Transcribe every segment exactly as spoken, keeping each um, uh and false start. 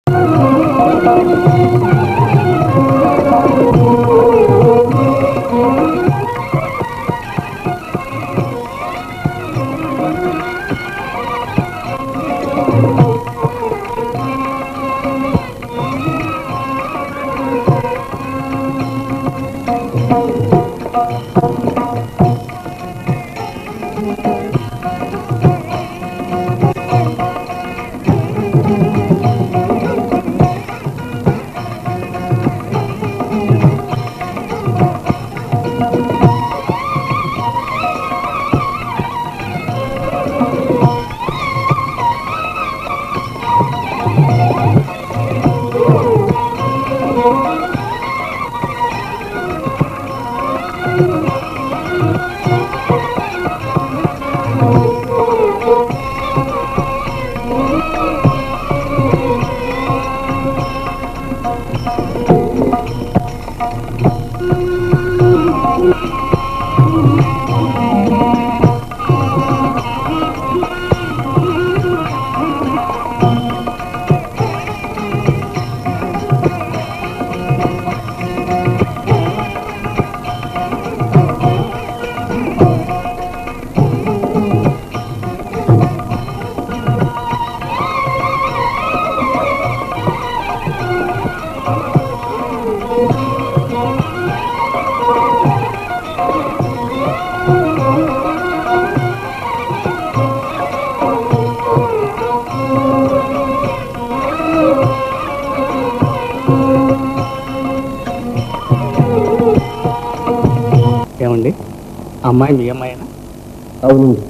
అమ్మాయి మీ అమ్మాయినా? అవునండి.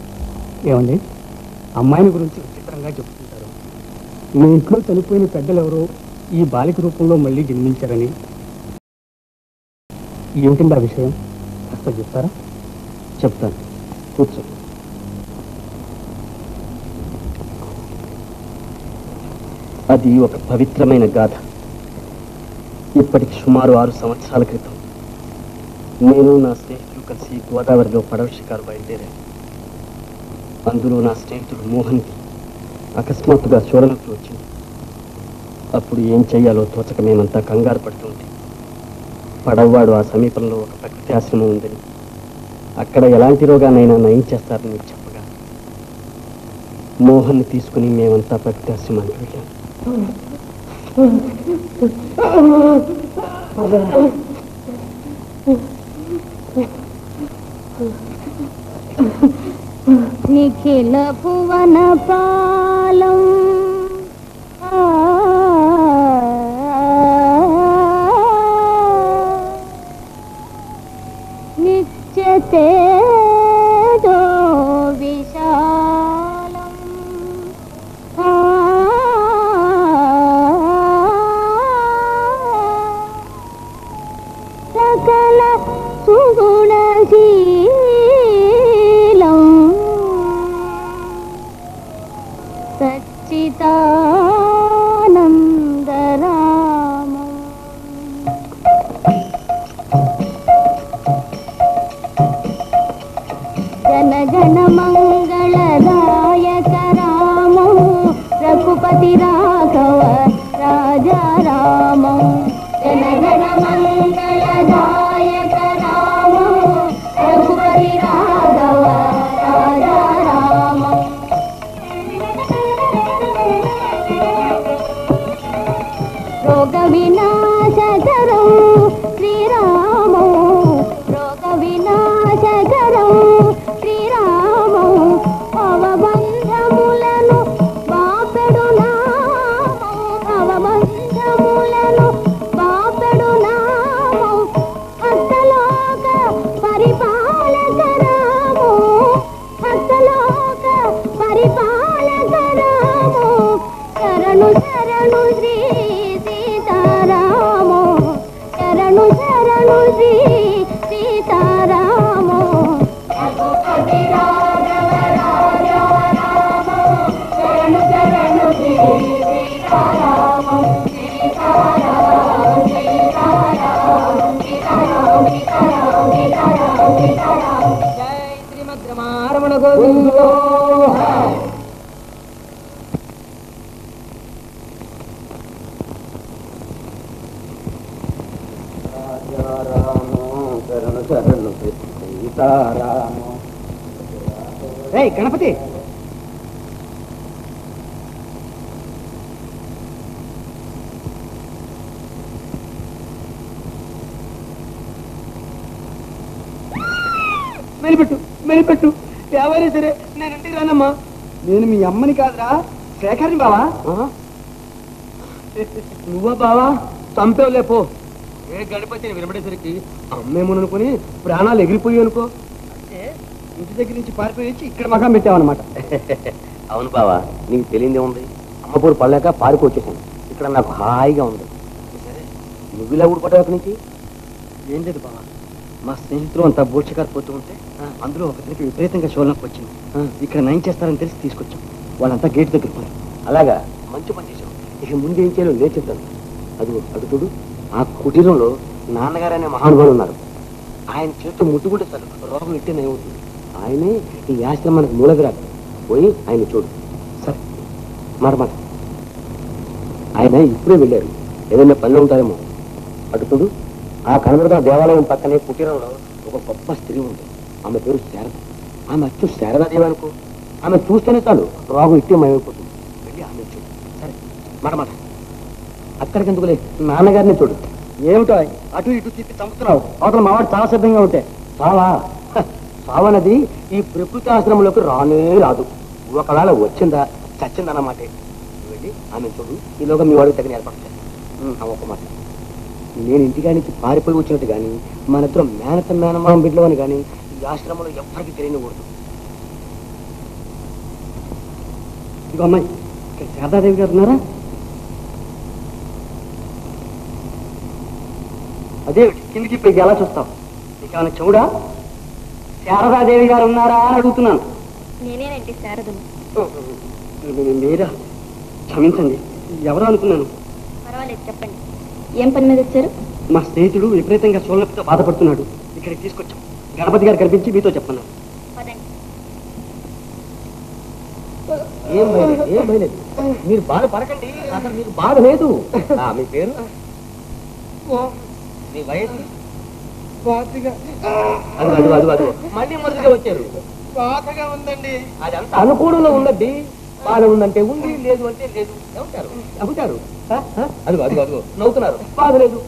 ఏమండి, అమ్మాయిని గురించి విచిత్రంగా చెప్తుంటారు. మీ ఇంట్లో చనిపోయిన పెద్దలు ఎవరో ఈ బాలిక రూపంలో మళ్ళీ జన్మించారని. ఏమిటండి ఆ విషయం? కాస్త చెప్తారా? చెప్తాను, కూర్చో. అది ఒక పవిత్రమైన గాథ. ఇప్పటికి సుమారు ఆరు సంవత్సరాల క్రితం నేను నా స్నేహితులు కలిసి గోదావరిలో పడవ షికారు బయలుదేరాను. అందులో నా స్నేహితుడు మోహన్కి అకస్మాత్తుగా చూడనొప్పి వచ్చింది. అప్పుడు ఏం చెయ్యాలో తోచక మేమంతా కంగారు పడుతుంటే పడవవాడు ఆ సమీపంలో ఒక ప్రకృతి ఆశ్రమం ఉందని, అక్కడ ఎలాంటి రోగానైనా నయం చేస్తారని చెప్పగా మోహన్ని తీసుకుని మేమంతా ప్రకృతి ఆశ్రమానికి వెళ్ళాం. నిఖిల భువన పాలం నిత్యతే విశాలం సకల సుగుణశీలం సచ్చిదానందరామం జన జన మంగళదాయక రామం రఘుపతి రాఘవ రాజా రామం. జన జన మంగళదాయక రామం రఘుపతి రాఘవ రాజా రామం. రోగ వినాశకరం శ్రీరామం, రోగ వినాశకరం శ్రీరామం. అవబంధములను బాపెడు నామం, అవబంధములను బాపెడు నామం. హస్తలోక పరిపాలక రామం, హస్తలోక పరిపాలక రామం. శరణు శరణు శ్రీ సీతారామో, శరణు శరణు శ్రీ సీతారామో. రఘుపతి రాఘవ రాజా రామో, శరణు శరణు శ్రీ సీతారామో. సీతారామ సీతారామ సీతారామ సీతారామ సీతారామ సీతారామ. జై శ్రీమద్ రమణ గోవిందో. శరణు శరణు సీతారామ. ఏయ్ గణపతి, మెలిపెట్టు మెలిపెట్టు. ఎవరైనా సరే నేను ఇంటికి రానమ్మా. నేను మీ అమ్మని కాదురా, శేఖర్ని బావా. నువ్వా బావా? చంపేవులే పో. ఏ గణపతిని వినబడేసరికి అమ్మేమోననుకుని ప్రాణాలు ఎగిరిపోయి అనుకో. అంటే ఇంటి దగ్గర నుంచి పారిపోయి వచ్చి ఇక్కడ మకాం పెట్టావన్నమాట. అవును బావా, నీకు తెలియదే ఉంది. అమ్మపూరు పడలేక పారిపోవచ్చేసాను. ఇక్కడ నాకు హాయిగా ఉంది. సరే, నువ్వు ఇలా ఊడిపడ్డావు అక్కడి నుంచి? ఏం లేదు బావా, మా స్నేహితులు అంతా బోడ్షకారు పోతూ ఉంటే అందులో ఒకరికి విపరీతంగా షోల్నొప్పి వచ్చింది. ఇక్కడ నయం చేస్తారని తెలిసి తీసుకొచ్చాం. వాళ్ళంతా గేట్ దగ్గర పోయారు. అలాగా, మంచి పని చేశావు. ఇక ముందు ఏం చేయాలో నేను చెప్తాను. అదిగో అడుగుతుడు, ఆ కుటీరంలో నాన్నగారు అనే మహానుభావులు ఉన్నారు. ఆయన చేతితో ముట్టుకుంటే చాలు రోగం ఇట్టే నయమవుతుంది. ఆయనే ఈ ఆశ్రమానికి మూలవిరాట్. పోయి ఆయన చూడు. సరే మాట మాట. ఆయన ఇప్పుడే వెళ్ళారు, ఏదైనా పనులు ఉంటారేమో. అడుగుతుడు, ఆ కనబడుతున్న దేవాలయం పక్కనే కుటీరంలో ఒక గొప్ప స్త్రీ ఉంది. ఆమె పేరు శారద. ఆమె అచ్చు శారదాదేవి అనుకో. ఆమె చూస్తేనే చాలు రోగం ఇట్టే మయమైపోతుంది. వెళ్ళి ఆమె చూడు. సరే మాట మాట. అక్కడికి ఎందుకులే, నాన్నగారిని చూడు. ఏమిటో అటు ఇటు తిప్పి చంపుతున్నావు. అవతల మావాడు చాలా సిద్ధంగా ఉంటే. చావా? చావనది ఈ ప్రకృతి ఆశ్రమంలోకి రానే రాదు. ఒకవేళ వచ్చిందా చచ్చిందన్నమాట. వెళ్ళి ఆమె చూడు. ఈలోగా మీ వాడికి తగిన ఏర్పాటు చేస్తాను. ఒక మాట, నేను ఇంటికా నుంచి పారిపోయి వచ్చినట్టు కానీ మన ఇద్దరు మేనత మేనమామ బిడ్డలు అని కానీ ఈ ఆశ్రమంలో ఎవ్వరికి తెలియకూడదు. ఇదిగో అమ్మాయి, ఇక్కడ శారదాదేవి గారు ఉన్నారా? అదే కిందికి పైకి ఎలా చూస్తావు? నీకేమైనా చెవుడా? శారదాదేవి గారు ఉన్నారా అని అడుగుతున్నాను. నేనేనండి శారదను. మీరా? క్షమించండి, ఎవరు అనుకున్నాను. పర్వాలేదు, చెప్పండి. ఏం పని మీద వచ్చారు? మా స్నేహితుడు విపరీతంగా సోలనొప్పితో బాధపడుతున్నాడు. ఇక్కడికి తీసుకొచ్చాం. గణపతి గారు కనిపించి మీతో చెప్పన్నారు. పదండి. ఏం భయలేదు, ఏం భయలేదు. మీరు బాధ పడకండి, అసలు మీకు బాధ లేదు. మీ పేరు, మీ వయసు? అది అది అది అది మళ్ళీ మొదటిగా వచ్చారు. బాధగా ఉందండి. అదంతా అనుకూలంలో ఉందండి. బాధ ఉందంటే ఉంది, లేదు అంటే లేదు. నవ్వుతారు నవ్వుతారు అదిగో అదిగో అదిగో నవ్వుతున్నారు. బాధ లేదు.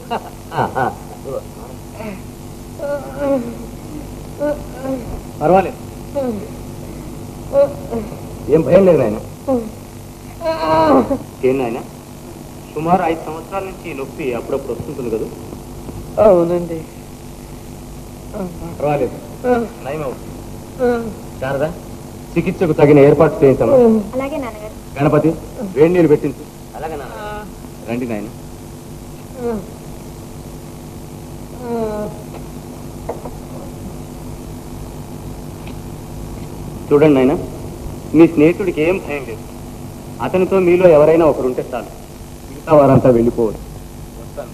పర్వాలేదు, ఏం భయం లేదు నాయన. ఏం నాయన, సుమారు ఐదు సంవత్సరాల నుంచి నొప్పి అప్పుడప్పుడు వస్తుంటుంది కదా? అవునండి. పర్వాలేదు, నయం అవుతుంది. శారదా, చికిత్సకు తగిన ఏర్పాటు చేయించాము. అలాగే నాన్నగారు. గణపతి, వేడి నీళ్ళు పెట్టించు. అలాగే నాన్న. రండి నాయన. చూడండి నాయన, మీ స్నేహితుడికి ఏం భయం లేదు. అతనితో మీలో ఎవరైనా ఒకరుంటే చాలు, మిగతా వారంతా వెళ్ళిపోవచ్చు. వస్తాను.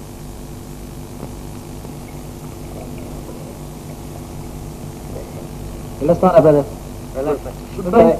వెళ్ళొస్తారా బ్రదర్? బాయ్.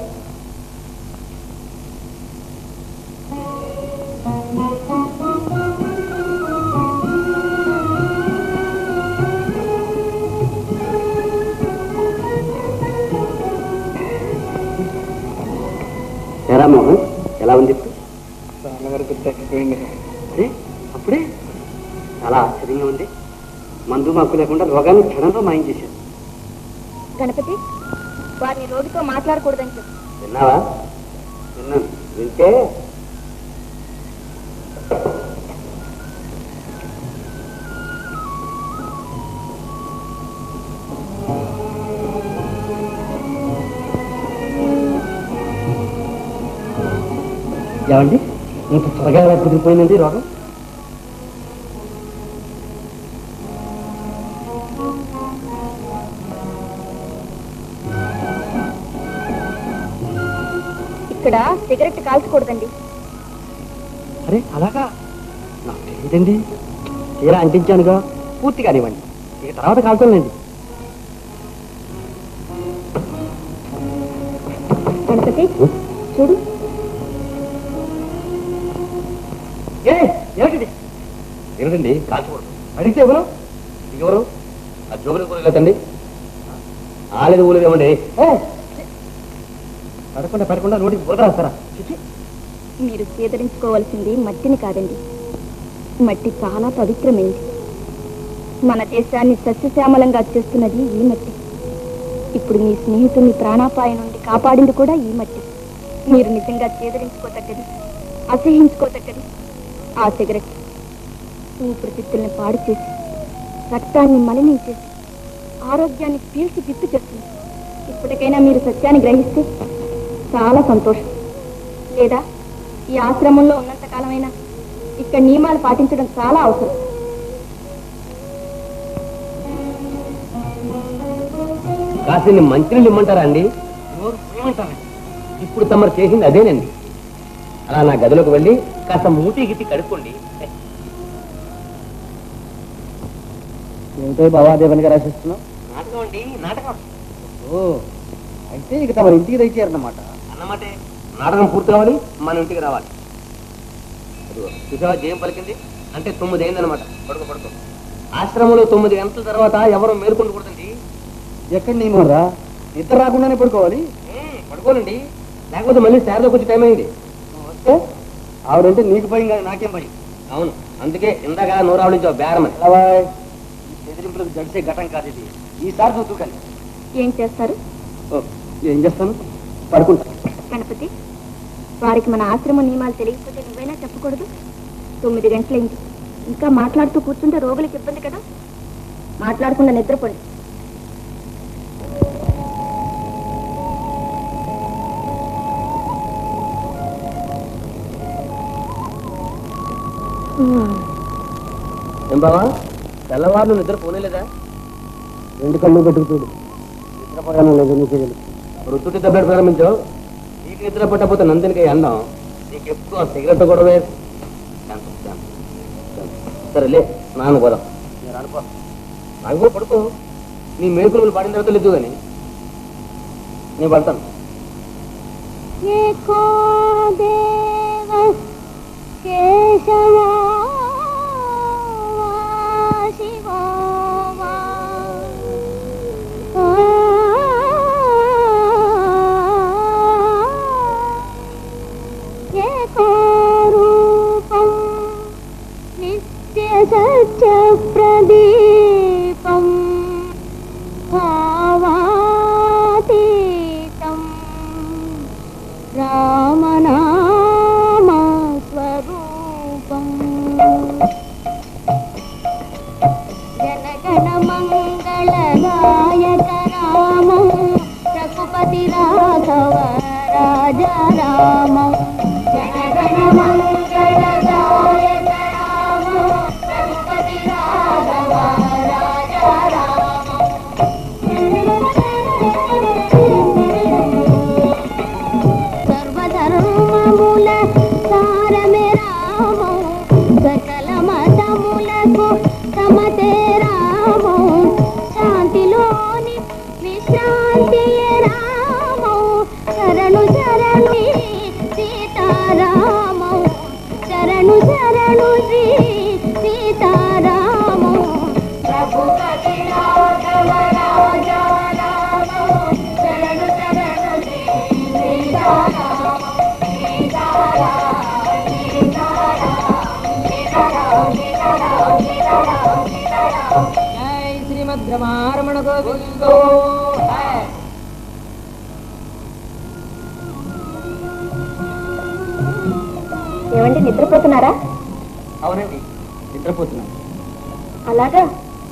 ఎరా మోహన్, ఎలా ఉంది ఇప్పుడు? చాలా వరకు తగ్గిపోయింది. అరే, అప్పుడే చాలా ఆశ్చర్యంగా ఉంది. మందు మాకు లేకుండా రోగాన్ని క్షణంలో మాయం చేశారు. గణపతి, వారిని రోడ్డుతో మాట్లాడకూడదని చెప్పు. విన్నావా? విన్నాను. వింటే ఏమండి, ఇంత త్వరగా ఎలా కుదిరిపోయిందండి రోగం? ఇక్కడ సిగరెట్ కాల్చకూడదండి. అరే అలాగా? నాకు తెలియదండి. తీరా అంటించానుగా, పూర్తిగా ఇవ్వండి. ఇక తర్వాత కాల్చోలేండి. గణపతి, చూడు. ఏ ఏమిటి? ఏమిటండి? కాల్చకూడదు. అడిగితే ఎవరు ఎవరు ఆ జోగులు కూరలేదండి ఆలేదు ఊలేదు ఏమండి పడకుండా పడకుండా నోటికి బురద రాస్తారా మీరు చేదరించుకోవాల్సింది మట్టిని కాదండి. మట్టి చాలా పవిత్రమైంది. మన దేశాన్ని సస్యశ్యామలంగా చేస్తున్నది ఈ మట్టి. ఇప్పుడు మీ స్నేహితుని ప్రాణాపాయం నుండి కాపాడింది కూడా ఈ మట్టి. మీరు నిజంగా చేదరించుకోదగ్గది, అసహించుకోదగ్గది ఆ సిగరెట్. ఊపిరితిత్తుల్ని పాడు చేసి, రక్తాన్ని మలినం చేసి, ఆరోగ్యాన్ని పీల్చి పిప్పి చేస్తుంది. ఇప్పటికైనా మీరు సత్యాన్ని గ్రహిస్తే చాలా సంతోషం. లేదా ఈ ఆశ్రమంలో ఉన్నంత కాలమైనా ఇక్కడ నియమాలు పాటించడం చాలా అవసరం. కాసిని మంచినీళ్ళు ఇమ్మంటారా అండి? ఇప్పుడు తమరు చేసింది అదేనండి. అలా నా గదిలోకి వెళ్ళి కాస్త మూతి గిట్టి కడుక్కోండి. ఏంటో బాబాదేవనిగా రాసిస్తున్నావు? నాటకం అండి, నాటకం. ఓ అయితే ఇక తమరు ఇంటికి తెచ్చారన్నమాట. అన్నమాటే నాటకం పూర్తి కావాలి, మన ఇంటికి రావాలి. చూసావా జయం పలికింది అంటే తొమ్మిది అయిందనమాట. పడుకో పడుకో. ఆశ్రమంలో తొమ్మిది గంటల తర్వాత ఎవరు మేలుకుంటకూడదండి. ఎక్కడ నియమం రా? నిద్ర రాకుండానే పడుకోవాలి. పడుకోనండి, లేకపోతే మళ్ళీ శారదకు వచ్చి టైం అయింది. వస్తే ఆవిడంటే నీకు భయం కాదు, నాకేం భయం. అవును, అందుకే ఇందాక నూరావళించావు బేరమని. బెదిరింపులకు జడిసే ఘటం కాదు ఇది. ఈసారి చూద్దు కానీ ఏం చేస్తారు? ఏం చేస్తాను? పడుకుంటా. గణపతి, వారికి మన ఆశ్రమ నియమాలు తెలియకపోతే నువ్వైనా చెప్పకూడదు. తొమ్మిది గంటలైంది, ఇంకా మాట్లాడుతూ కూర్చుంటే రోగులకు ఇబ్బంది కదా. మాట్లాడకుండా నిద్రపోండి. ఏం బావా, తెల్లవారు నిద్ర పోనేలేదా? రెండు కళ్ళు పెట్టుకుతాడు. నిద్రపోయాను లేదు నీకే తెలుసు. రుతుటి దెబ్బలు ప్రారంభించావు. నీకు నిద్ర పట్టకపోతే నందినికి అన్నం, నీకు ఎక్కువ సిగరెట్ కూడా వేరు. సరేలే, నాన్న పోదాం. నేను అనుకో, నాకు కూడా పడుకో. నీ మేకులు పడిన తర్వాత లేదు కానీ నేను పడతాను. సత్య ప్రదీపం భావాతీతం రామనామ స్వరూపం జనగణ మంగళదాయక రామం రఘుపతి రాఘవ రాజా రామం జనగణ మంగళదాయక సర్వధర్మముల సారమే రామం సకల మతములకు సమతే రామం శాంతిలోని విశ్రాంతి రామం శరణు శరణు సీతారామం శరణు శరణు శ్రీ సీతారామం రఘుపతి రాఘవ రాజా రామం శరణు శరణు శ్రీ సీతారామం సీతారామం సీతారామం సీతారామం సీతారామం సీతారామం జై శ్రీమద్ రమారమణ గోవిందో ఏమండి, నిద్రపోతున్నారా? అవునండి, నిద్రపోతున్నాను. అలాగా?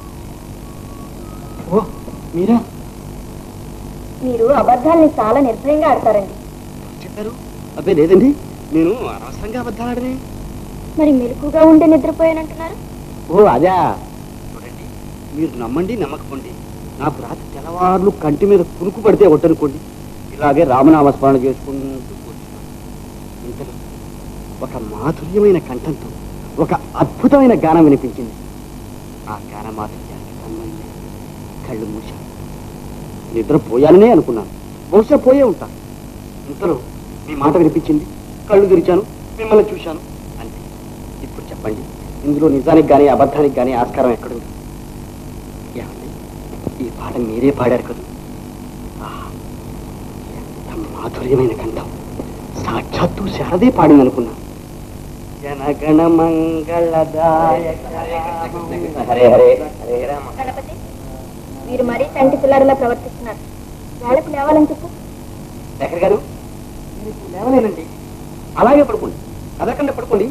ఓ మీరా? మీరు అబద్ధాలని చాలా నిర్భయంగా ఆడతారండి. చెప్పారు? అబ్బే లేదండి, నేను అనవసరంగా అబద్ధాలాడనే. మరి మెలకుగా ఉండే నిద్రపోయానంటున్నారు. ఓ అదే. చూడండి, మీరు నమ్మండి నమ్మకపోండి, నాకు రాత్రి తెల్లవారులు కంటి మీద కురుకు పడితే ఒట్టనుకోండి, ఇలాగే రామనామస్మరణ చేసుకుంటూ కూర్చున్నాను. ఇంతలో ఒక మాధుర్యమైన కంఠంతో ఒక అద్భుతమైన గానం వినిపించింది. ఆ గాన మాధుర్యానికి తన్మయంగా కళ్ళు మూశాను. నిద్రపోయాననే అనుకున్నాను, బహుశా పోయే ఉంటాను. ఇంతలో మీ మాట వినిపించింది, కళ్ళు తెరిచాను, మిమ్మల్ని చూశాను. అంతే. ఇప్పుడు చెప్పండి, ఇందులో నిజానికి కానీ అబద్ధానికి కానీ ఆస్కారం ఎక్కడుంది? ఏమండి, ఈ పాట మీరే పాడారు కదా, ఆహా, ఎంత మాధుర్యమైన కంఠం! సాక్షాత్తు శారదే పాడింది అనుకున్నా. జనగణ మంగళదాయక హరే హరే హరే రామ. గణపతి, మీరు మరీ తండ్రి పిల్లడిలా ప్రవర్తిస్తున్నారు. వాళ్ళకి లేవాలని చెప్పు. శేఖర్ గారు, మీరు లేవలేనండి, అలాగే పడుకోండి, కదలకుండా పడుకోండి.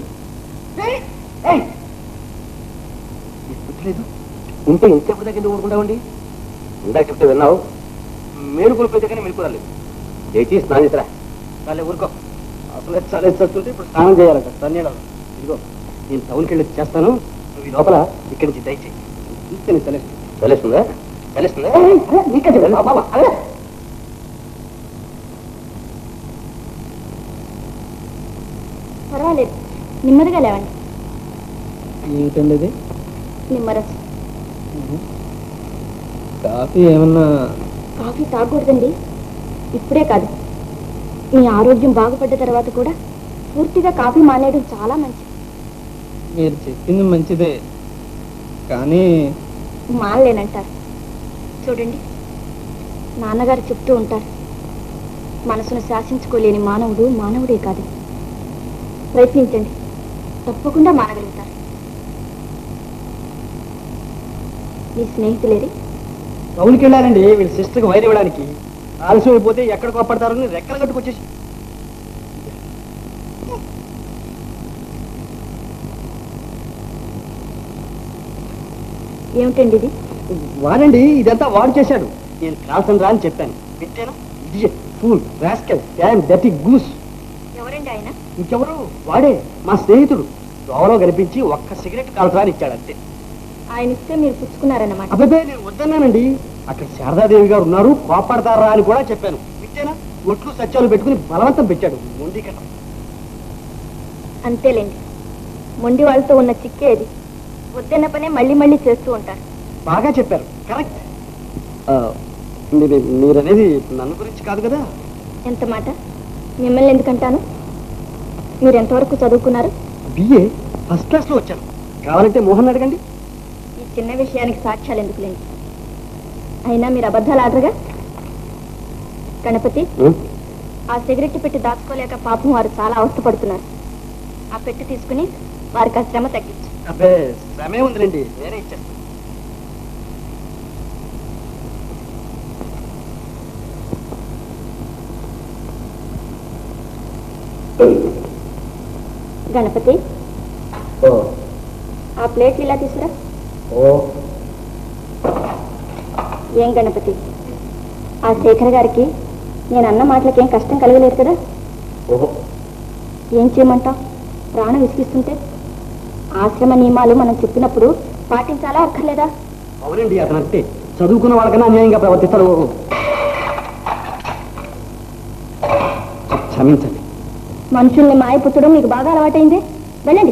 లేదు ఉంటే ఇంతసేపు దగ్గర ఊరుకుంటామండి. ఇందాక చెప్తే విన్నావు, మేలుకులు పెద్ద కానీ మెలుకురాలేదు. లేచి స్నానం చేసిరా. చాలే ఊరుకో, అసలు చాలే చస్తుంటే ఇప్పుడు స్నానం చేయాలంట తన్నీళ్ళ. ఇదిగో నేను టౌన్కి వెళ్ళి చేస్తాను, నువ్వు ఈ లోపల ఇక్కడి నుంచి దయచేయి. చూస్తే చలేస్తుంది. చలేస్తుందా? చలేస్తుందా? నీకే బాబా అదే. పర్వాలేదు, నెమ్మదిగా లేవండి. ఏమిటండి ఇది? నిమ్మరసం. కాఫీ ఏమన్నా? కాఫీ తాగకూడదండి. ఇప్పుడే కాదు, మీ ఆరోగ్యం బాగుపడ్డ తర్వాత కూడా పూర్తిగా కాఫీ మానేయడం చాలా మంచిది. మీరు చెప్పింది మంచిదే, కానీ మానలేనంటారు. చూడండి, నాన్నగారు చెప్తూ ఉంటారు, మనసును శాసించుకోలేని మానవుడు మానవుడే కాదు. ప్రయత్నించండి, తప్పకుండా మానగలుగుతారు. మీ స్నేహితులేరి? టౌన్కి వెళ్ళాలండి వీళ్ళ సిస్టర్కి వైర్ ఇవ్వడానికి. ఆలస్యం అయిపోతే ఎక్కడ కోపడతారని రెక్కలు కట్టుకొచ్చేసి. ఏమిటండి ఇది? వాడండి, ఇదంతా వాడు చేశాడు. నేను కాల్సన్ రా అని చెప్పాను, పెట్టాను. Fool rascal damn dirty goose. ఎవరండి ఆయన? ఇంకెవరు, వాడే మా స్నేహితుడు. దోవలో కనిపించి ఒక్క సిగరెట్ కాల్సరా అని ఇచ్చాడు అంతే. ఆయన ఇస్తే మీరు పుచ్చుకున్నారన్నమాట. అబ్బాయి నేను వద్దన్నానండి. అక్కడ శారదాదేవి గారు ఉన్నారు, కోపడతారా అని కూడా చెప్పాను. విచ్చేనా ఒట్లు సత్యాలు పెట్టుకుని బలవంతం పెట్టాడు. మొండి కట్ట. అంతేలేండి, మొండి వాళ్ళతో ఉన్న చిక్కేది. వద్దన్న పనే మళ్ళీ మళ్ళీ చేస్తూ ఉంటారు. బాగా చెప్పారు, కరెక్ట్. మీరనేది నన్ను గురించి కాదు కదా? ఎంత మాట! మిమ్మల్ని ఎందుకంటాను? మీరు ఎంతవరకు చదువుకున్నారు? బిఏ ఫస్ట్ క్లాస్ లో వచ్చాను. కావాలంటే మోహన్ అడగండి. ఈ చిన్న విషయానికి సాక్ష్యాలు ఎందుకులేండి. అయినా మీరు అబద్ధాలు ఆడరుగా. గణపతి, ఆ సిగరెట్ పెట్టి దాచుకోలేక పాపం వారు చాలా అవస్థపడుతున్నారు. ఆ పెట్టి తీసుకుని వారికి ఆ శ్రమ తగ్గించు. అబ్బే శ్రమే ఉందిలేండి, నేనే ఇచ్చేస్తాను. గణపతి, ఆ ప్లేట్లు ఇలా తీసుకురా. ఏం గణపతి, ఆ శేఖర్ గారికి నేను అన్న మాటలకి ఏం కష్టం కలగలేదు కదా? ఏం చేయమంటావు? ప్రాణం విసిగిస్తుంటే ఆశ్రమ నియమాలు మనం చెప్పినప్పుడు పాటించాలా అక్కర్లేదా? అవునండి, అతను అంటే చదువుకున్న వాళ్ళకన్నా అన్యాయంగా ప్రవర్తిస్తారు. క్షమించండి. మనుషుల్ని మాయపుచ్చడం మీకు బాగా అలవాటైందే. వెళ్ళండి.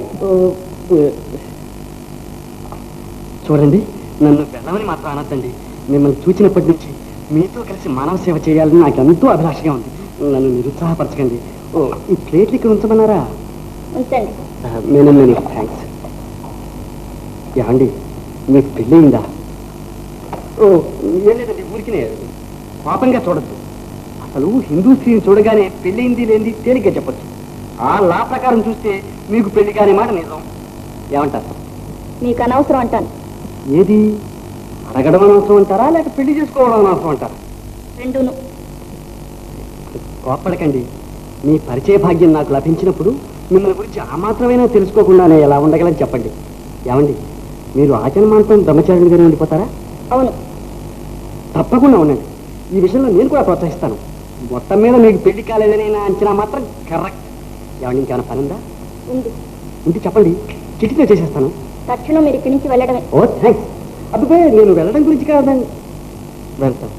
చూడండి, నన్ను వెళ్ళమని మాత్రం అనద్దండి. మిమ్మల్ని చూచినప్పటి నుంచి మీతో కలిసి మానవ సేవ చేయాలని నాకు ఎంతో అభిలాషగా ఉంది. నన్ను నిరుత్సాహపరచకండి. ఓ, ఈ ప్లేట్లు ఇక్కడ ఉంచమన్నారా? ఉంచండి. నేను నేను థ్యాంక్స్. ఏమండి, మీకు పెళ్ళయిందా? ఓ, ఏం లేదండి, ఊరికినే. పాపంగా చూడద్దు. అసలు హిందూ స్త్రీని చూడగానే పెళ్ళయింది లేనిది తేలిగ్గా చెప్పచ్చు. ఆ లా ప్రకారం చూస్తే మీకు పెళ్లి కాని మాట నిజం. ఏమంటారు? మీకు అనవసరం అంటాను. ఏది అడగడం అనవసరం అంటారా, లేక పెళ్లి చేసుకోవడం అనవసరం అంటారా? రెండూను. కోప్పడకండి. మీ పరిచయ భాగ్యం నాకు లభించినప్పుడు మిమ్మల్ని గురించి ఆ మాత్రమైనా తెలుసుకోకుండానే ఎలా ఉండగలని చెప్పండి. ఏమండి, మీరు ఆచరణమాంతం బ్రహ్మచారిణిగానే ఉండిపోతారా? అవును. తప్పకుండా ఉండండి. ఈ విషయంలో నేను కూడా ప్రోత్సహిస్తాను. మొత్తం మీద మీకు పెళ్లి కాలేదని నా అంచనా మాత్రం కరెక్ట్. ఏమండి, ఇంకేమైనా పని ఉందా? ఉంది. ఉంటే చెప్పండి, చిటితో చేసేస్తాను. తక్షణం మీరు ఇక్కడి నుంచి వెళ్ళడమే. Oh thanks. అబ్బే, నేను వెళ్ళడం గురించి కాదండి, వెళ్తాను.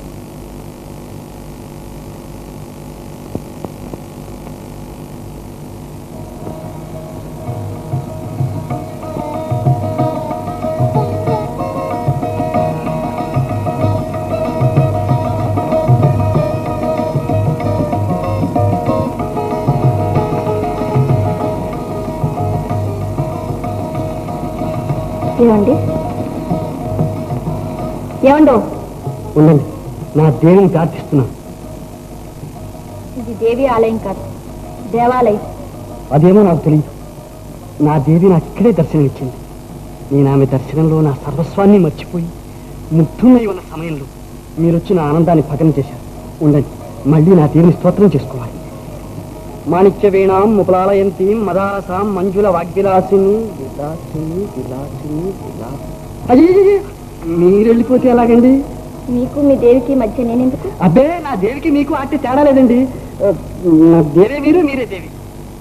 ఏమండి ఏమండో ఉండండి, నా దేవిని ప్రార్థిస్తున్నాను. ఇది దేవి ఆలయం కాదు, దేవాలయం. అదేమో నాకు తెలియదు. నా దేవి నాకు ఇక్కడే దర్శనమిచ్చింది. నేను ఆమె దర్శనంలో నా సర్వస్వాన్ని మర్చిపోయి ముగ్ధున్నై ఉన్న సమయంలో మీరు వచ్చిన ఆనందాన్ని భగనం చేశారు. ఉండండి, మళ్ళీ నా దేవిని స్తోత్రం చేసుకోవాలి. మాణిక్య వీణాం ముపలాలయంతీం మదారసాం మంజుల వాగ్విలాసిని విలాసిని విలాసిని విలా అయ్యే, మీరు వెళ్ళిపోతే ఎలాగండి? మీకు మీ దేవికి మధ్య నేనెందుకు? అబ్బే, నా దేవికి మీకు ఆటే తేడా లేదండి. నా దేవే మీరు, మీరే దేవి.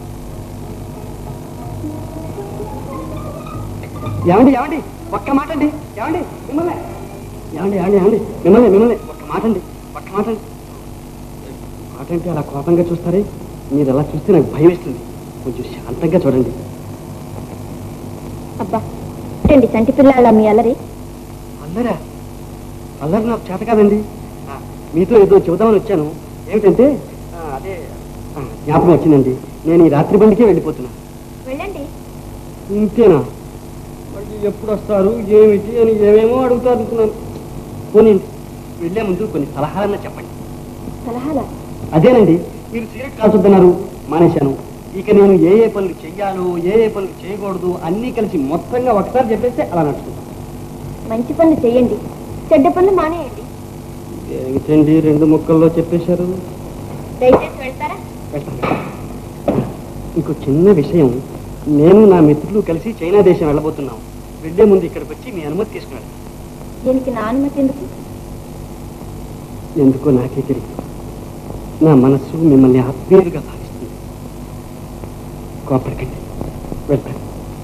ఏమండి ఏమండి ఒక్క మాట అండి. ఏమండి మిమ్మల్ని ఏమండి ఏమండి ఏమండి మిమ్మల్ని మిమ్మల్ని ఒక్క మాట అండి, ఒక్క మాట అండి. మాట అంటే అలా కోపంగా చూస్తారే, మీరు అలా చూస్తే నాకు భయం వేస్తుంది. కొంచెం శాంతంగా చూడండి. అబ్బా ఏంటి చంటి పిల్లల మీ అల్లరి? అల్లరా? అల్లరి నాకు చేత కాదండి. ఆ, మీతో ఏదో చెబుదామని వచ్చాను. ఏమిటంటే ఆ, అదే ఆ, జ్ఞాపకం వచ్చిందండి. నేను ఈ రాత్రి బండికే వెళ్ళిపోతున్నాను. వెళ్ళండి. ఇంతేనా? మళ్ళీ ఎప్పుడు వస్తారు ఏమిటి అని ఏమేమో అడుగుతారు అనుకున్నాను. పోనీ వెళ్ళే ముందు కొన్ని సలహాలన్నా చెప్పండి. సలహాలా? అదేనండి, మీరు సిగరెట్ కాల్చొద్దన్నారు, మానేశాను. ఇక నేను ఏ ఏ పనులు చెయ్యాలో ఏ ఏ పనులు చేయకూడదు అన్నీ కలిసి మొత్తంగా ఒకసారి చెప్పేస్తే అలా నడుచుకుంటాను. మంచి పనులు చెయ్యండి, చెడ్డ పనులు మానేయండి. ఏమిటండి రెండు ముక్కల్లో చెప్పేశారు? దయచేసి వెళ్తారా? ఇంకో చిన్న విషయం, నేను నా మిత్రులు కలిసి చైనా దేశం వెళ్ళబోతున్నాం. వెళ్లే ముందు ఇక్కడికి వచ్చి మీ అనుమతి తీసుకున్నాను. దీనికి నా అనుమతి ఎందుకు? ఎందుకో నాకే తెలియదు, నా మనస్సు మిమ్మల్ని ఆత్మీయులుగా భావిస్తుంది. కోపడకండి, వెళ్తాను.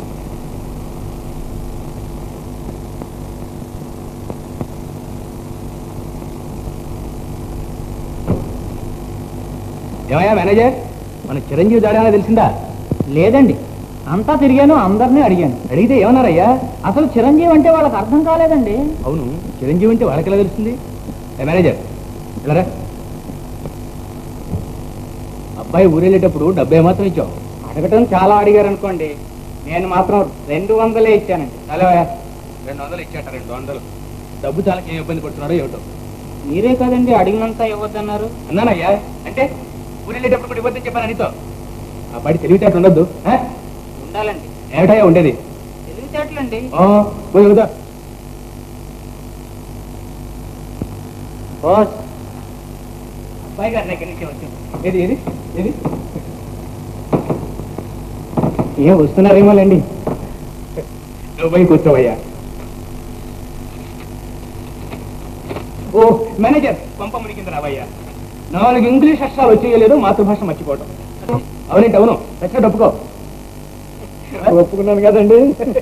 ఏమయ్యా మేనేజర్, మన చిరంజీవి జాడేనా తెలిసిందా? లేదండి, అంతా తిరిగాను, అందరినీ అడిగాను. అడిగితే ఏమన్నారయ్యా? అసలు చిరంజీవి అంటే వాళ్ళకి అర్థం కాలేదండి. అవును, చిరంజీవి అంటే వాళ్ళకి ఎలా తెలుస్తుంది? ఏ మేనేజర్ వెళ్ళరా. అబ్బాయి ఊరెళ్ళేటప్పుడు డబ్బు ఏమాత్రం ఇచ్చావు? అడగటం చాలా అడిగారు అనుకోండి, నేను మాత్రం రెండు వందలే ఇచ్చానండి. చాలా రెండు వందలు ఇచ్చాట. రెండు వందలు డబ్బు చాలా ఏం ఇబ్బంది పడుతున్నారో ఏమిటో. మీరే కదండి అడిగినంతా ఇవ్వద్దన్నారు. అన్నానయ్యా, అంటే ఊరెళ్ళేటప్పుడు కూడా ఇవ్వద్దని చెప్పాను నీతో. ఆ బడి తెలివితేటలు ఉండొద్దు. ఉండాలండి. ఏమిటయ్యా ఉండేది? తెలివితేటలండి. అబ్బాయి గారి దగ్గర నుంచి వచ్చింది. ఏది ఏది ఏది ఏం వస్తున్నారేమోలేండి. నువ్వు పోయి కూర్చోవయ్యా. ఓ మేనేజర్, పంప మునిగింది రావయ్యా. నాలుగు ఇంగ్లీష్ అక్షరాలు వచ్చేయలేదు, మాతృభాష మర్చిపోవటం. అవునంటే అవును, వచ్చినట్టు ఒప్పుకో. ఒప్పుకున్నాను కదండి.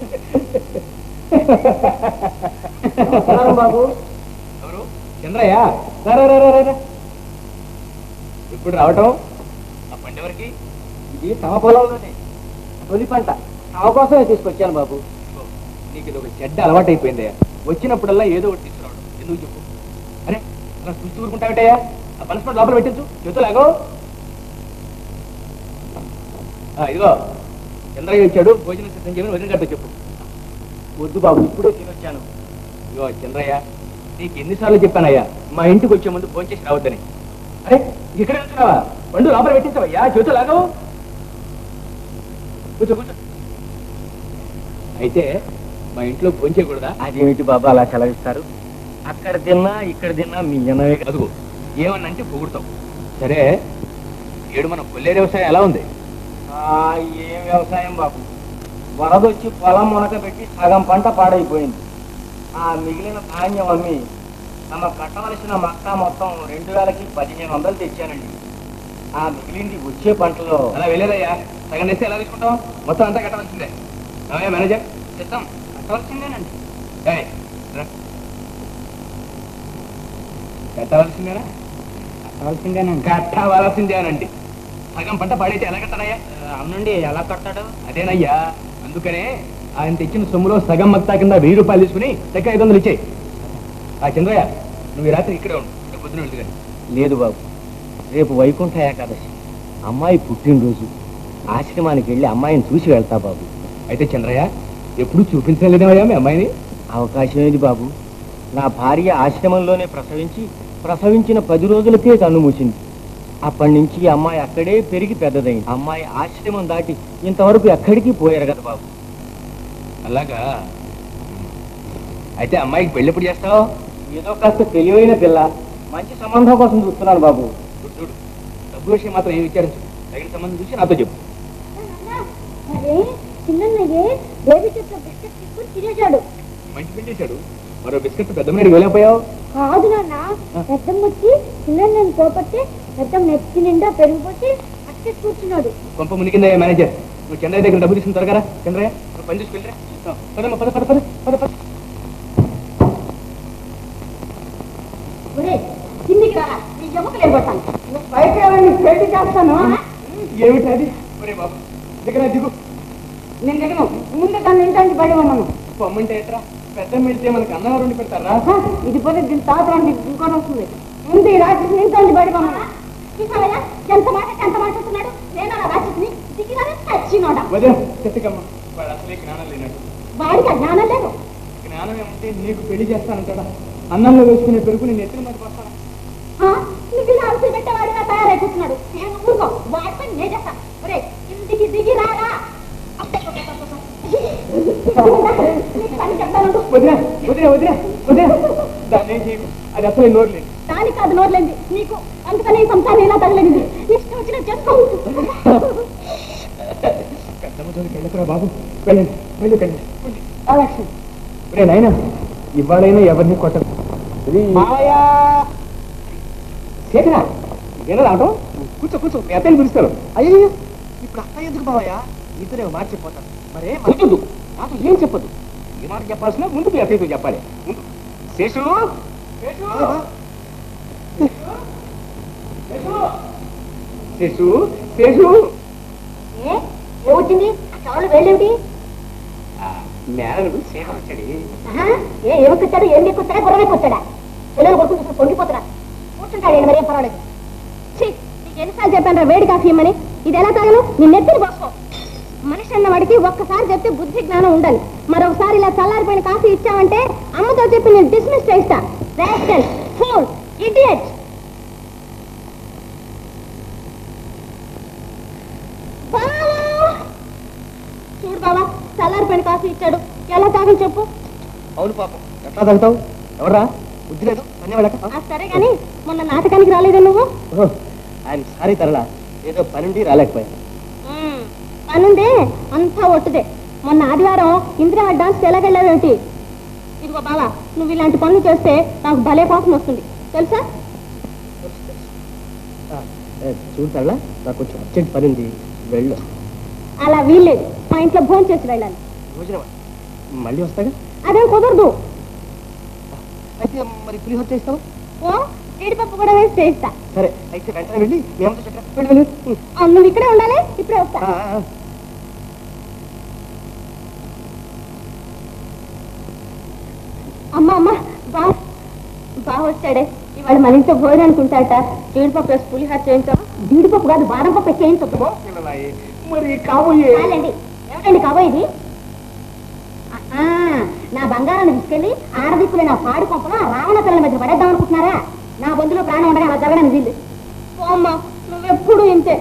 బాబు ఎవరు? చంద్రయ్య, రా. ఇప్పుడు రావటం ఆ పంట ఎవరికి? ఇది తమ పొలంలోనే తొలి పంట, తమ కోసమే తీసుకొచ్చాను బాబు. నీకు ఇది ఒక చెడ్డ అలవాటు అయిపోయింది. వచ్చినప్పుడల్లా ఏదో ఒకటి తీసుకురావడం. ఎందుకు చెప్పు? అరే అలా చూస్తూ ఊరుకుంటావేటయ్యా? ఆ పనస్పట్ లోపల పెట్టించు, చేతులాగో. ఇదిగో చంద్రయ్య వచ్చాడు, భోజనం సిద్ధం చేయమని వదిన గట్ట చెప్పు. వద్దు బాబు, ఇప్పుడే తినొచ్చాను. ఇదిగో చంద్రయ్య, నీకు ఎన్నిసార్లు చెప్పానయ్యా మా ఇంటికి వచ్చే ముందు ఫోన్ చేసి రావద్దని. అరే ఇక్కడే ఉంటున్నావా? పండు లోపల పెట్టించవయ్యా, చేతులాగో. కూర్చో కూర్చో. అయితే మా ఇంట్లో ఫోన్ చేయకూడదా? అదేమిటి బాబా అలా సెలవిస్తారు? అక్కడ తిన్నా ఇక్కడ తిన్నా మీ అన్నవే కాదు. అదుగు ఏమన్నంటే పొగుడతావు. సరే, ఏడు మన కొల్లేరు వ్యవసాయం ఎలా ఉంది? ఏం వ్యవసాయం బాబు, వరదొచ్చి పొలం మునక పెట్టి సగం పంట పాడైపోయింది. ఆ మిగిలిన ధాన్యం అమ్మి తమ కట్టవలసిన మక్కా మొత్తం రెండు వేలకి పదిహేను వందలు తెచ్చానండి. ఆ మిగిలింది వచ్చే పంటలో. అలా వెళ్ళేదయ్యా, సగం వేస్తే ఎలా తీసుకుంటాం? మొత్తం అంతా కట్టవలసిందే. అవునా మేనేజర్? సిద్ధం కట్టవలసిందేనండి. ఏయ్, రా. కట్టవలసిందేనా? కట్టవలసిందేనండి. కట్టవలసిందేనండి. సగం పంట పాడైతే ఎలా కట్టాడయ్యా? అవునండి, ఎలా కట్టాడు? అదేనయ్యా, అందుకనే ఆయన తెచ్చిన సొమ్ములో సగం మక్తా కింద వెయ్యి రూపాయలు తీసుకుని దగ్గర ఐదు వందలు ఇచ్చాయి. ఆ చంద్రయ్య, నువ్వు ఈ రాత్రి ఇక్కడే ఉండు, రేపు పొద్దున వెళ్తు కానీ. లేదు బాబు, రేపు వైకుంఠ ఏకాదశి, అమ్మాయి పుట్టినరోజు. ఆశ్రమానికి వెళ్ళి అమ్మాయిని చూసి వెళ్తా బాబు. అయితే చంద్రయ్య, ఎప్పుడు చూపించలేదేమయ్యా మీ అమ్మాయిని? అవకాశం ఏది బాబు? నా భార్య ఆశ్రమంలోనే ప్రసవించి ప్రసవించిన పది రోజులకే కన్ను మూసింది. అప్పటి నుంచి అమ్మాయి అక్కడే పెరిగి పెద్దదైంది. అమ్మాయి ఆశ్రమం దాటి ఇంతవరకు ఎక్కడికి పోయారు కదా బాబు. అలాగా? అయితే అమ్మాయికి పెళ్లి ఎప్పుడు చేస్తావు? ఏదో కాస్త తెలివైన పిల్ల, మంచి సంబంధం కోసం చూస్తున్నాను బాబు. చూడు, డబ్బు విషయం మాత్రం ఏమి విచారించు. తగిన సంబంధం చూసి నాతో చెప్పు. అరే చిన్నయ్యే బేబీ చెట్ల బిస్కెట్ తీసుకుని తినేశాడు. మంచి పెళ్లి చేశాడు. మరో బిస్కెట్ పెద్ద మీద వెళ్ళిపోయావు. కాదు నాన్న, పెద్దమ్మ వచ్చి చిన్నయ్యని పోపట్టి పెద్దమ్మ నెత్తి నిండా పెరిగిపోతే అట్టే కూర్చున్నాడు. కొంప మునిగిందయ్యా మేనేజర్. నువ్వు చంద్రయ్య దగ్గర డబ్బు తీసుకుని త్వరగా చంద్రయ్య నువ్వు పని చూసి వెళ్ళరా. పదమ్మ పద పద పద పద పద. కిందికి రా, నీ ఎముకలు ఎగొట్టాను. నువ్వు బయట పెళ్లి చేస్తాను. ఏమిటి అది? ఒరే బాబు దగ్గర దిగు. నేను దిగను, ముందు దాన్ని ఇంటానికి బయట ఉన్నాను. పొమ్మంటే ఎట్రా? పెద్ద వెళ్తే మనకి అన్నం వండి పెడతారా? ఇది పోతే దీని తాత రండి ఇంకోటి వస్తుంది. ముందు ఈ రాక్షసిని ఇంటానికి బయట ఉన్నాను. ఎంత మాట ఎంత మాట్లాడుతున్నాడు. నేను ఆ రాక్షసిని దిగినానే చచ్చినోడా. వదే చెట్టుకమ్మ, వాడు అసలే జ్ఞానం లేనట్టు. వాడికి ఆ జ్ఞానం లేదు. జ్ఞానం ఏమంటే నీకు పెళ్లి చేస్తానంటాడా? అన్నంలో వేసుకునే పెరుగు నేను ఎత్తున మీద పడతాను. నువ్వు ఇలా అలసి పెట్టేవాడిగా తయారైపోతున్నాడు. నేను ఊరుకో, వాడి పని నేను చేస్తాను. ఒరే ఇంటికి దిగి రారా. వదిలే వదిలే వదిలే వదిలే దాన్ని ఏం చేయకు. అది అసలే నోరులేదు. దానికి కాదు నోరులేంది నీకు. అందుకని ఈ సంసారం ఇలా తగలేదు. ఇష్టం వచ్చిన చేసుకో. పెద్దమ్మతోకి వెళ్ళకురా బాబు. వెళ్ళండి వెళ్ళి వెళ్ళండి. రే నాయన, ఇవాళైనా ఎవరిని కొట్టదు. చేతినా ఏదో రావటం. కూర్చో కూర్చో, మీ అత్తయ్యని పిలుస్తారు. అయ్యో ఇప్పుడు అత్తయ్య ఎందుకు బావయ్యా? ఇద్దరే మాట చెప్పిపోతాను. మరే మరొద్దు, నాతో ఏం చెప్పదు. ఈ మాట చెప్పాల్సిన ముందు మీ అత్తయ్యతో చెప్పాలి. ముందు శేషు శేషు శేషు ఏమొచ్చింది? చాలు వెళ్ళేమిటి? మేనడు శేఖర్ వచ్చాడు. ఏ ఏమొచ్చాడు? ఏం తీసుకొచ్చాడా? గుర్రమే వచ్చాడా? పిల్లలు కొడుకుని పొంగిపోతున్నా కూర్చుంటాడు. ఏం మరేం పర్వాలేదు. నీకు ఎన్నిసార్లు చెప్పాను వేడి కాఫీ ఇమ్మని. ఇది ఎలా తాగను? నీ నెత్తిని పోసుకో. మనిషి అన్న వాడికి ఒక్కసారి చెప్తే బుద్ధి జ్ఞానం ఉండాలి. మరొకసారి ఇలా చల్లారిపోయిన కాఫీ ఇచ్చావంటే అమ్మతో చెప్పి నేను డిస్మిస్ చేస్తా. Rascal, fool, idiot. చూడు బాబా, చల్లారిపోయిన కాఫీ ఇచ్చాడు. ఎలా తాగని చెప్పు. అవును పాపం, ఎట్లా తాగుతావు? ఎవరా బుద్ధి లేదు ధన్యవాడ. సరే గాని మొన్న నాటకానికి రాలేదా నువ్వు? ఆయన సారీ తరలా, ఏదో పనుండి రాలేకపోయాను. పనుందే అంతా ఒట్టుదే. మొన్న ఆదివారం ఇందిరా డాన్స్ ఎలాగెళ్ళావేమిటి? ఇదిగో బావా, నువ్వు ఇలాంటి పనులు చేస్తే నాకు భలే కోపం వస్తుంది తెలుసా? చూడు తరలా, నాకు కొంచెం అర్జెంట్ పనింది, వెళ్ళు. అలా వీల్లేదు, మా ఇంట్లో భోజనం చేసి వెళ్ళాలి. భోజనమా? మళ్ళీ వస్తాగా? అదేం కుదరదు. అయితే మరి పులిహోర చేస్తావా? ఓ జీడిపప్పు కూడా వేసి చేయిస్తా. సరే అయితే వెంటనే వెళ్ళి మేమంతా చెప్పరా. వెళ్ళి నువ్వు ఇక్కడే ఉండాలి, ఇప్పుడే వస్తా. అమ్మా అమ్మా, బా బాగా వచ్చాడే. ఇవాళ మన ఇంట్లో భోజనం అనుకుంటాట. జీడిపప్పు వేసి పులిహోర చేయించావా? జీడిపప్పు కాదు, బాదం పప్పు చేయించు. మరి కాబోయే ఏమిటండి కాబోయేది? నా బంగారాన్ని తీసుకెళ్లి ఆడదిక్కులే నా పాడి కొంపలో రావణ పిల్లల మధ్య పడేద్దాం అనుకుంటున్నారా? నా బొందులో ప్రాణం ఉండగా అలా జరగడానికి వీళ్ళు. అమ్మా నువ్వెప్పుడు ఇంతే.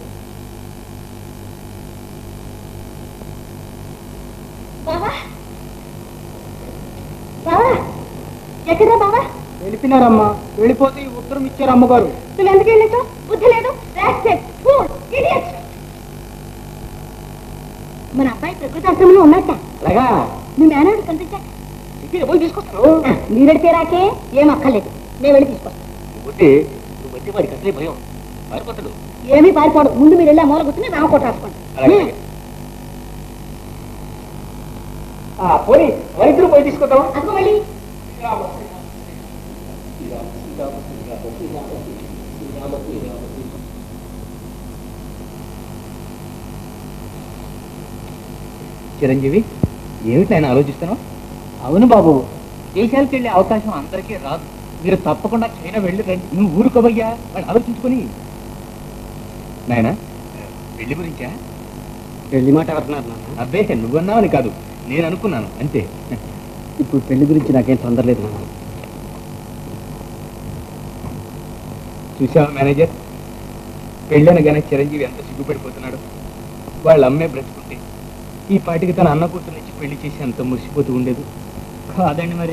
బావా బావా, ఎక్కడా బావా? వెళ్ళిపోయినారమ్మా. వెళ్ళిపోతే ఈ ఉత్తరం ఇచ్చారు అమ్మగారు. నువ్వు ఎందుకు వెళ్ళావు? బుద్ధి లేదు. మన అబ్బాయి ప్రకృతి ఆశ్రమంలో ఉన్నట్ట. అలాగా? నువ్వు మేనాడు కనిపించా పోయి తీసుకొస్తాను. మీరెడితే రాకే ఏం అక్కర్లేదు, నేను వెళ్ళి తీసుకొస్తాను. నువ్వు వచ్చి వాడికి అసలే భయం, పారిపోతాడు. ఏమీ పారిపోడు. ముందు మీరు వెళ్ళి మూల కూర్చుని రామకోట రాసుకోండి. పోయి వైద్యులు పోయి తీసుకొద్దాం. అదిగో మళ్ళీ చిరంజీవి, ఏమిటి ఆయన ఆలోచిస్తాను? అవును బాబు, దేశాలకు వెళ్ళే అవకాశం అందరికీ రాదు. మీరు తప్పకుండా చైనా వెళ్ళి రండి. నువ్వు ఊరుకోబయ్యా, వాళ్ళు ఆలోచించుకొని. నాయన పెళ్లి గురించా? పెళ్లి మాట ఎవరున్నారు? అబ్బే నువ్వన్నావని కాదు, నేను అనుకున్నాను అంతే. ఇప్పుడు పెళ్లి గురించి నాకేం తొందర లేదు నాన్న. చూసావా మేనేజర్, పెళ్ళైన గనక చిరంజీవి ఎంత సిగ్గుపడిపోతున్నాడు. వాళ్ళ అమ్మే బ్రతుకుంటే ఈ పాటికి తన అన్న కూతురునిచ్చి పెళ్లి చేసి అంత మురిసిపోతూ ఉండేది కాదండి. మరి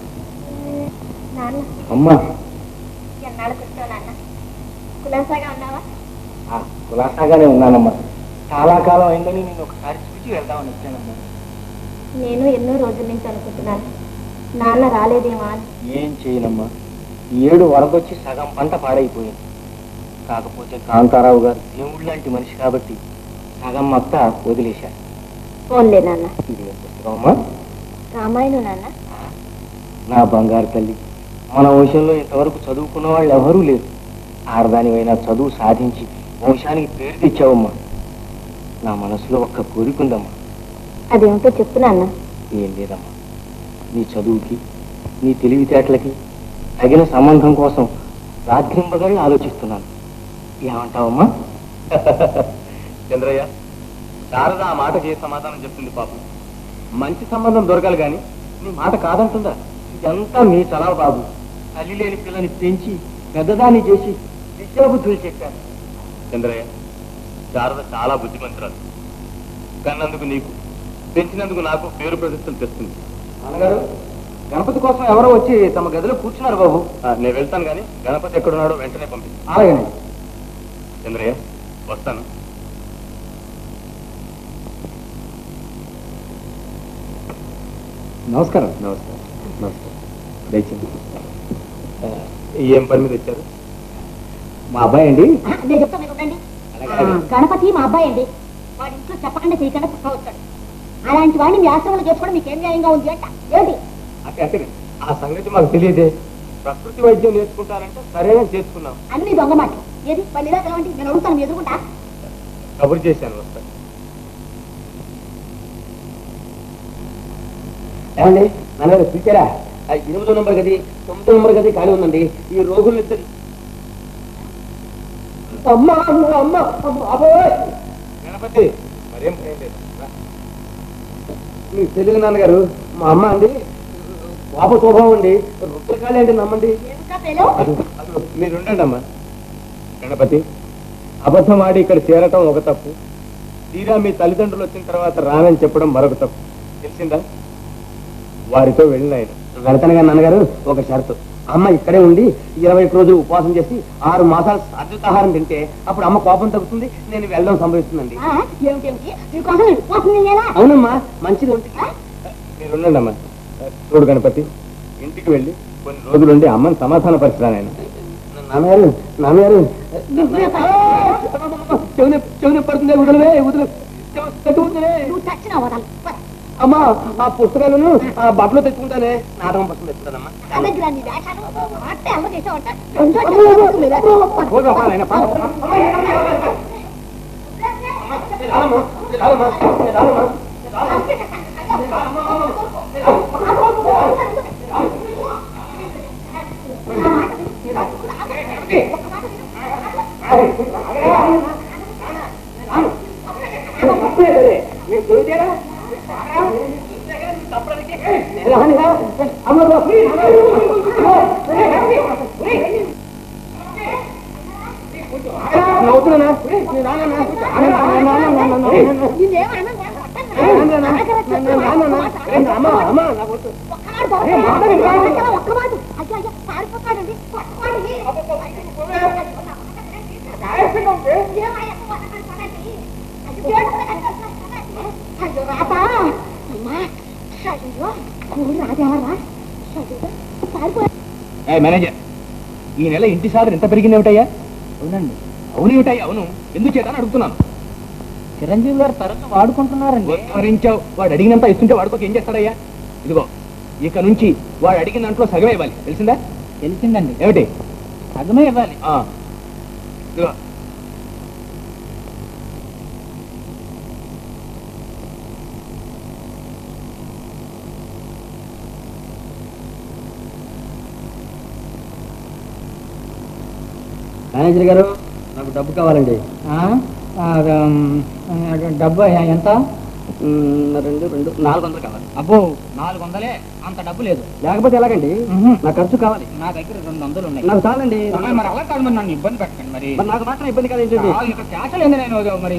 నాన్న అమ్మా ఎన్నాళ్ళకు వచ్చావు నాన్న? కులాసాగా ఉన్నావా? కులాసాగానే ఉన్నానమ్మా. చాలా కాలం అయిందని నేను ఒకసారి చూసి వెళ్దామని వచ్చానమ్మా. నేను ఎన్నో రోజుల నుంచి అనుకుంటున్నాను నాన్న రాలేదేమా అని. ఏం చేయనమ్మా, ఈ ఏడు వరదొచ్చి సగం పంట పాడైపోయింది. కాకపోతే కాంతారావు గారు దేవుడు లాంటి మనిషి కాబట్టి సగం మొత్త వదిలేశారు. ఫోన్లే నాన్న. ఇది ఏ పుస్తకం అమ్మా? రామాయణం నాన్న. నా బంగారు తల్లి, మన వంశంలో ఇంతవరకు చదువుకున్న వాళ్ళు ఎవరూ లేరు. ఆడదానివైనా చదువు సాధించి వంశానికి పేరు తెచ్చావమ్మా. నా మనసులో ఒక్క కోరికుందమ్మా. అదేమిటో చెప్పు నాన్న. ఏం లేదమ్మా, నీ చదువుకి నీ తెలివితేటలకి తగిన సంబంధం కోసం రాత్రింబగళ్ళు ఆలోచిస్తున్నాను. ఏమంటావమ్మా? చంద్రయ్య, శారద ఆ మాటకి ఏ సమాధానం చెప్తుంది పాపం. మంచి సంబంధం దొరకాలి కానీ నీ మాట కాదంటుందా? ఇదంతా మీ చలవ బాబు. తల్లి లేని పిల్లని పెంచి పెద్దదాన్ని చేసి విద్యాబుద్ధులు చెప్పాను. చంద్రయ్య, శారద చాలా బుద్ధిమంతురాలు. కన్నందుకు నీకు, పెంచినందుకు నాకు పేరు ప్రతిష్టలు తెస్తుంది. నాన్నగారు, గణపతి కోసం ఎవరో వచ్చి తమ గదిలో కూర్చున్నారు బాబు. నేను వెళ్తాను కానీ గణపతి ఎక్కడున్నాడో వెంటనే పంపి. అలాగేనండి. చంద్రయ్య, వస్తాను. నమస్కారం. నమస్కారం. నమస్కారం. దయచేయండి. ఏం పని మీద వచ్చారు? మా అబ్బాయి అండి. నేను చెప్తా మీరు ఉండండి. గణపతి మా అబ్బాయి అండి. వాడి ఇంట్లో చెప్పకుండా చేయకుండా పుట్ట వచ్చాడు. అలాంటి వాడిని మీ ఆశ్రమంలో చేసుకోవడం మీకు ఏం న్యాయంగా ఉంది అంట. ఏంటి అంటే అంటే ఆ సంగతి మాకు తెలియదే. ప్రకృతి వైద్యం నేర్చుకుంటారంటే సరేనే చేసుకున్నాం. అన్ని దొంగ మాటలు. ఏది వాళ్ళు ఇలా తెలవండి, నేను అడుగుతాను, మీరు ఎదుర్కొంటా. కబురు చేశాను, వస్తాను. ఏమండి నాన్నగారు పిలిచారా? ఎనిమిదో నెంబర్ గది, తొమ్మిదో నెంబర్ గది ఖాళీ ఉందండి. ఈ రోగులు ఇద్దరు. అమ్మా అమ్మ అబ్బాయి. గణపతి, మరేం భయం లేదు. మీకు తెలియదు నాన్నగారు, మా అమ్మ అండి పాప స్వభావం అండి. రుద్రకాళి అంటే నమ్మండి. ఎందుకా పేలు? అసలు మీరు ఉండండి అమ్మా. గణపతి, అబద్ధం ఆడి ఇక్కడ చేరటం ఒక తప్పు. తీరా మీ తల్లిదండ్రులు వచ్చిన తర్వాత రానని చెప్పడం మరొక తప్పు. తెలిసిందా? వారితో వెళ్ళిన ఆయన వెళతానుగా నాన్నగారు, ఒక షరతు. అమ్మ ఇక్కడే ఉండి ఇరవై ఒక్క రోజులు ఉపవాసం చేసి ఆరు మాసాలు అద్భుతాహారం తింటే అప్పుడు అమ్మ కోపం తగ్గుతుంది, నేను వెళ్ళడం సంభవిస్తుందండి. ఆ, ఏమిటేమిటి మీకోసం నేను ఉపవాసం చేయాలా? అవునమ్మా, మంచిది ఒంటికి. మీరు ఉండండి అమ్మా. చూడు గణపతి, ఇంటికి వెళ్ళి కొన్ని రోజులు ఉండి అమ్మని సమాధాన పరిచరా. నేను నాన్నగారు నాన్నగారు నువ్వే కాదు. చెవునే చెవునే పడుతుంది. వదలవే వదల కట్టుకుంటునే. నువ్వు చచ్చిన వదాలు. అమ్మా ఆ పుస్తకాలను ఆ బట్టలు తెచ్చుకుంటానే. నాటకం పుస్తకం తెచ్చుకుంటానమ్మా. నా దగ్గర నీ వేషాలు ఆడితే అమ్మ చేసావంట. రెండో చెప్పు మీద. పోదమ్మా, నాయనా, పా. రాదమ్మా, రాదమ్మా, రాదమ్మా. మీరు దొరికారా? నవ్వుతున్నా మేనేజర్, ఈ నెల ఇంటి సాధన ఎంత పెరిగింది ఏమిటయ్యా? అవునండి. అవును ఏమిటయ్యా? అవును ఎందుకు చేత అడుగుతున్నాను. చిరంజీవి గారు తరచు వాడుకుంటున్నారండి. ఉద్ధరించావు. వాడు అడిగినంత ఇస్తుంటే వాడుకోక ఏం చేస్తాడయ్యా? ఇదిగో ఇక నుంచి వాడు అడిగిన దాంట్లో సగమే ఇవ్వాలి. తెలిసిందా? తెలిసిందండి. ఏమిటి? సగమే ఇవ్వాలి. ఇదిగో మేనేజర్ గారు, నాకు డబ్బు కావాలండి. డబ్బు ఎంత? రెండు రెండు నాలుగు వందలు కావాలి. అబ్బో నాలుగు వందలే, అంత డబ్బు లేదు. లేకపోతే ఎలాగండి? నా ఖర్చు కావాలి. నా దగ్గర రెండు వందలు ఉన్నాయి. నాకు చాలండి. మరి అలా కాదు, మరి నన్ను ఇబ్బంది పెట్టండి. మరి మరి నాకు మాత్రం ఇబ్బంది కాదు ఏంటండి? ఇక క్యాష్ లేదు నేను మరి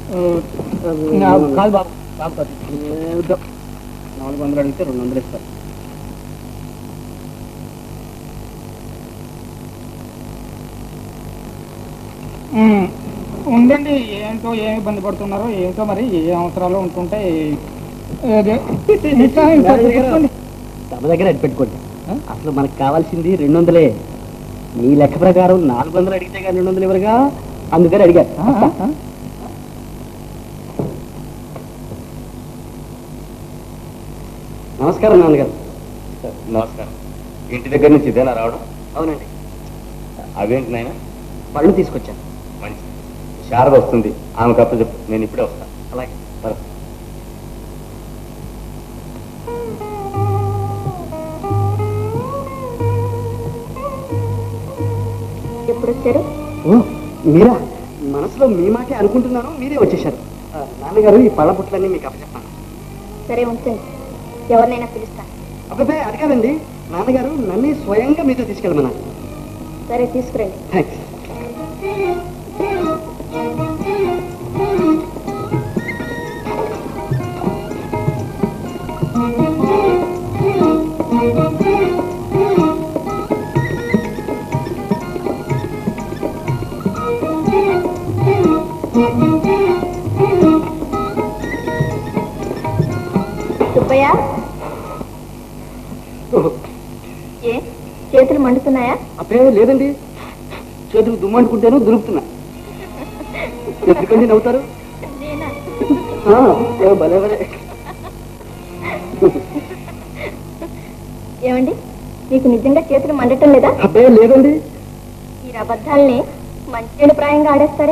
కాదు బాబు బాబు కాదు. నాలుగు వందలు అడిగితే రెండు వందలు ఇస్తారు. ఉండండి, ఏంటో ఏమి ఇబ్బంది పడుతున్నారో ఏంటో, మరి ఏ అవసరాలు ఉంటుంటే తమ దగ్గర అడి పెట్టుకోండి. అసలు మనకు కావాల్సింది రెండు వందలే. మీ లెక్క ప్రకారం నాలుగు వందలు అడిగితే కానీ రెండు వందలు ఇవ్వరుగా, అందుకని అడిగారు. నమస్కారం నాన్నగారు. నమస్కారం. ఇంటి దగ్గర నుంచి ఇదేనా రావడం? అవునండి. అవేంటి నాయన? పళ్ళు తీసుకొచ్చాను. మంచి శారద వస్తుంది, ఆమె కప్ప చెప్పు, నేను ఇప్పుడే వస్తాను. అలాగే. ఎప్పుడు వచ్చారు? ఓ మీరా? మనసులో మీ మాటే అనుకుంటున్నాను, మీరే వచ్చేశారు. నాన్నగారు ఈ పళ్ళ పుట్లన్నీ మీకు అప్పచెప్పాను. సరే ఉంచండి, ఎవరినైనా పిలుస్తాను. అబ్బాయి అడగాలండి, నాన్నగారు నన్ను స్వయంగా మీతో తీసుకెళ్ళమన్నారు. సరే తీసుకురండి. థ్యాంక్స్. సుబ్బయ్య, ఏ చేతులు మండుతున్నాయా? అబ్బే లేదండి, చేతులు దుమ్మంటుకుంటేను దులుపుతున్నా. ఎందుకండి నవ్వుతారు? నేనా? భలే భలే. ఏమండి, మీకు నిజంగా చేతులు మండటం లేదా? అబ్బే లేదండి. మీరు అబద్ధాలని మంచి ప్రాయంగా ఆడేస్తారే.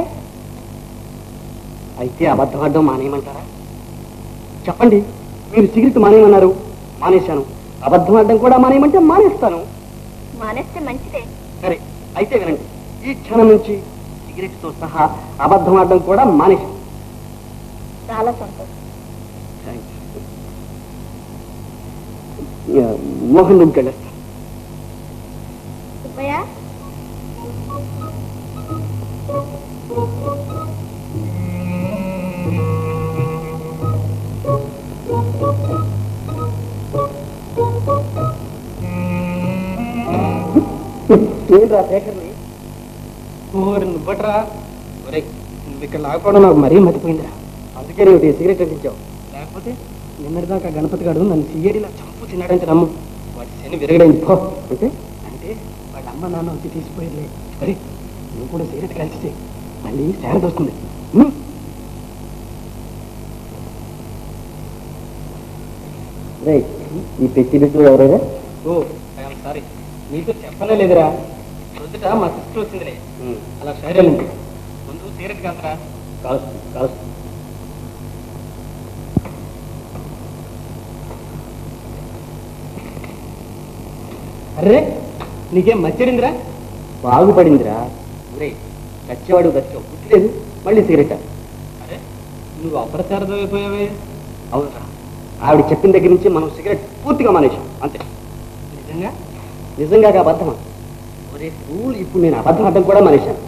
అయితే అబద్ధం ఆడడం మానేయమంటారా? చెప్పండి, మీరు సిగరెట్ మానేయమన్నారు, మానేశాను. అబద్ధం ఆడడం కూడా మానేయమంటే మానేస్తాను. మానేస్తే మంచిదే. సరే అయితే వినండి, ఈ క్షణం నుంచి సిగరెట్ తో సహా అబద్ధం ఆడడం కూడా మానేశాను. చాలా సంతోషం. మోహన్ రూమ్కి వెళ్ళేస్తాను. సుబ్బయ్య, ఏంట్రా శేఖర్ని? నువ్వట్రా? ఒరే, నువ్వు ఇక్కడ లాగపోవడం నాకు మరీ మర్చిపోయిందిరా. అందుకే నువ్వు సిగరెట్ అందించావు. లేకపోతే నిన్నటిదాకా గణపతి గారు నన్ను సిగరెట్లా చంపు తిన్నాడంటే నమ్ము. వాటి శని విరగడైంది పో. అంటే అంటే వాళ్ళ అమ్మ నాన్న వచ్చి తీసిపోయేదిలే. సరే నువ్వు కూడా సిగరెట్ కలిసి మళ్ళీ శారద వస్తుంది. ఈ పెట్టి బిడ్డ ఎవరైనా? ఓ ఐఎమ్ సారీ, నీతో చెప్పనే లేదురా. ప్రొద్దుట మా సిస్టర్ వచ్చిందిలే, అలా షైర్ వెళ్ళింది. ముందు సిగరెట్ కాదురా, కాల్సు కాల్సు. అర్రే, నీకేం మచ్చరిందిరా? బాగుపడిందిరా. ఒరే, చచ్చేవాడు దచ్చావు, పుట్టలేదు, మళ్ళీ సిగరెట్. అరే, నువ్వు అప్రచారం అయిపోయావే. అవునరా, ఆవిడ చెప్పిన దగ్గర నుంచి మనం సిగరెట్ పూర్తిగా మానేశాం, అంతే. నిజంగా? నిజంగా అబద్ధమా? ఒరే ఫూల్, ఇప్పుడు నేను అబద్ధం ఆడడం కూడా మానేశాను.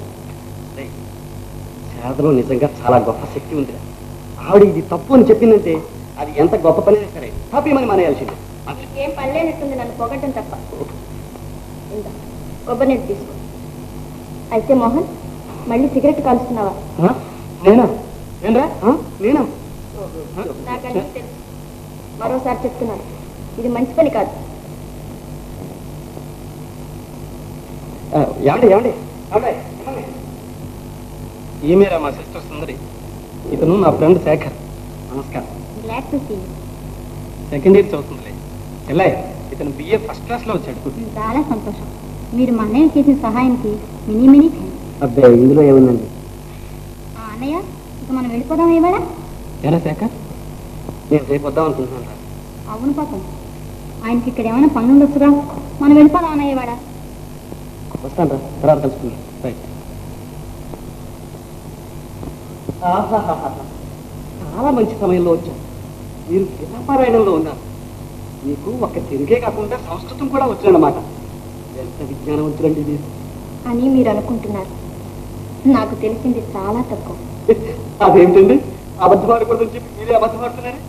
శారదలో నిజంగా చాలా గొప్ప శక్తి ఉందిరా. ఆవిడ ఇది తప్పు అని చెప్పిందంటే అది ఎంత గొప్ప పని అయినా సరే తప్పేమని మానేయాల్సింది. ఏం పర్లేనట్టుంది నన్ను పొగట్టం తప్ప. ఇందా కొబ్బరి నీళ్ళు తీసుకో. అయితే మోహన్, మళ్ళీ సిగరెట్ కాలుస్తున్నావా? నేనా? నేనరా? నేనా? నాకన్నీ తెలుసు. మరోసారి చెప్తున్నాను, ఇది మంచి పని కాదు. ఏమండి ఏమండి ఈమెరా మా సిస్టర్ సుందరి, ఇతను నా ఫ్రెండ్ శేఖర్. నమస్కారం. Glad to see you. Second year చదువుతుందిలే. చెల్లాయి, ఇతను బిఏ ఫస్ట్ క్లాస్ లో వచ్చాడు. చాలా సంతోషం. మీరు మా అన్నయ్య చేసిన సహాయానికి మినీ మినీ అబ్బాయి ఇందులో ఏముందండి? అన్నయ్య, ఇక మనం వెళ్ళిపోదాం ఇవాళ. ఎలా శేఖర్? నేను రేపు వద్దాం అనుకుంటున్నాను. అవును పాపం, ఆయనకి ఇక్కడ ఏమైనా పనులు ఉండొచ్చుగా. మనం వెళ్ళిపోదాం అన్నయ్య ఇవాళ. వస్తాను రా, తర్వాత కలుసుకుందాం. రైట్. చాలా మంచి సమయంలో వచ్చాను. మీరు గీతాపారాయణంలో ఉన్నారు. మీకు ఒక తెలుగే కాకుండా సంస్కృతం కూడా వచ్చానమాట. ఎంత విజ్ఞానవంతులండి మీరు అని మీరు అనుకుంటున్నారు. నాకు తెలిసింది చాలా తక్కువ. అదేమిటండి అబద్ధమాడకూడదని చెప్పి మీరే అబద్ధమాడుతున్నారే?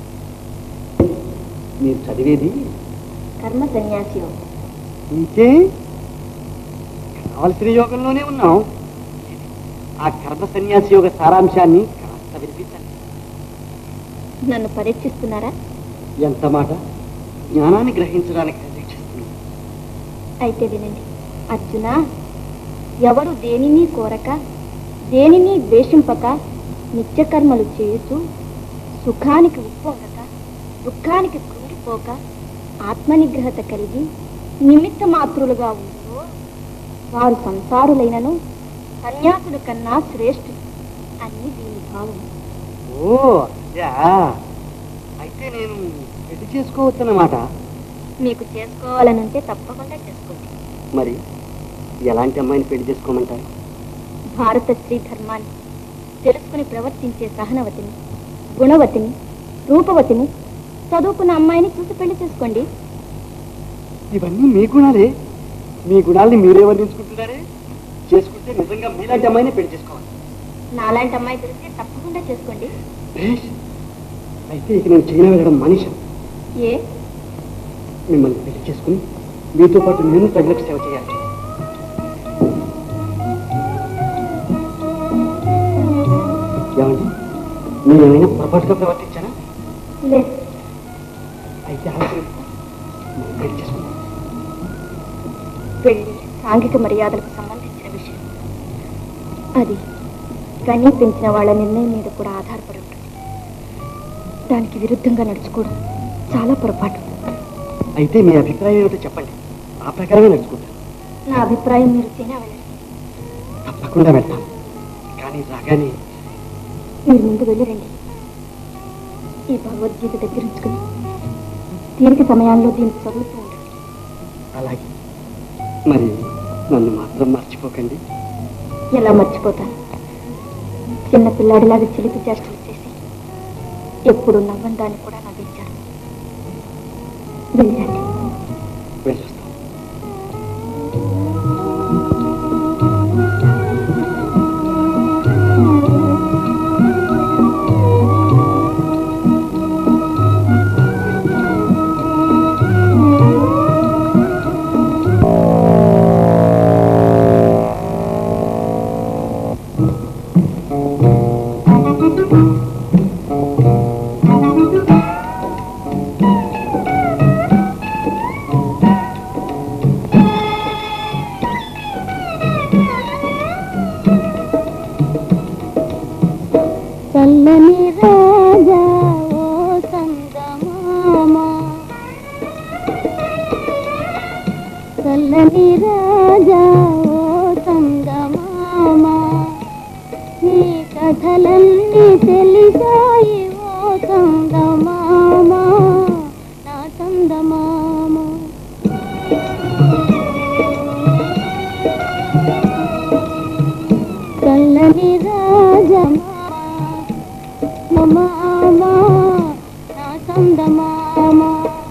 మీరు చదివేది కర్మ సన్యాసి యోగం. ఇంకే కావలసిన యోగంలోనే ఉన్నాం. ఆ కర్మ సన్యాసి యోగ సారాంశాన్ని కాస్త వినిపించండి. నన్ను పరీక్షిస్తున్నారా? ఎంత మాట! జ్ఞానాన్ని గ్రహించడానికి పరీక్షిస్తున్నాను. అయితే వినండి. అర్జున, ఎవరు దేనిని కోరక దేనిని ద్వేషింపక నిత్యకర్మలు చేస్తూ సుఖానికి ఉప్పొంగక దుఃఖానికి కృంగిపోక ఆత్మనిగ్రహత కలిగి నిమిత్త మాతృలుగా ఉందో వారు సంసారులైనను సన్యాసుల కన్నా శ్రేష్ఠులు అని దీని భావం. ఓ అయ్యా, అయితే నేను పెళ్లి చేసుకోవచ్చన్నమాట. మీకు చేసుకోవాలనుంటే తప్పకుండా చేసుకోండి. మరి ఎలాంటి అమ్మాయిని పెళ్లి చేసుకోమంటారు? భారత స్త్రీ ధర్మాన్ని తెలుసుకుని ప్రవర్తించే సహనవతిని, గుణవతిని, రూపవతిని, చదువుకున్న అమ్మాయిని చూసి పెళ్లి చేసుకోండి. ఇవన్నీ మీ గుణాలే. మీ గుణాలని మీరే వర్ణించుకుంటున్నారే. చేసుకుంటే నిజంగా మీలాంటి అమ్మాయిని పెళ్లి చేసుకోవాలి. నాలాంటి అమ్మాయి దొరికితే తప్పకుండా చేసుకోండి. అయితే ఇక నేను చైనా వెళ్ళడం మనిషి. ఏ మిమ్మల్ని పెళ్లి చేసుకుని మీతో పాటు నేను ప్రజలకు సేవ చేయాలి. ఏమండి, నేను ఏమైనా పొరపాటుగా ప్రవర్తించానా? లేదు. అయితే ఆలోచన పెళ్లి చేసుకున్నాను. పెళ్లి సాంఘిక మర్యాదలకు సంబంధించిన విషయం. అది కనీ పెంచిన వాళ్ళ నిర్ణయం మీద కూడా ఆధారపడి ఉంటుంది. దానికి విరుద్ధంగా నడుచుకోవడం చాలా పొరపాటు. అయితే మీ అభిప్రాయం ఏమిటో చెప్పండి, ఆ ప్రకారమే నడుచుకుంటాను. నా అభిప్రాయం మీరు చైనా వెళ్ళండి. తప్పకుండా వెళ్తాను. కానీ రాగానే మీరు ముందు వెళ్ళిరండి. ఈ భగవద్గీత దగ్గరించుకుని తీరిక సమయాల్లో దీన్ని చదువుతూ ఉండండి. అలాగే. మరి నన్ను మాత్రం మర్చిపోకండి. ఎలా మర్చిపోతాను? చిన్న పిల్లాడిలాగా చిలిపి చేష్టలు చేసి ఎప్పుడు నవ్వందాన్ని కూడా నవ్వించారు. వెళ్ళండి. వెళ్ళొస్తాను. చల్లని రాజా ఓ సంగమామ, చల్లని రాజా ఓ సంగమామ, నీ కథలన్నీ తెలిసాయి ఓ సంగమామ, నా సంగమామ. చల్లని రాజా మామా, నా సందమామ.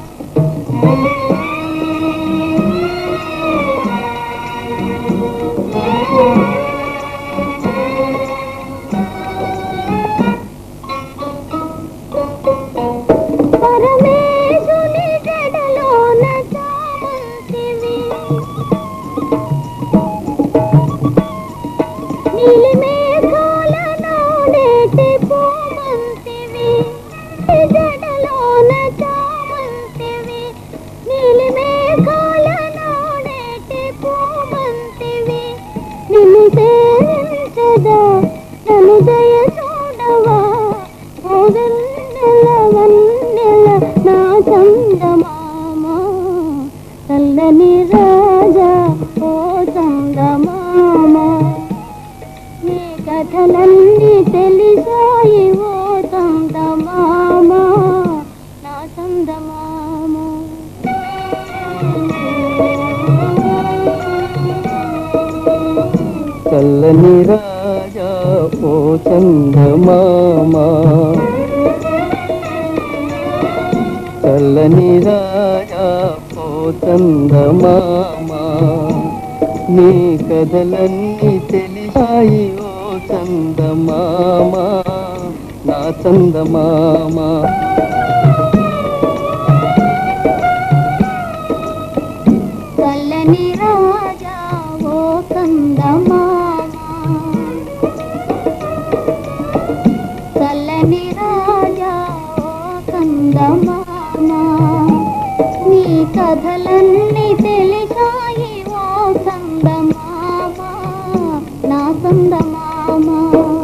పరమేశుని జడలోన చామంతివి, నీలి మేఘాల నాడేటి పూమంతివి, జడలోన చామంతివి, నీలి మేఘాల నాడేటి పూమంతివి, నిన్ను సేవించదా నన్ను దయ చూడవా, ఓ వెన్నెల వన్నెల నా చందమామ, చల్లని రాజా ఓ చందమామ, నీ కథలన్నీ తెలిసాయి ఓ చందమామ, నా చందమామ. చల్లని రాజా ఓ చందమామ, చల్లని రాజా చందమామా నీ కథలన్నీ తెలిసాయి ఓ చందమామా నా చందమామా చల్లని రాజా ఓ చందమామా చల్లని రాజా ఓ చందమామా నీ కథలన్నీ తెలిసాయి ఓ చందమామా నా చందమామా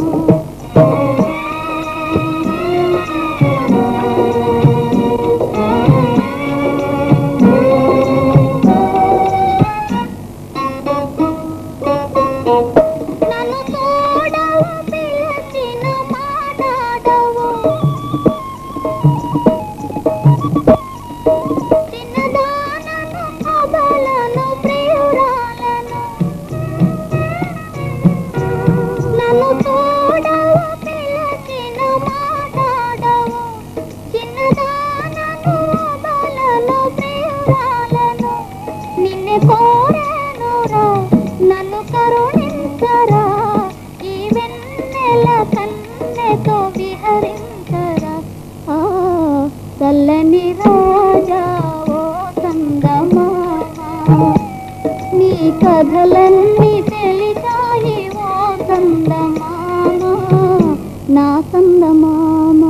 చల్లని రాజా ఓ చందమామా నీ కథలన్నీ తెలిసాయి ఓ చందమామా నా చందమామా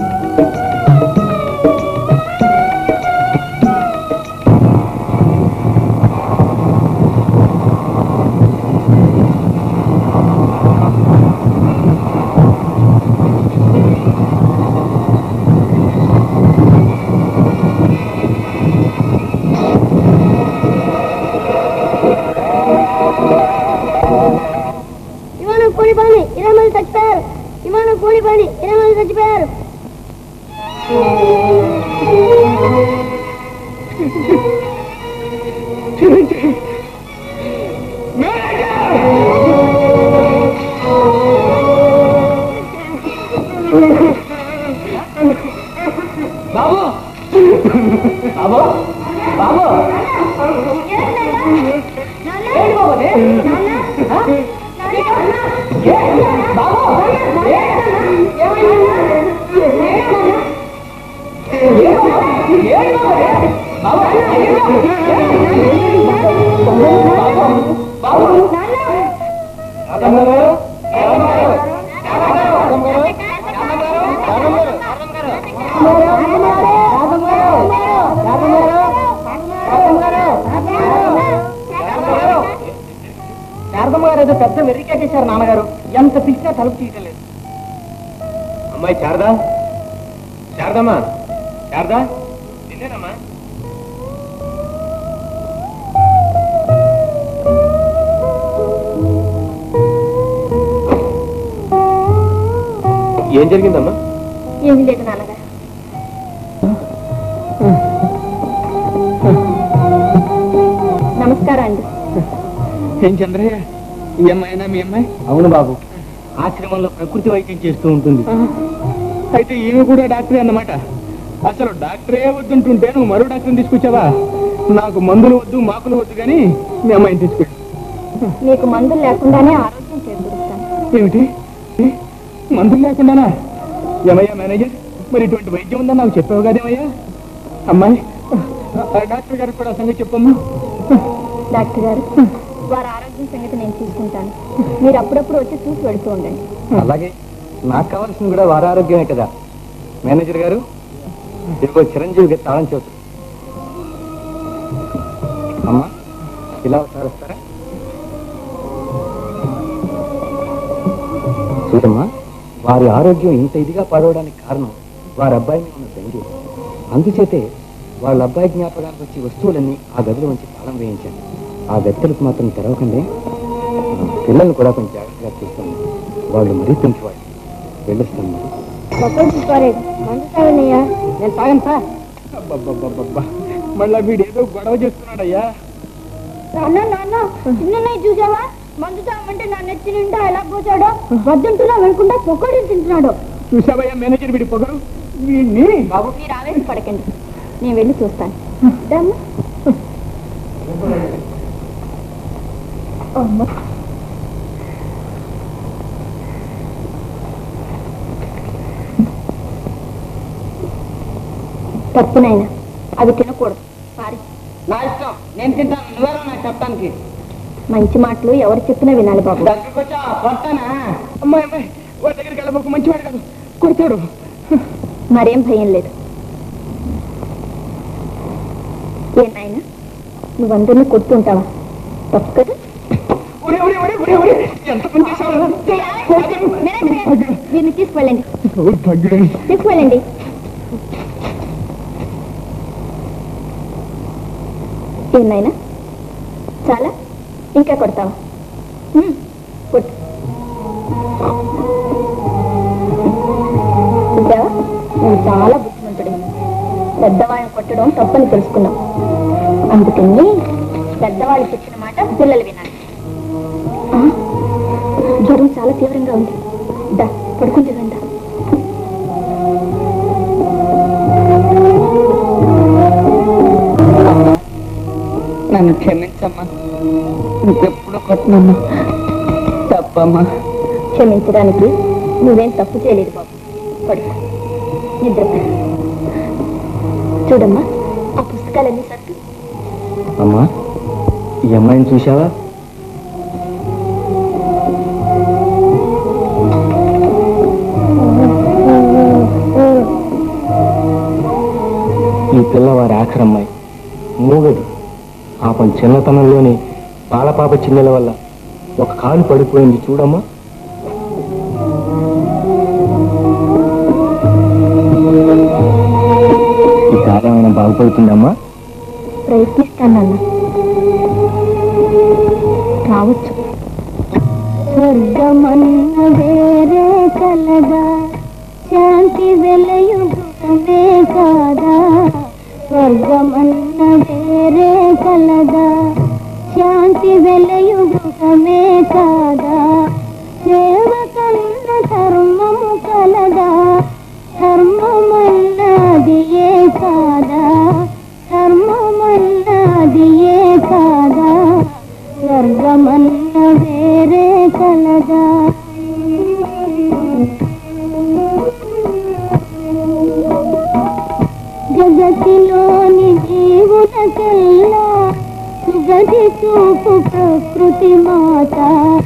విమానం కూలిపోయి ఇరవై మంది చచ్చిపోయారు విమానం కూలిపోయి ఇరవై మంది చచ్చిపోయారు బాబు బాబు బాబు శారదమ్మ గారు ఏదో పెద్ద వెర్రికేసేశారు నాన్నగారు ఎంత పిలిచినా తలుపు తీయటం లేదు. అమ్మాయి శారదా శారదమ్మా శారదా నిన్నేనమ్మా ఏం జరిగిందమ్మా? ఏమి లేదు నాన్నగారు. నమస్కారం అండి. ఏం చంద్రయ్య ఈ అమ్మాయినా మీ అమ్మాయి? అవును బాబు, ఆశ్రమంలో ప్రకృతి వైద్యం చేస్తూ ఉంటుంది. అయితే ఈమె కూడా డాక్టరే అన్నమాట. అసలు డాక్టరే వద్దుంటుంటే నువ్వు మరో డాక్టర్ని తీసుకొచ్చావా? నాకు మందులు వద్దు మాకులు వద్దు కానీ మీ అమ్మాయిని తీసుకొచ్చు. మీకు మందులు లేకుండానే ఆరోగ్యం చేకూరుస్తాను. ఏమిటి మందులు లేకుండానా? ఏమయ్యా మేనేజర్, మరి ఇటువంటి వైద్యం ఉందని నాకు చెప్పావు కదేమయ్యా? అమ్మాయి డాక్టర్ గారికి కూడా సంగతి చెప్పమ్మా. డాక్టర్ గారు, వారి ఆరోగ్యం సంగతి నేను చూసుకుంటాను. మీరు అప్పుడప్పుడు వచ్చి చూసి వెళుతూ ఉండండి. అలాగే, నాకు కావాల్సింది కూడా వారి ఆరోగ్యమే కదా. మేనేజర్ గారు, ఇదిగో చిరంజీవికి తాళం చెబుతు. అమ్మా, ఇలా ఒకసారి వస్తారా? చూడమ్మా, వారి ఆరోగ్యం ఇంత ఇదిగా పాడవడానికి కారణం వారి అబ్బాయిని ఉన్న ధైర్యం. అందుచేతే వాళ్ళ అబ్బాయి జ్ఞాపకానికి వచ్చి వస్తువులన్నీ ఆ గదిలో ఉంచి తాళం వేయించాను. ఆ గద్దెలకు మాత్రం తెరవకండి. పిల్లల్ని కూడా కొంచెం జాగ్రత్తగా చూస్తాను. వాళ్ళు మరీ పెంచువాళ్ళు. వెళ్ళొస్తాను మరి. మందు తాగనయ్యా. నేను తాగను సార్. అబ్బబ్బబ్బబ్బబ్బా, మళ్ళా వీడు ఏదో గొడవ చేస్తున్నాడయ్యా. నాన్న నాన్న చిన్న చూసావా? మందు తాగమంటే నా నెత్తి నిండా ఎలా పోసాడో. వద్దంటున్నా వెనుకుండా పొక్కడి తింటున్నాడు. చూసావయ్యా మేనేజర్ వీడి పొగరు. వీడిని బాబు, మీరు ఆవేశపడకండి. నేను వెళ్ళి చూస్తాను. అమ్మా అమ్మా తప్పునైనా అవి తినకూడదు. సారీ. నా ఇష్టం, నేను తింటాను. నువ్వెవరో నాకు చెప్పడానికి. మంచి మాటలు ఎవరు చెప్పినా వినాలి బాబు. దగ్గరికి వచ్చా కొట్టానా? అమ్మాయి అమ్మాయి వాడి దగ్గరికి వెళ్ళబోకు, మంచివాడు కాదు, కొడతాడు. మరేం భయం లేదు. ఏనాయనా నువ్వందరినీ కొడుతుంటావా? తప్పు కదా. ఎంత పని చేశావు? వీరిని తీసుకువెళ్ళండి, తీసుకువెళ్ళండి. ఏనాయనా చాలా ఇంకా కొడతావా? కొట్టు. చూసావా, నువ్వు చాలా బుద్ధిమంతుడి. పెద్దవాళ్ళని కొట్టడం తప్పని తెలుసుకున్నావు. అందుకని పెద్దవాళ్ళు చెప్పిన మాట పిల్లలు వినాలి. జ్వరం చాలా తీవ్రంగా ఉంది. దా పడుకుంటే రండా. నన్ను క్షమించమ్మా, ఇంకెప్పుడు కొట్టనమ్మా. తప్పమ్మా. క్షమించడానికి నువ్వేం తప్పు చేయలేదు బాబు. పడుకో, నిద్ర. చూడమ్మా ఆ పుస్తకాలన్నీ సర్దు. అమ్మా, ఈ అమ్మాయిని చూసావా? ఈ పిల్లవారి ఆఖరమ్మాయి మూగది. పాపం చిన్నతనంలోని పాలపాప చిన్నెల వల్ల ఒక కాలు పడిపోయింది చూడమ్మా. ఈ కాలం ఏమైనా బాగుపడుతుందమ్మా? ప్రయత్నిస్తానన్నా, రావచ్చు. స్వర్గమన్న వేరే కలదా, శాంతి వెలయుగమే కాదా. స్వర్గమన్న వేరే కలదా, శాంతి వెలయుగమే కాదా. సేవ కన్న ధర్మము కలదా, ధర్మమన్నది ఏ కాదా. ధర్మమన్నది ఏ కాదా. స్వర్గమన్న వేరే కలదా. జగతిలోని జీవులకెల్లా సుగతి చూపు ప్రకృతి మాత.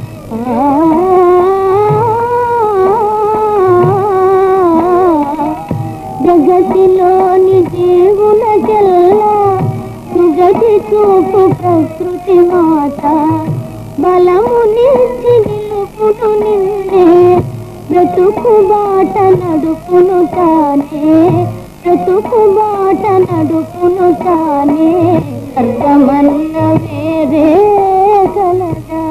జగతిలోని జీవులకెల్లా సుగతి చూపు ప్రకృతి మాత. బలము నిలిచి నిలుపును నిన్నే, బ్రతుకు బాట నడుపును తానే. బ్రతుకు బాట నడుపును తానే. అర్థమన్న వేరే కలదా.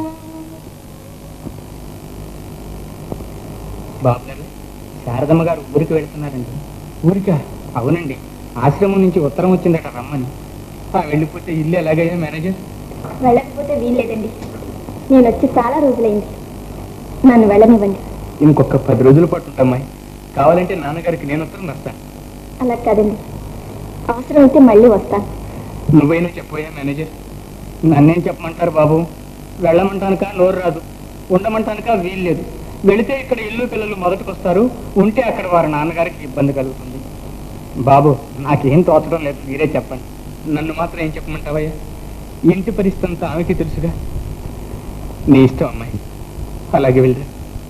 బాబు గారు, శారదమ్మ గారు ఊరికి వెళ్తున్నారండి. ఊరికా? అవునండి, ఆశ్రమం నుంచి ఉత్తరం వచ్చిందట రమ్మని. వెళ్ళిపోతే ఇల్లు ఎలాగయ్యా మేనేజర్? వెళ్ళకపోతే వీల్లేదండి. నేను వచ్చి చాలా రోజులైంది. నన్ను వెళ్ళనివ్వండి. ఇంకొక పది రోజులు పట్టుంటమ్మాయి. కావాలంటే నాన్నగారికి నేను ఉత్తరం వస్తాను. అలా కాదండి, అవసరం అయితే మళ్ళీ వస్తాను. నువ్వైనా చెప్పోయా మేనేజర్? నన్నేం చెప్పమంటారు బాబు? వెళ్ళమంటానుక నోరు రాదు, ఉండమంటానుక వీలు లేదు. వెళితే ఇక్కడ ఇల్లు పిల్లలు మొదటికొస్తారు, ఉంటే అక్కడ వారి నాన్నగారికి ఇబ్బంది కలుగుతుంది. బాబు నాకేం తోచడం లేదు, మీరే చెప్పండి. నన్ను మాత్రం ఏం చెప్పమంటావయ్యా? ఇంటి పరిస్థితి అంతా ఆమెకి తెలుసుగా. నీ ఇష్టం అమ్మాయి, అలాగే వెళ్ళరా.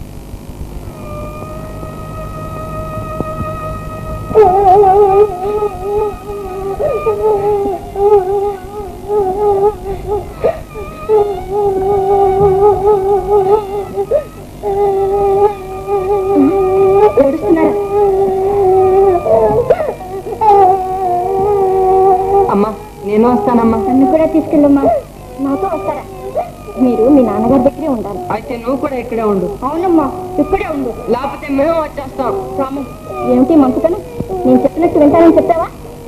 అమ్మా నేను వస్తానమ్మా. నన్ను కూడా తీసుకెళ్ళమ్మా. నాతో వస్తారా? మీరు మీ నాన్నగారి దగ్గరే ఉండాలి. అయితే నువ్వు కూడా ఇక్కడే ఉండు. అవునమ్మా, ఇక్కడే ఉండు. లేకపోతే మేము వచ్చేస్తాం. రాము, ఏమిటి మంపుతను? నేను చెప్పినట్టు వింటానని చెప్పావా?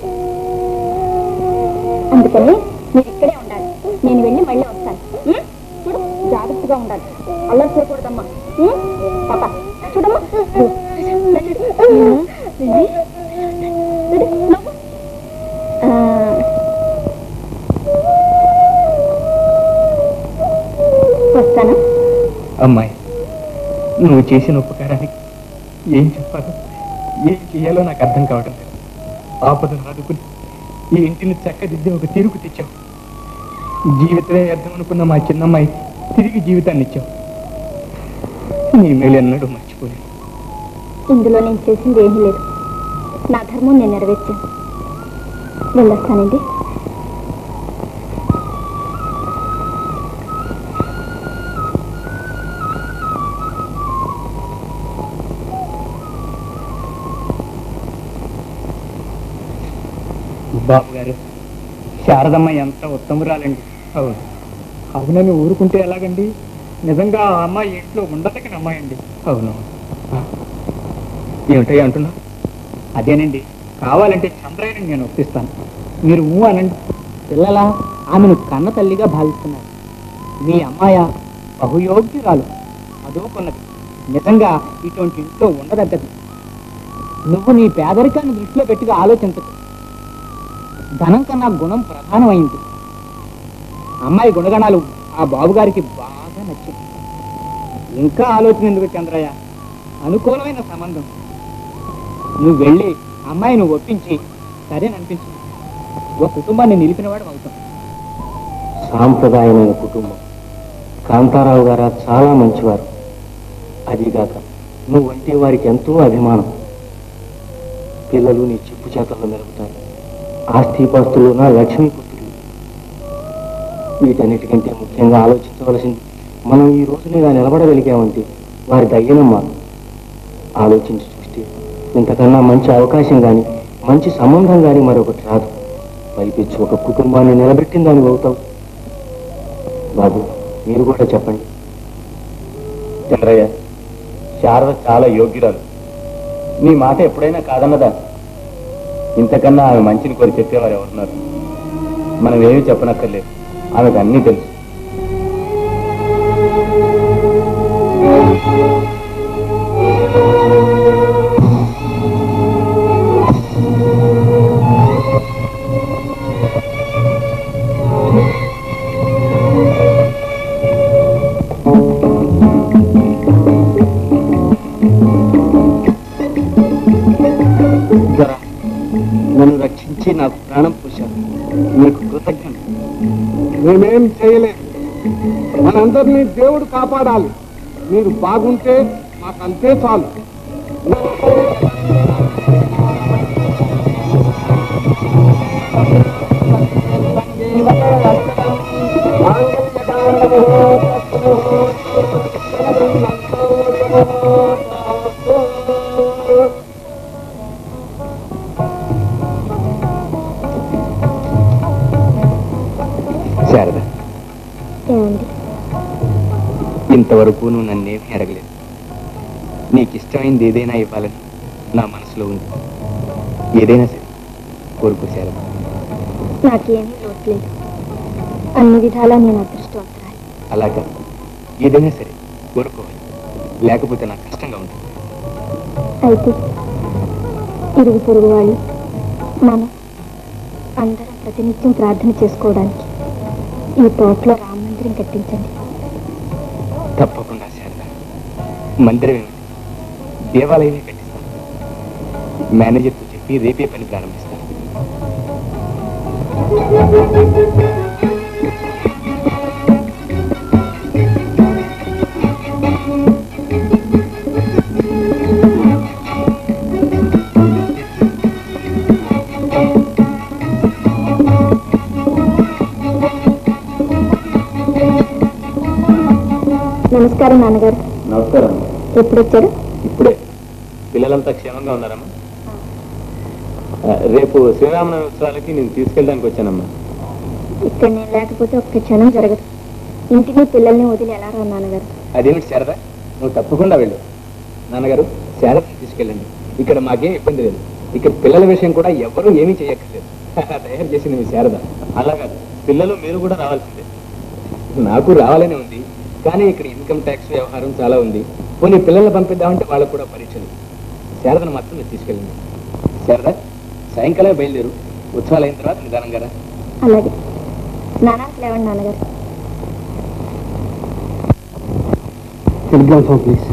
అందుకని మీరు ఇక్కడే ఉండాలి. నేను వెళ్ళి మళ్ళీ వస్తాను. చూడు, జాగ్రత్తగా ఉండాలి. అల్లరి చేయకూడదమ్మా. పాప చూడమ్మా. అమ్మాయి, నువ్వు చేసిన ఉపకారానికి ఏం చెప్పాలో ఏం చేయాలో నాకు అర్థం కావటం లేదు. ఆపదను ఆదుకుని ఈ ఇంటిని చక్కదిద్ది ఒక తీరుకు తెచ్చావు. జీవితమే వ్యర్థం అనుకున్న మా చిన్నమ్మాయి తిరిగి జీవితాన్ని ఇచ్చావు. నీ మేలు ఎన్నడూ మర్చిపోలేదు. ఇందులో నేను చేసింది ఏమీ లేదు. నా ధర్మం నేను నెరవేర్చాను. వెళ్ళొస్తానండి. బాబు గారు, శారదమ్మ ఎంత ఉత్తమురాలండి. అవును, అవునని ఊరుకుంటే ఎలాగండి? నిజంగా ఆ అమ్మాయి ఇంట్లో ఉండదగిన అమ్మాయి అండి. అవును. ఏమిటో అంటున్నా? అదేనండి, కావాలంటే చంద్రయ్యని నేను ఒప్పిస్తాను. మీరు ఊ అనండి. పిల్లల ఆమెను కన్న తల్లిగా భావిస్తున్నారు. మీ అమ్మాయ బహుయోగ్యురాలు, అదోకున్నది. నిజంగా ఇటువంటి ఇంట్లో ఉండదగ్గది. నువ్వు నీ పేదరికాన్ని దృష్టిలో పెట్టిగా ఆలోచించదు. ధనం కన్నా గుణం ప్రధానమైంది. అమ్మాయి గుణగణాలు ఆ బాబుగారికి బాగా నచ్చింది. ఇంకా ఆలోచన ఎందుకు చంద్రయ్య? అనుకూలమైన సంబంధం. నువ్వు వెళ్ళి అమ్మాయిని ఒప్పించి సరేననిపించు. ఒక కుటుంబాన్ని నిలిపినవాడు అవుతాం. సాంప్రదాయమైన కుటుంబం. కాంతారావు గారు చాలా మంచివారు. అదిగాక నువ్వంటే వారికి ఎంతో అభిమానం. పిల్లలు నీ చెప్పు చేతల్లో మెరుగుతారు. ఆస్తిపాస్తులు నా లక్ష్మీపుత్రులు. వీటన్నిటికంటే ముఖ్యంగా ఆలోచించవలసింది, మనం ఈ రోజు ఇలా నిలబడగలిగామంటే వారి దయ్యనమ్మా. ఆలోచించి చూస్తే ఇంతకన్నా మంచి అవకాశం కానీ మంచి సంబంధం కానీ మరొకటి రాదు. పైపించి ఒక కుటుంబాన్ని నిలబెట్టిన దాన్ని అవుతావు. బాబు, మీరు కూడా చెప్పండి. చంద్రయ్య, శారద చాలా యోగ్యురాలు. నీ మాట ఎప్పుడైనా కాదన్నదా? ఇంతకన్నా ఆమె మంచిని కోరి చెప్పేవారు ఎవరున్నారు? మనం ఏమీ చెప్పనక్కర్లేదు, ఆమెకు అన్నీ తెలుసు. నన్ను రక్షించి నాకు ప్రాణం పోశారు. మీకు కృతజ్ఞత. మేమేం చేయలేం. మనందరినీ దేవుడు కాపాడాలి. మీరు బాగుంటే మాకంతే చాలు. శారద, ఇంతవరకు నువ్వు నన్నేమీ అడగలేదు. నీకు ఇష్టమైంది ఏదైనా ఇవ్వాలని నా మనసులో ఉంది. ఏదైనా సరే కోరుకో శారద. నాకేమీ లోట్లేదు. అన్ని విధాలా నేను అదృష్టవంతురాలి. అలాగా ఏదైనా సరే కోరుకోవాలి, లేకపోతే నాకు కష్టంగా ఉంటుంది. అయితే ఇరుగు పొరుగు వాళ్ళు మనం అందరం ప్రతినిత్యం ప్రార్థన చేసుకోవడానికి ఈ తోటలో రామ మందిరం కట్టించండి. తప్పకుండా శారద. మందిరం ఏమిటి, దేవాలయమే కట్టిస్తాను. మేనేజర్తో చెప్పి రేపే పని ప్రారంభిస్తాను. నమస్కారం నాన్నగారు. నమస్కారం. ఎప్పుడు వచ్చారు? ఇప్పుడే. పిల్లలంతా క్షేమంగా ఉన్నారమ్మా? రేపు శ్రీరామనవమి ఉత్సవాలకి నేను తీసుకెళ్ళడానికి వచ్చానమ్మా. ఇక్కడ నేను లేకపోతే ఒక్క క్షణం జరగదు. ఇంటిని పిల్లల్ని వదిలి ఎలా రా నాన్నగారు? అదేమిటి శారద, నువ్వు తప్పకుండా వెళ్ళు. నాన్నగారు, శారదని తీసుకెళ్ళండి. ఇక్కడ మాకేం ఇబ్బంది లేదు. ఇక్కడ పిల్లల విషయం కూడా ఎవరూ ఏమీ చేయక్కర్లేదు. తయారు చేసింది మీ శారద. అలా కాదు, పిల్లలు మీరు కూడా రావాల్సిందే. నాకు రావాలనే ఉంది, కానీ ఇక్కడ ఇన్కమ్ ట్యాక్స్ వ్యవహారం చాలా ఉంది. పోనీ పిల్లల్ని పంపిద్దామంటే వాళ్ళకు కూడా పరీక్షలు. శారదను మాత్రం మీరు తీసుకెళ్ళండి. శారద, సాయంకాలం బయలుదేరు. ఉత్సవాలు అయిన తర్వాత నిదానంగా రా. అలాగే. నాన్నకి లేవండి నాన్నగారు. Telegram phone please.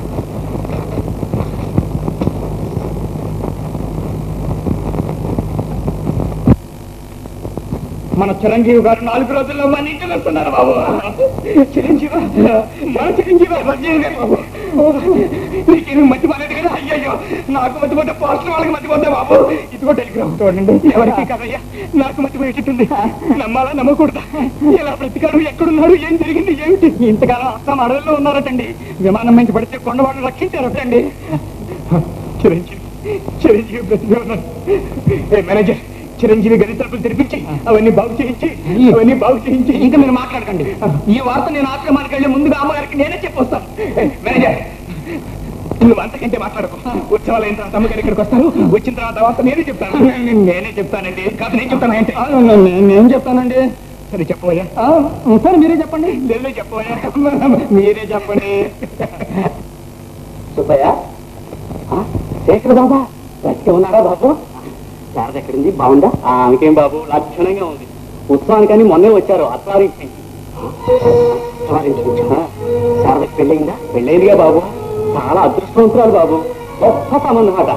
మన చిరంజీవి గారు నాలుగు రోజుల్లో మన ఇంటికి వస్తున్నారు బాబు. చిరంజీవి మన చిరంజీవి చిరంజీవి బాబు. నీకేమి మర్చిపోలేదు కదా? అయ్యయ్యో, నాకు మర్చిపోతే పోస్టర్ వాళ్ళకి మర్చిపోతా బాబు. ఇదిగో టెలిగ్రామ్ చూడండి. ఎవరికి కదయ్యా, నాకు మర్చిపోయేటట్టుంది. నమ్మాలా నమ్మకూడదా? ఇలా ప్రతికారం ఎక్కడున్నారు, ఏం జరిగింది, ఏమిటి? ఇంతకాలం అస్సాం అడవుల్లో ఉన్నారటండి. విమానం నుంచి పడితే కొండవాళ్ళు రక్షించారటండి. చిరంజీవి చిరంజీవి బ్రతికే ఉన్నారు. ఏ మేనేజర్, చిరంజీవి గది తలుపులు తెరిపించి అవన్నీ బాగు చేయించి అవన్నీ బాగు చేయించి ఇంకా మీరు మాట్లాడకండి. ఈ వార్త నేను ఆశ్రమానికి వెళ్ళి ముందుగా అమ్మగారికి నేనే చెప్పొస్తాను. మేనేజర్, నువ్వు అంతకంటే మాట్లాడకు. ఉత్సవాలు అయిన తర్వాత అమ్మగారు ఇక్కడికి వస్తారు. వచ్చిన తర్వాత వార్త నేనే చెప్తాను. నేనే చెప్తానండి. కాదు నేను చెప్తాను అంటే నేను చెప్తానండి. సరే చెప్పబోయా? సరే మీరే చెప్పండి. లేదు చెప్పబోయా, మీరే చెప్పండి. సుబ్బయ్య, శేఖర్ బాబా బతికే ఉన్నారా బాబు? శారద ఎక్కడింది? బాగుందా? ఆమెకేం బాబు, లక్షణంగా ఉంది. ఉత్సవానికని మొన్నే వచ్చారు అత్వారింటి నుంచి. అత్వారింటి నుంచి శారదకి పెళ్ళయిందా? పెళ్ళయిందిగా బాబు. చాలా అదృష్టవంతురాలు బాబు. గొప్ప సంబంధం అట.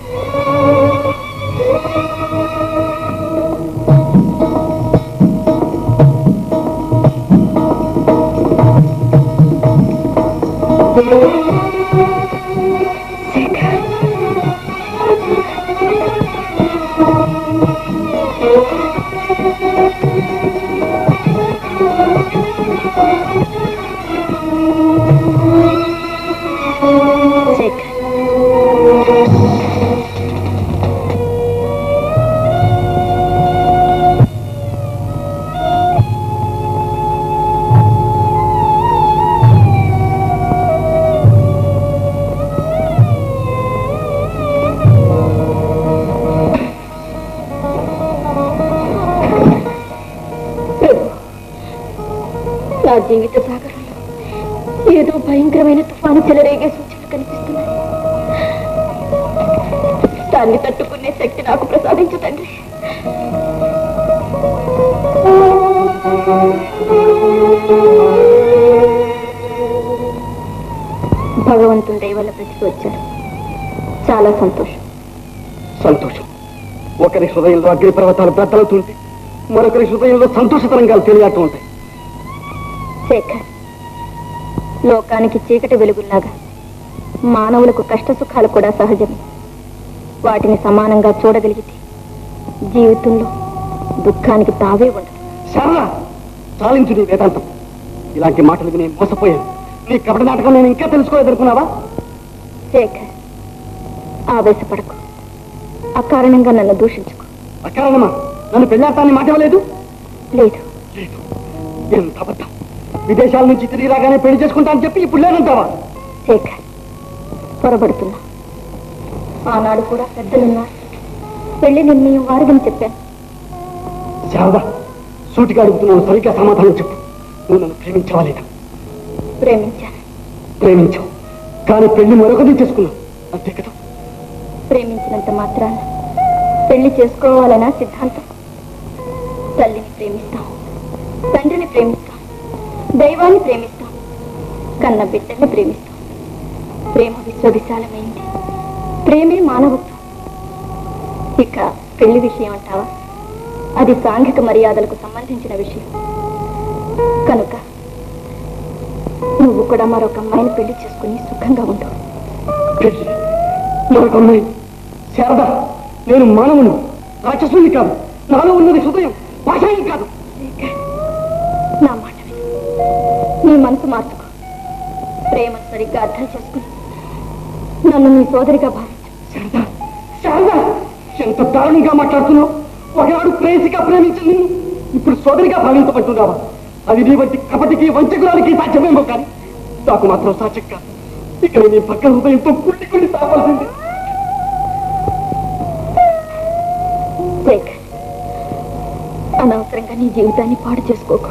జీవిత సాగరంలో ఏదో భయంకరమైన తుఫాను చెలరేగే సూచనలు కనిపిస్తున్నాయి. దాన్ని తట్టుకునే శక్తి నాకు ప్రసాదించు తండ్రి. భగవంతుని దయ వల్ల బ్రతికి వచ్చారు. చాలా సంతోషం. సంతోషం. ఒకరి హృదయంలో అగ్ని పర్వతాలు బ్రద్దలుతుంటే మరొకరి హృదయంలో సంతోష తరంగాలు తెలియటూ ఉంటాయి. శేఖర్, లోకానికి చీకటి వెలుగులాగా మానవులకు కష్ట సుఖాలు కూడా సహజమే. వాటిని సమానంగా చూడగలిగితే జీవితంలో దుఃఖానికి తావే ఉండదు. సరళ, చాలించు నీ వేదాంతం. ఇలాంటి మాటలకు నేను మోసపోయాను. నీ కపట నాటకం నేను ఇంకా తెలుసుకోలేదనుకున్నావా? శేఖర్, ఆవేశపడకు. అకారణంగా నన్ను దూషించుకో. అకారణమా? నన్ను పెళ్ళాడతాన్ని మాట ఇవ్వలేదు? లేదు. లేదు. ఎంత అబద్ధం! విదేశాల నుంచి తిరిగి రాగానే పెళ్లి చేసుకుంటానని చెప్పి ఇప్పుడు లేదంటావా? శేఖర్, పొరబడుతున్నా. ఆనాడు కూడా పెద్దలున్నారు. పెళ్లి నిర్ణయం వారిదని చెప్పాను. శారద, సూటిగా అడుగుతున్నాను, సరిగ్గా సమాధానం చెప్పు. నువ్వు నన్ను ప్రేమించవా లేదా? ప్రేమించాను. ప్రేమించావు, కానీ పెళ్లి మరొకటి చేసుకున్నావు, అంతే కదా? ప్రేమించినంత మాత్రాన పెళ్లి చేసుకోవాలనా సిద్ధాంతం? తల్లిని ప్రేమిస్తాం, తండ్రిని ప్రేమిస్తాం, దైవాన్ని ప్రేమిస్తాం, కన్న బిడ్డల్ని ప్రేమిస్తాం. ప్రేమ విశ్వవిశాలమైంది. ప్రేమే మానవత్వం. ఇక పెళ్లి విషయం అంటావా? అది సాంఘిక మర్యాదలకు సంబంధించిన విషయం కనుక నువ్వు కూడా మరొక అమ్మాయిని పెళ్లి చేసుకుని సుఖంగా ఉండు. మరొక అమ్మాయి? శారద, నేను మానవుని, రాక్షసుని కాదు. నాలో ఉన్నది హృదయం, భాషని కాదు. నా మాట విను. నీ మనసు మార్చుకో. ప్రేమ సరిగ్గా అర్థం చేసుకుని నన్ను నీ సోదరిగా భావించు. శారద, శారద, ఎంత దారుణంగా మాట్లాడుతున్నావు. ఒకనాడు ప్రేయసిగా ప్రేమించింది ఇప్పుడు సోదరిగా భావించబడుతున్నావా? అది నీ వంటి కపటికి వంచకురానికి సాధ్యమేమో, కానీ నాకు మాత్రం సాధ్యం కాదు. ఇక్కడ నీ పక్క హృదయంతో కుళ్ళి కుళ్ళి సాపాల్సింది. అనవసరంగా నీ జీవితాన్ని పాడు చేసుకోకు.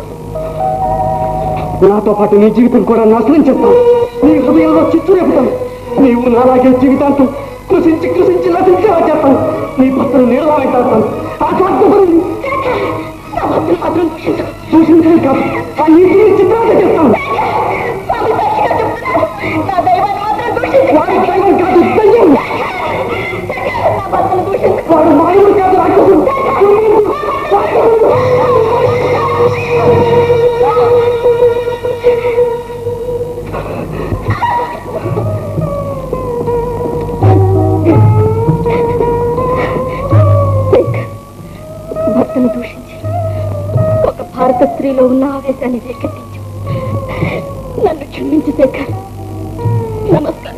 నాతో పాటు నీ జీవితం కూడా నాశనం చేస్తాను. నీ హృదయంలో చిచ్చు రేపుతాను. నీవు నాలాగే జీవితాంతం కృషించి కృషించి నశించేలా చేస్తాను. నీ భర్తను నీడలా వెంటాడతాను. ఆ స్వార్థపరుని మాత్రం దూషించే కాదు, ఆ నీతిని చిత్రాలు చేస్తాను. ఇంట్లో దైవాన్ని మాత్రం దూషించు. వాడు దైవం కాదు, దయ్యం. నా భర్తను దూషించు. వాడు మాయవుడు కాదు, రాక్షసుడు. భర్తను దూషించి ఒక భారత స్త్రీలో ఉన్న ఆవేశాన్ని రేకెత్తించు. నన్ను క్షమించు శేఖర్. నమస్కారం.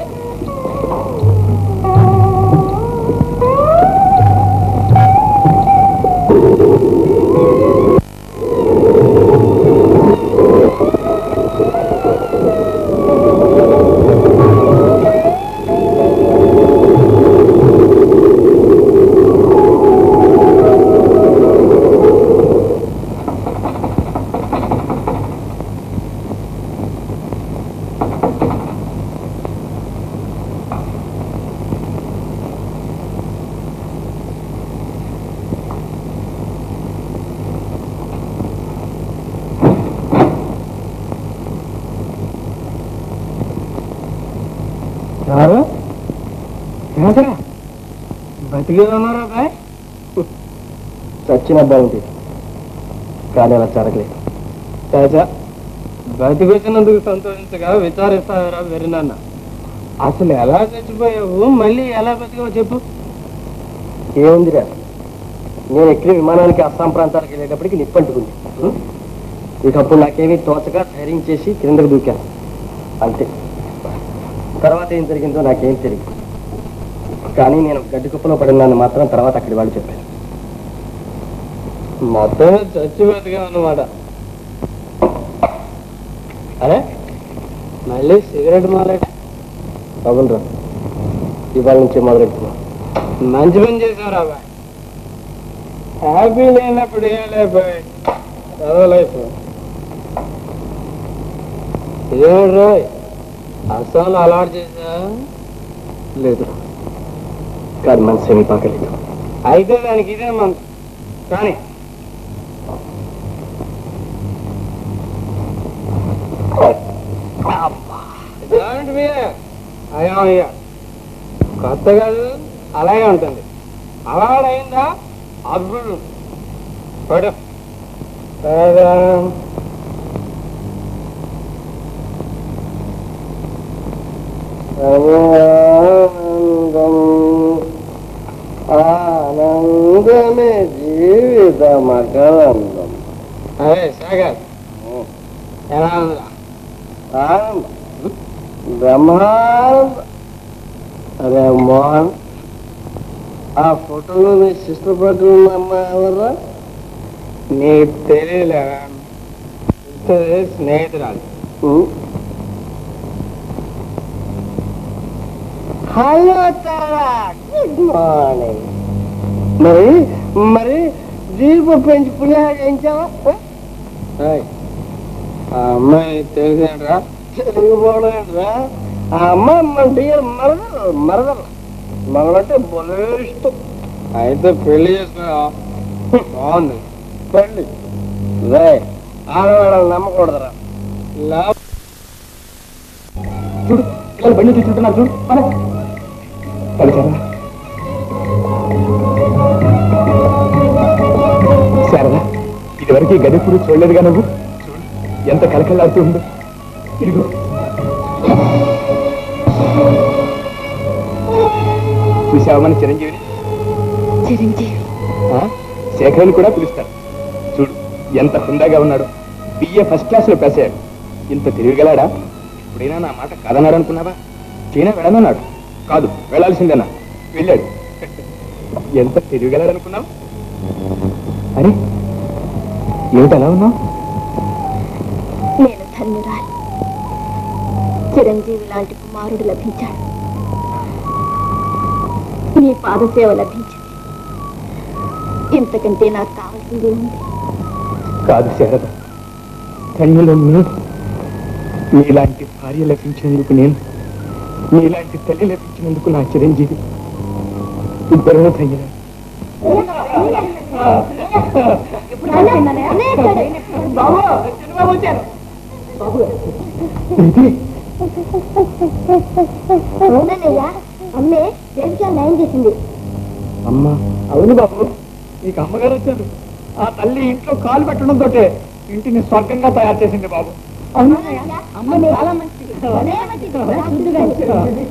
ఎవరు ఏమసరా బతికే ఉన్నారా బాయ్? చచ్చిన బాగుంటుంది కానీ అలా జరగలేదు. చాచా బతికొచ్చినందుకు సంతోషించగా విచారిస్తావరా వెరినాన్న. అసలు ఎలా చచ్చిపోయావు, మళ్ళీ ఎలా బతికావు చెప్పు. ఏముందిరా, నేను ఎక్కిన విమానానికి అస్సాం ప్రాంతానికి వెళ్ళేటప్పటికి నిప్పంటుకుంది. ఇకప్పుడు నాకేమీ తోచగా ధైర్యం చేసి క్రిందకు దూకాను అంతే. తర్వాత ఏం జరిగిందో నాకేం తెలియదు, కానీ నేను గడ్డి కుప్పలో పడినాను మాత్రం తర్వాత అక్కడి వాళ్ళు చెప్పారు. మొత్తం చచ్చి బతికావు అన్నమాట. అరే మళ్ళీ సిగరెట్ మొదలెట. అవునరా, ఇవాళ నుంచే మొదలెడుతున్నా. మంచి పని చేసావు రాబా. హ్యాపీ లేనప్పుడు ఏం లేకపోయి చదవలేపు. ఏడు రాయ్ అస్సాంలో అలవాటు చేసా? లేదు, కానీ మనసు ఏమీ పాకలేదు. అయితే దానికి ఇదే మనసు. కానీ అయ్యా కొత్త కాదు, అలాగే ఉంటుంది. అలవాటు అయిందా అప్పుడు పడు. ఆనందమే జీవిత మకరందం. అదే సాగర్ ఎలా ఉందిరా? ఆనందం, బ్రహ్మానందం. అరే మోహన్, ఆ ఫోటోలో నీ సిస్టర్ పక్కన ఉన్న అమ్మాయి ఎవర్రా? నీకు తెలియలేరా? స్నేహితురాలు. Hello Tara, good morning. మరి మరి జీపు పెంచి పులిహార చేయించావా? ఆ అమ్మాయి తెలిసేట్రా? తెలియకపోవడంరా, ఆ అమ్మాయి మన డియర్ మరదలు మరదలు మగలంటే బొలే ఇష్టం. అయితే పెళ్లి చేసుకున్నా బాగుంది. పెళ్ళి రే, ఆడవాళ్ళని నమ్మకూడదురా. చూడు పిల్లలు బండి తీసుకుంటున్నారు చూడు. శారదా, ఇదివరకు గదిప్పుడు చూడలేదుగా నువ్వు. చూడు ఎంత కలకలాడుతూ ఉందో. ఇదిగో చూసావా మన చిరంజీవిని? చిరంజీవి శేఖర్ని కూడా పిలుస్తాడు. చూడు ఎంత హుందాగా ఉన్నాడు. బిఏ ఫస్ట్ క్లాస్ లో పాస్ అయ్యాడు. ఇంత తిరిగిగలాడా? ఇప్పుడైనా నా మాట కాదన్నాడు అనుకున్నావా? చైనా వెళ్ళనన్నాడు. కాదు వెళ్ళాల్సిందేనా? వెళ్ళాడు. ఎంత తిరిగిగలాడు అనుకున్నావు? అరే ఏమిటి అలా ఉన్నావు? నేను ధన్యురాలి. చిరంజీవి లాంటి కుమారుడు లభించాడు. నీ పాదసేవ లభించింది. ఇంతకంటే నాకు కావాల్సిందే ఉంది. కాదు శారద, ధన్యులు నేను. నీలాంటి భార్య లభించినందుకు నేను, నీలాంటి తల్లి లభించినందుకు నా చిరంజీవి. ఇద్దరు ధన్యులు. అవునయ్యా అమ్మే దేవికి న్యాయం చేసింది. అమ్మా అవును బాబు, నీకు అమ్మగారు వచ్చారు. ఆ తల్లి ఇంట్లో కాలు పెట్టడం తోటే ఇంటిని స్వర్గంగా తయారు చేసింది బాబు. అవునయ్యా అమ్మ చాలా మంచిది. భలే మంచిది. రా చూద్దుగాని.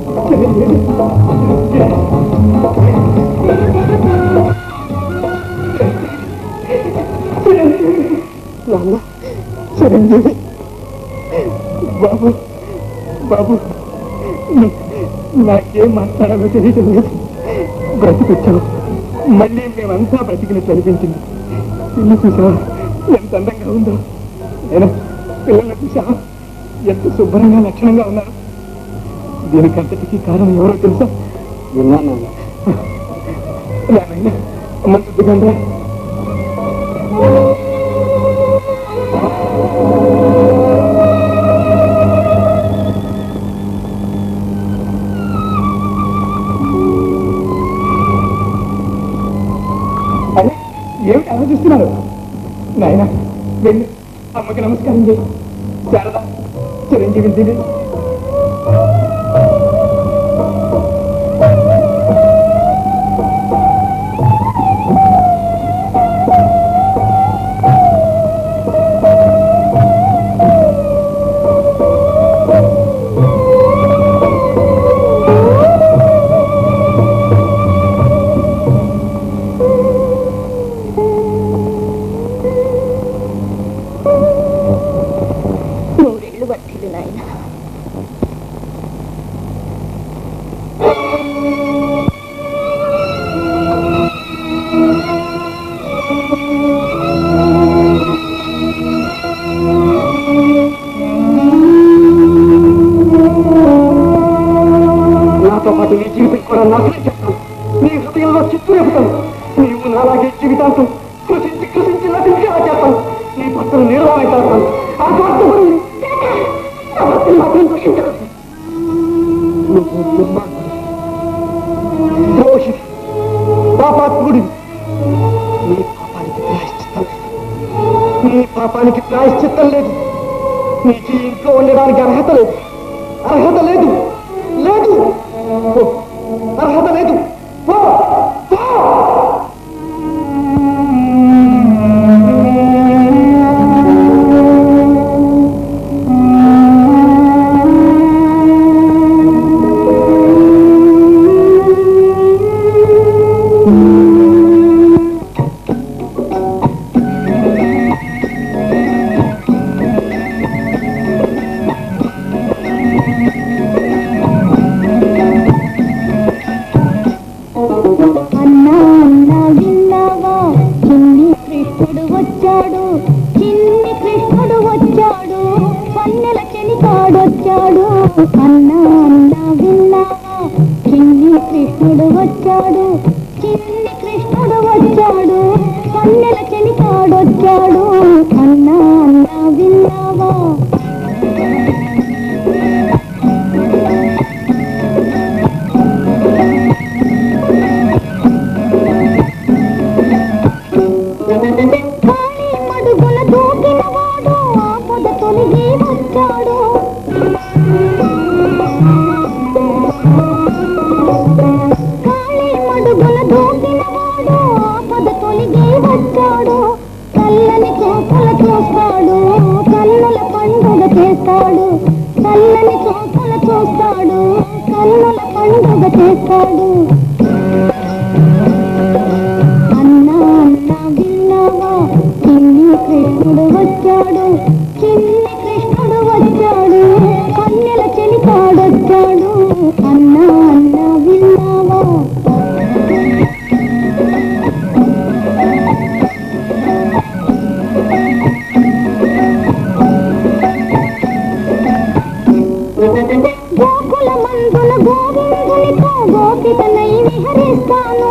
నాన్న చిరంజీవి బాబు బాబు నాకేం మాట్లాడాలో తెలియటం లేదు. బ్రతికొచ్చావు, మళ్ళీ మేమంతా బ్రతికినట్టు అనిపించింది. ఇల్లు చూసావా ఎంత అందంగా ఉందో. నేను పిల్లల్ని చూసావా ఎంత శుభ్రంగా లక్షణంగా ఉన్నారు. దీనికంతటికీ కారణం ఎవరో తెలుసా? విన్నాను. నాయన మంచిదిగా అదే ఏమిటి ఆలోచిస్తున్నారు? నాయన వెళ్ళి అమ్మకి నమస్కారం చేయి. శారదా చిరంజీవి తిని నాతో పాటు నీ జీవితం కూడా నాశనం చేస్తాను. నీ హృదయంలో చిత్తు రేపుతాను. నీవు నాలాగే జీవితాంతం కృషించి కృషించి నటించేలా చేస్తాను. నీ భర్తను నిర్వహణ చేస్తాను. ఆ స్వార్థపరుని నా భర్తను మాత్రం దూషించదు. నువ్వు దుర్మార్గుడి, ద్రోహిడి, పాపాత్ముడి. నీ పాపానికి ప్రాయశ్చిత్తం లేదు. నీ పాపానికి ప్రాయశ్చిత్తం లేదు. నీకు ఈ ఇంట్లో ఉండడానికి అర్హత లేదు. అర్హత లేదు లేదు పో. అర్హత లేదు. పో పో. అన్నా అన్నా విన్నావా చిన్ని కృష్ణుడు వచ్చాడు. చిన్ని కృష్ణుడు వచ్చాడు. కన్నెల చెలికాడొచ్చాడు. అన్నా అన్నా విన్నావా. కాళీ మడుగుల దూకిన వాడు ఆపద తొలగి వచ్చాడు. కాళీ మడుగుల దూకిన వాడు ఆపద తొలగి వచ్చాడు. కళ్ళని చూపుల చూస్తాడు. కన్నుల పండుగ చేస్తాడు. కళ్ళని చూపుల చూస్తాడు. కన్నుల పండుగ చేస్తాడు. అన్నా అన్నా విన్నావా చిన్ని కృష్ణుడు వచ్చాడు. చిన్ని కృష్ణుడు వచ్చాడు. కన్నెల చెలికాడొచ్చాడు. అన్నా అన్నా విన్నావా. గోకుల మందుల గోవిందునితో గోపికనై విహరిస్తాను.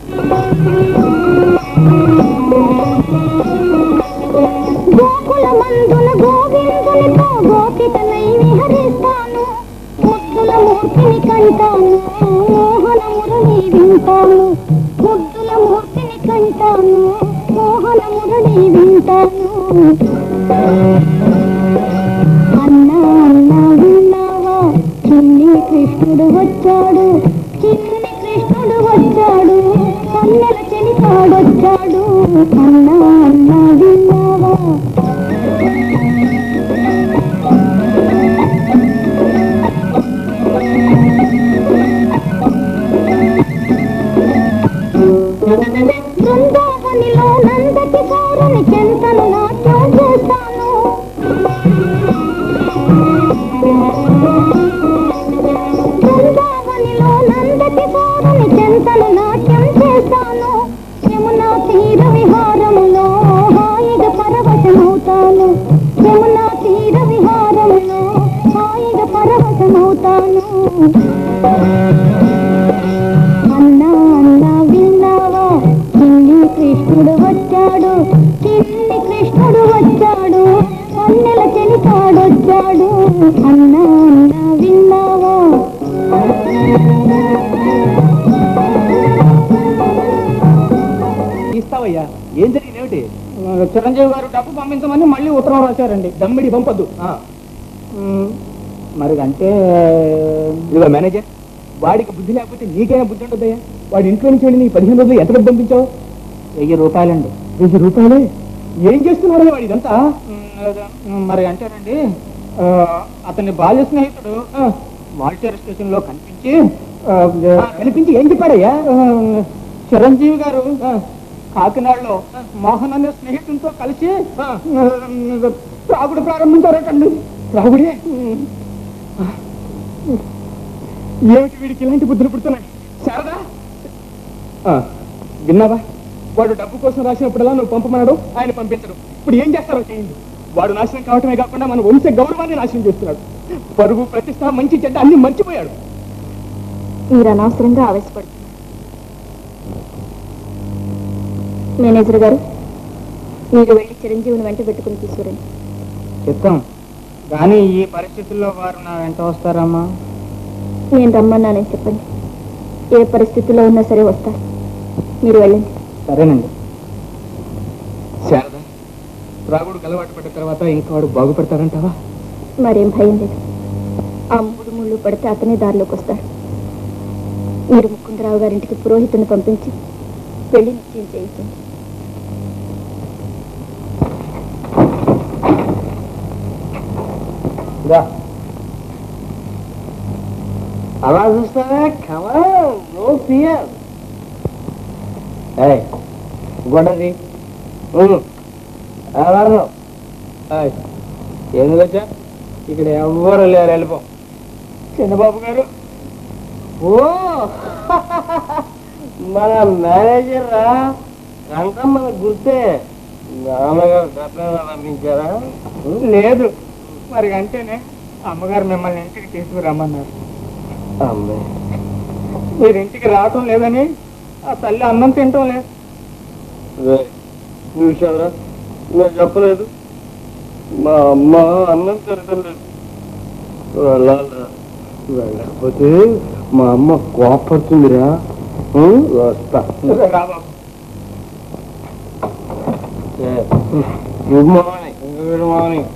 గోకుల మందుల గోవిందునితో గోపికనై విహరిస్తాను. ముద్దుల మూర్తిని కంటాను. మోహన మురళి వింటాను. ముద్దుల మూర్తిని కంటాను. మోహన మురళి వింటాను. అన్నా అన్నా అన్నా అన్నా విన్నావా బృందావనిలో నందకి సారని చెంతను నాట్యం చేస్తాను బృందావనిలో నందకి సారని చెంతను నాట్యం చేస్తాను యమునా తీర విహారములో హాయిగా పరవశమవుతాను యమునా తీర విహారములో హాయిగా పరవశమవుతాను అన్నా అన్నా విన్నావా చిన్ని కృష్ణుడు వచ్చాడు చిన్ని కృష్ణుడు వచ్చాడు అన్నెల చెలికాడొచ్చాడు అన్నా అన్నా విన్నావా ఇస్తావయ్యా ఏం జరిగింది ఏమిటి చిరంజీవి గారు డబ్బు పంపించమని మళ్ళీ ఉత్తరం రాశారండి దమ్మిడి పంపద్దు మరి అంటే ఇదిగో మేనేజర్ వాడికి బుద్ధి లేకపోతే నీకైనా బుద్ధి ఉంటుందయ్యా వాడి ఇంట్లో నుంచి వెళ్ళి నీ పదిహేను రోజులు ఎంత డబ్బు పంపించావు వెయ్యి రూపాయలండి వెయ్యి రూపాయలే ఏం చేస్తున్నాడు వాడు ఇదంతా మరి అంటారండి అతని బాల్య స్నేహితుడు మాల్చేర్ స్టేషన్ లో కనిపించి కనిపించి ఏం చెప్పాడయ్యా చిరంజీవి గారు కాకినాడలో మోహన్ అనే స్నేహితులతో కలిసి త్రాగుడు ప్రారంభించారటండి త్రాగుడే ఏమిటి వీడికి ఇలాంటి బుద్ధులు పుడుతున్నాయి శారదా విన్నావా వాడు డబ్బు కోసం రాసినప్పుడల్లా నువ్వు పంపమన్నాడు ఆయన పంపించడు ఇప్పుడు ఏం చేస్తారో చేయండి వాడు నాశనం కావటమే కాకుండా మన వంశ గౌరవాన్ని నాశనం చేస్తున్నాడు పరుగు ప్రతిష్ట మంచి చెడ్డ అన్ని మర్చిపోయాడు మీరు అనవసరంగా ఆవేశపడుతున్నారు మేనేజర్ గారు మీరు వెళ్ళి చిరంజీవిని వెంట పెట్టుకుని తీసుకురండి చెప్తాం కానీ ఈ పరిస్థితుల్లో వారు నా వెంట వస్తారమ్మా నేను రమ్మన్నానని చెప్పండి ఏ పరిస్థితుల్లో ఉన్నా సరే వస్తారు మీరు వెళ్ళండి సరేనండి శారద త్రాగుడు అలవాటు పడ్డ తర్వాత ఇంకా వాడు బాగుపడతారంటావా మరేం భయం లేదు ఆ మూడు ముళ్ళు పడితే అతనే దారిలోకి వస్తాడు మీరు ముకుందరావు గారింటికి పురోహితుని పంపించి పెళ్లి నిశ్చయం చేయించండి అలా చూస్తావా కమా నో ఫియర్ గొడది ఎందుకు వచ్చా ఇక్కడ ఎవ్వరు లేరు వెళ్ళిపో చంద్రబాబు గారు ఓ మన మేనేజర్ రా కంటం మన గుర్తే నాన్నగారు డబ్బులు పంపించారా లేదు మరి అంటేనే అమ్మగారు మిమ్మల్ని ఇంటికి తీసుకురమ్మన్నారు అమ్మాయి మీరు ఇంటికి రావటం లేదని ఆ తల్లి అన్నం తింటం లేదు చూసావరా నేను చెప్పలేదు మా అమ్మ అన్నం తినటం లేదు వెళ్ళాలరా వెళ్ళకపోతే మా అమ్మ కోపడుతుందిరా వస్తా గుడ్ మార్నింగ్ గుడ్ మార్నింగ్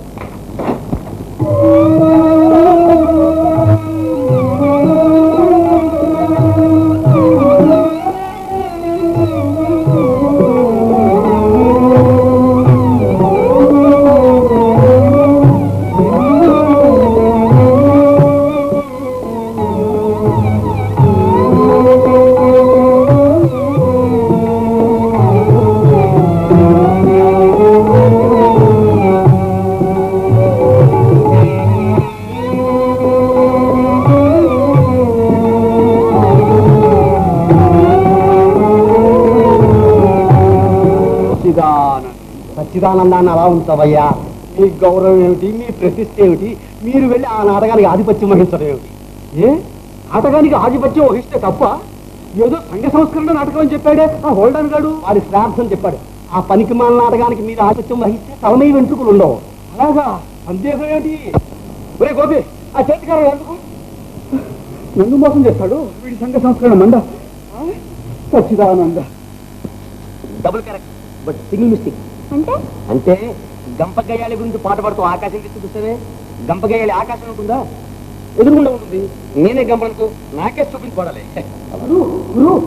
సచ్చిదానందాన్ని అలా ఉంచావయ్యా మీ గౌరవం ఏమిటి మీ ప్రతిష్ట ఏమిటి మీరు వెళ్ళి ఆ నాటకానికి ఆధిపత్యం వహించడం ఏమిటి ఏ నాటకానికి ఆధిపత్యం వహిస్తే తప్ప ఏదో సంఘ సంస్కరణ నాటకం అని చెప్పాడే ఆ హోల్డన్ గాడు వాడి శ్రార్థం చెప్పాడు ఆ పనికి మాల నాటకానికి మీరు ఆధిపత్యం వహిస్తే తలమై వెంట్రుకలు ఉండవు అలాగా సందేహం ఏమిటి ఒరే గోపి ఆ చేతికారం ఎందుకు నన్ను మోసం చేస్తాడు వీడి సంఘ సంస్కరణ మంద Sachchidananda double correct but single mistake అంటే అంటే గంపగయ్యాలి గురించి పాట పాడుతూ ఆకాశం చూపిస్తావే గంపగయ్యాలి ఆకాశం ఉంటుందా ఎదురుగుండా ఉంటుంది నేనే గంపనుకో నాకే చూపించి పడాలి గురు గురు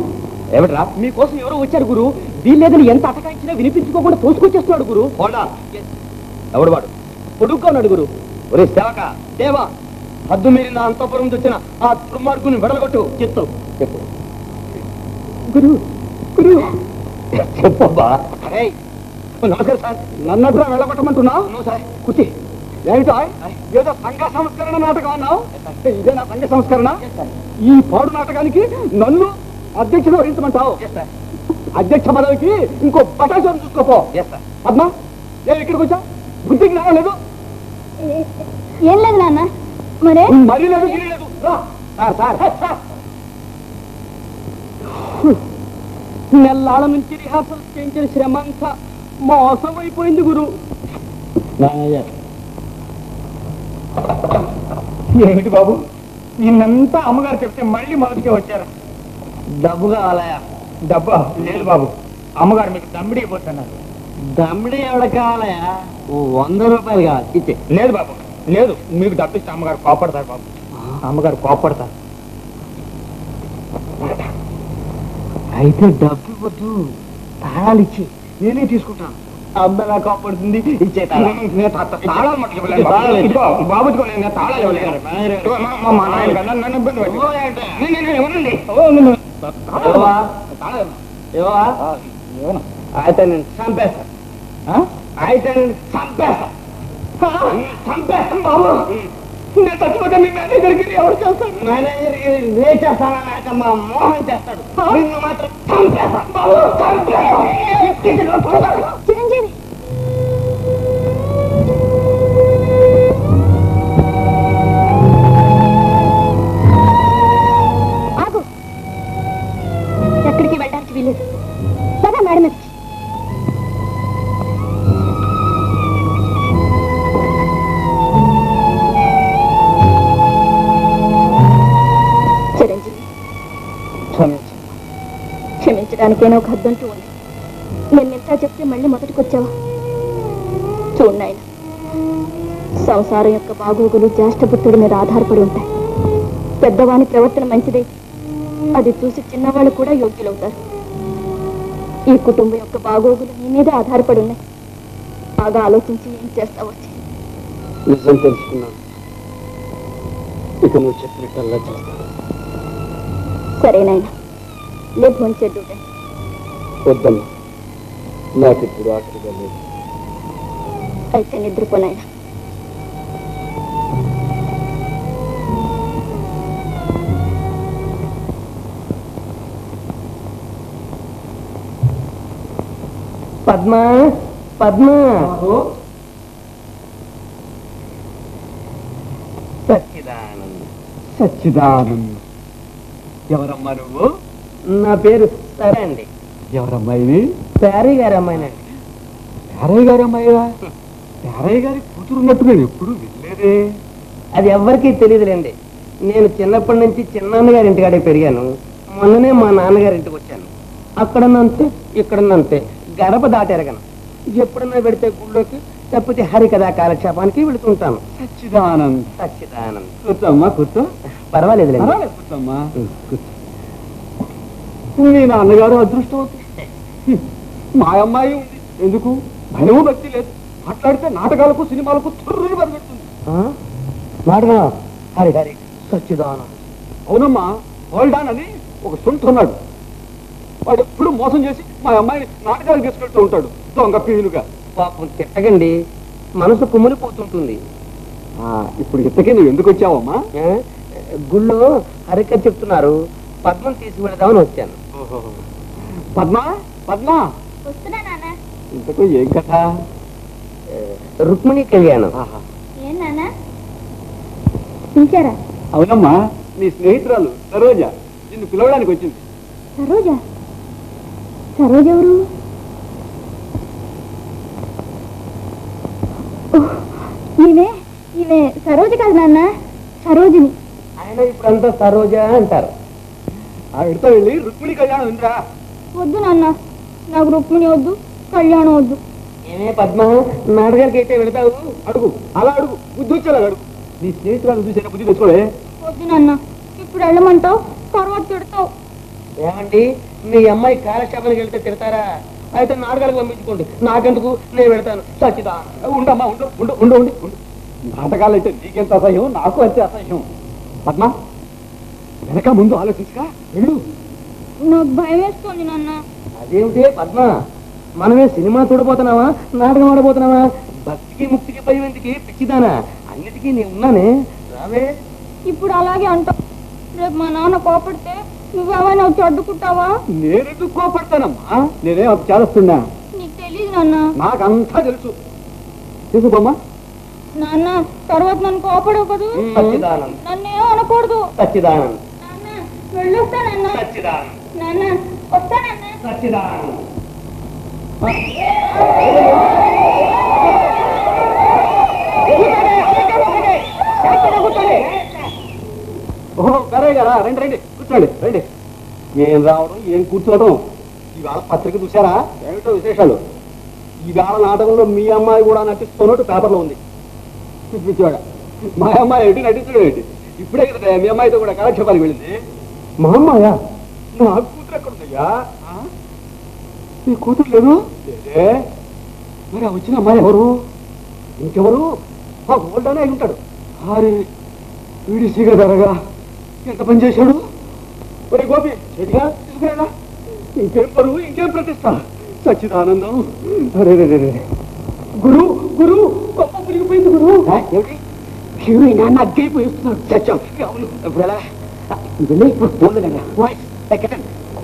ఏమిట్రా మీకోసం ఎవరో వచ్చారు గురు వీళ్ళేదని ఎంత అటకాయించినా వినిపించుకోకుండా తోసుకొచ్చేస్తున్నాడు గురు హోడా ఎవడు వాడు పొడుగ్గా ఉన్నాడు గురు ఒరే సేవక దేవా హద్దు మీరి నా అంతపురం వచ్చిన ఆ దుర్మార్గుని వెడలగొట్టు చెప్తూ చెప్పు గురు గురు చెప్పబ్బా అరే నమస్కారం సార్ నన్నట్రా వెళ్ళగొట్టమంటున్నావు నువ్వు సార్ కూర్చి ఏమిటో ఏదో సంఘ సంస్కరణ నాటకం అన్నావు ఇదే నా సంఘ సంస్కరణ ఈ పాడు నాటకానికి నన్ను అధ్యక్షుడు వహించమంటావు అధ్యక్ష పదవికి ఇంకో బటాసం చూసుకోపో పద్మ నేను ఇక్కడికి వచ్చా బుద్ధికి రావలేదు ఏం లేదు నాన్న మరే మరీ లేదు గిరి లేదు సార్ సార్ నెల్లాళ్ళ నుంచి రిహార్సల్ చేయించిన శ్రమ అంతా మోసం అయిపోయింది గురు ఏమిటి బాబు నిన్నంతా అమ్మగారు చెప్తే మళ్ళీ మొదటికే వచ్చారు డబ్బు కావాలయా డబ్బా లేదు బాబు అమ్మగారు మీకు దమ్మిడి పోతున్నారు దమ్మిడి ఎవడ కావాలయా వంద రూపాయలు కావాలి ఇచ్చే లేదు బాబు లేదు మీకు డబ్బు ఇస్తే అమ్మగారు కోపడతారు బాబు అమ్మగారు కోపడతారు అయితే డబ్బు ఇవ్వద్దు తాళాలు ఇచ్చి నేనే తీసుకుంటాను అమ్మ నాకు కోపడుతుంది ఇచ్చే తాళాలు మట్టుకు బాబుతో నేను తాళాలు ఇవ్వలేదు మా నాయన కన్నా నన్ను ఇబ్బంది అయితే నేను చంపేస్తా అయితే నేను చంపేస్తా చంపేస్తాను బాబు నేను చచ్చిపోతే మీ మేనేజర్కి ఎవరు చేస్తాను మేనేజర్కి నే చేస్తానా లేక మా మోహన్ చేస్తాడు నిన్ను మాత్రం చంపేస్తాను బాబు చిరంజీవి ఆగు ఎక్కడికి వెళ్ళడానికి వీలేదు పదా మేడం వచ్చి చిరంజీవి క్షమించడానికైనా ఒక హద్దంటూ ఉంది నేను ఎంత చెప్తే మళ్ళీ మొదటికి వచ్చావా చూడు నాయన సంసారం యొక్క బాగోగులు జ్యేష్ఠపుత్రుడి మీద ఆధారపడి ఉంటాయి పెద్దవాని ప్రవర్తన మంచిదే అది చూసి చిన్నవాళ్ళు కూడా యోగ్యులవుతారు ఈ కుటుంబం యొక్క బాగోగులు నీ మీద ఆధారపడి ఉన్నాయి బాగా ఆలోచించి ఏం చేస్తావు వచ్చి నిజం తెలుసుకున్నాను ఇక నువ్వు చెప్పినట్టల్లా చేస్తాను సరేనాయన లేదు మంచి వద్దమ్మా నాకు ఇప్పుడు ఆఖరిగా లేదు అయితే నిద్రపోనాయన పద్మ పద్మ సచ్చిదానంద్ సచ్చిదానంద్ ఎవరమ్మా నువ్వు నా పేరు సరే అండి ఎవరమ్మాయి శారీ గారి అమ్మాయినండి శారయ్య గారి అమ్మాయిరా శారయ్య గారి కూతురు ఉన్నట్టు నేను ఎప్పుడు వినలేదే అది ఎవరికీ తెలియదులేండి నేను చిన్నప్పటి నుంచి చిన్నాన్న గారి ఇంటికాడే పెరిగాను మొన్ననే మా నాన్నగారింటికి వచ్చాను అక్కడన్నంతే ఇక్కడన్నంతే గడప దాటెరగను ఎప్పుడన్నా పెడితే గుళ్ళోకి తప్పితే హరికథా కాలక్షేపానికి వెళుతుంటాను సచ్చిదానంద్ సచ్చిదానంద్ కూర్చోమ్మా కూర్చో పర్వాలేదు కూర్చోమ్మా కూర్చో మీ నాన్నగారు అదృష్టవతి మా అమ్మాయి ఉంది ఎందుకు భయము భక్తి లేదు మాట్లాడితే నాటకాలకు సినిమాలకు తుర్రులు పరిగెడుతుంది నాటకం హరి హరి సచ్చిదానంద్ అవునమ్మా హోల్డాన్ అని ఒక సొంత ఉన్నాడు వాడు ఎప్పుడు మోసం చేసి మా అమ్మాయిని నాటకాలు తీసుకెళ్తూ ఉంటాడు దొంగ పీలుగా పాపం తిట్టకండి మనసు కుమిలిపోతుంటుంది ఇప్పుడు ఇంతకీ నువ్వు ఎందుకు వచ్చావమ్మా గుళ్ళో హరికథ చెప్తున్నారు పద్మం తీసి వెళదామని వచ్చాను పద్మ పద్మ వస్తున్నా నాన్న ఇంతకు ఏం కథ రుక్మిణి కళ్యాణం ఏం నాన్న పిలిచారా అవునమ్మా నీ స్నేహితురాలు సరోజ నిన్ను పిలవడానికి వచ్చింది సరోజ సరోజ ఎవరు ఈమె ఈమె సరోజ కాదు నాన్న సరోజిని ఆయన ఇప్పుడంతా సరోజ అంటారు ఆవిడతో వెళ్ళి రుక్మిణి కళ్యాణం ఉందా వద్దు నాన్న నాకు రుక్మిణి వద్దు కళ్యాణం వద్దు ఏమే పద్మ నాటకానికి అయితే వెళతావు అడుగు అలా అడుగు బుద్ధి వచ్చేలా అడుగు నీ స్నేహితురాలు చూసేనా బుద్ధి తెచ్చుకోలే వద్దు నాన్న ఇప్పుడు వెళ్ళమంటావు తర్వాత తిడతావు ఏమండి మీ అమ్మాయి కాలక్షేపానికి వెళ్తే తిడతారా? అయితే నాటకాలకు పంపించుకోండి, నాకెందుకు, నేను వెళ్తాను. సచ్చిదా ఉండమ్మా, ఉండు ఉండు ఉండు ఉండి ఉండు. నాటకాలు అయితే నీకెంత అసహ్యం, నాకు అంతే అసహ్యం. పద్మ వెనక ముందు ఆలోచించగా వెళ్ళు. నాకు భయం వేస్తుంది నాన్న. అదేమిటి పద్మ, మనమే సినిమా చూడబోతున్నావా, నాటకం ఆడబోతున్నావా? భక్తికి ముక్తికి భయం ఎందుకు పిచ్చిదానా? అన్నిటికీ నేను ఉన్నానే, రావే. ఇప్పుడు అలాగే అంటావు, రేపు మా నాన్న కోపడితే నువ్వేమైనా వచ్చి అడ్డుకుంటావా? నేనెందుకు కోపడతానమ్మా, నేనే అది చేస్తున్నా. నీకు తెలియదు నాన్న. నాకంతా తెలుసు. తెలుసుబమ్మా. నాన్న తర్వాత నన్ను కోపడవు కదా. సచ్చిదానంద్. నన్నేం అనకూడదు. సచ్చిదానంద్. నాన్న వెళ్ళొస్తానన్నా. సచ్చిదానంద్. నాన్న వస్తానన్నా. సచ్చిదానంద్. ఓహో సరే కదా, రండి రండి కూర్చోండి రండి. ఏం రావడం, ఏం కూర్చోవడం. ఈవేళ పత్రిక చూసారా? ఏమిటో విశేషాలు. ఈవేళ నాటకంలో మీ అమ్మాయి కూడా నటిస్తున్నట్టు పేపర్లో ఉంది. చూడ మా అమ్మాయి ఏంటి నటించడం ఏంటి? ఇప్పుడే కదా మీ అమ్మాయితో కూడా కాలక్షేపానికి వెళ్ళింది. మా అమ్మాయా? నా కూతురు ఎక్కడుందయ్యా? నీ కూతురు లేదు? లేదే. మరి ఆ వచ్చిన అమ్మాయి ఎవరు? ఇంకెవరు? ఆ గోల్డానే అయి ఉంటాడు. అరే వీడి సీగర ధరగా ఎంత పని చేశాడు. ఒరే గోపి చేతిగా తీసుకురా. ఇంకేం పరువు, ఇంకేం ప్రతిష్ట. సచ్చిదానందం. అరే రే గురు గురు గొప్ప పెరిగిపోయింది గురు. ఏమిటి హీరోయిన్ నాన్న అగ్గైపోయిస్తున్నాడు. చచ్చాం. అవును ఇప్పుడు ఎలా వెళ్ళి ఇప్పుడు పోలేదా? వాయిస్ ఎక్కడండి.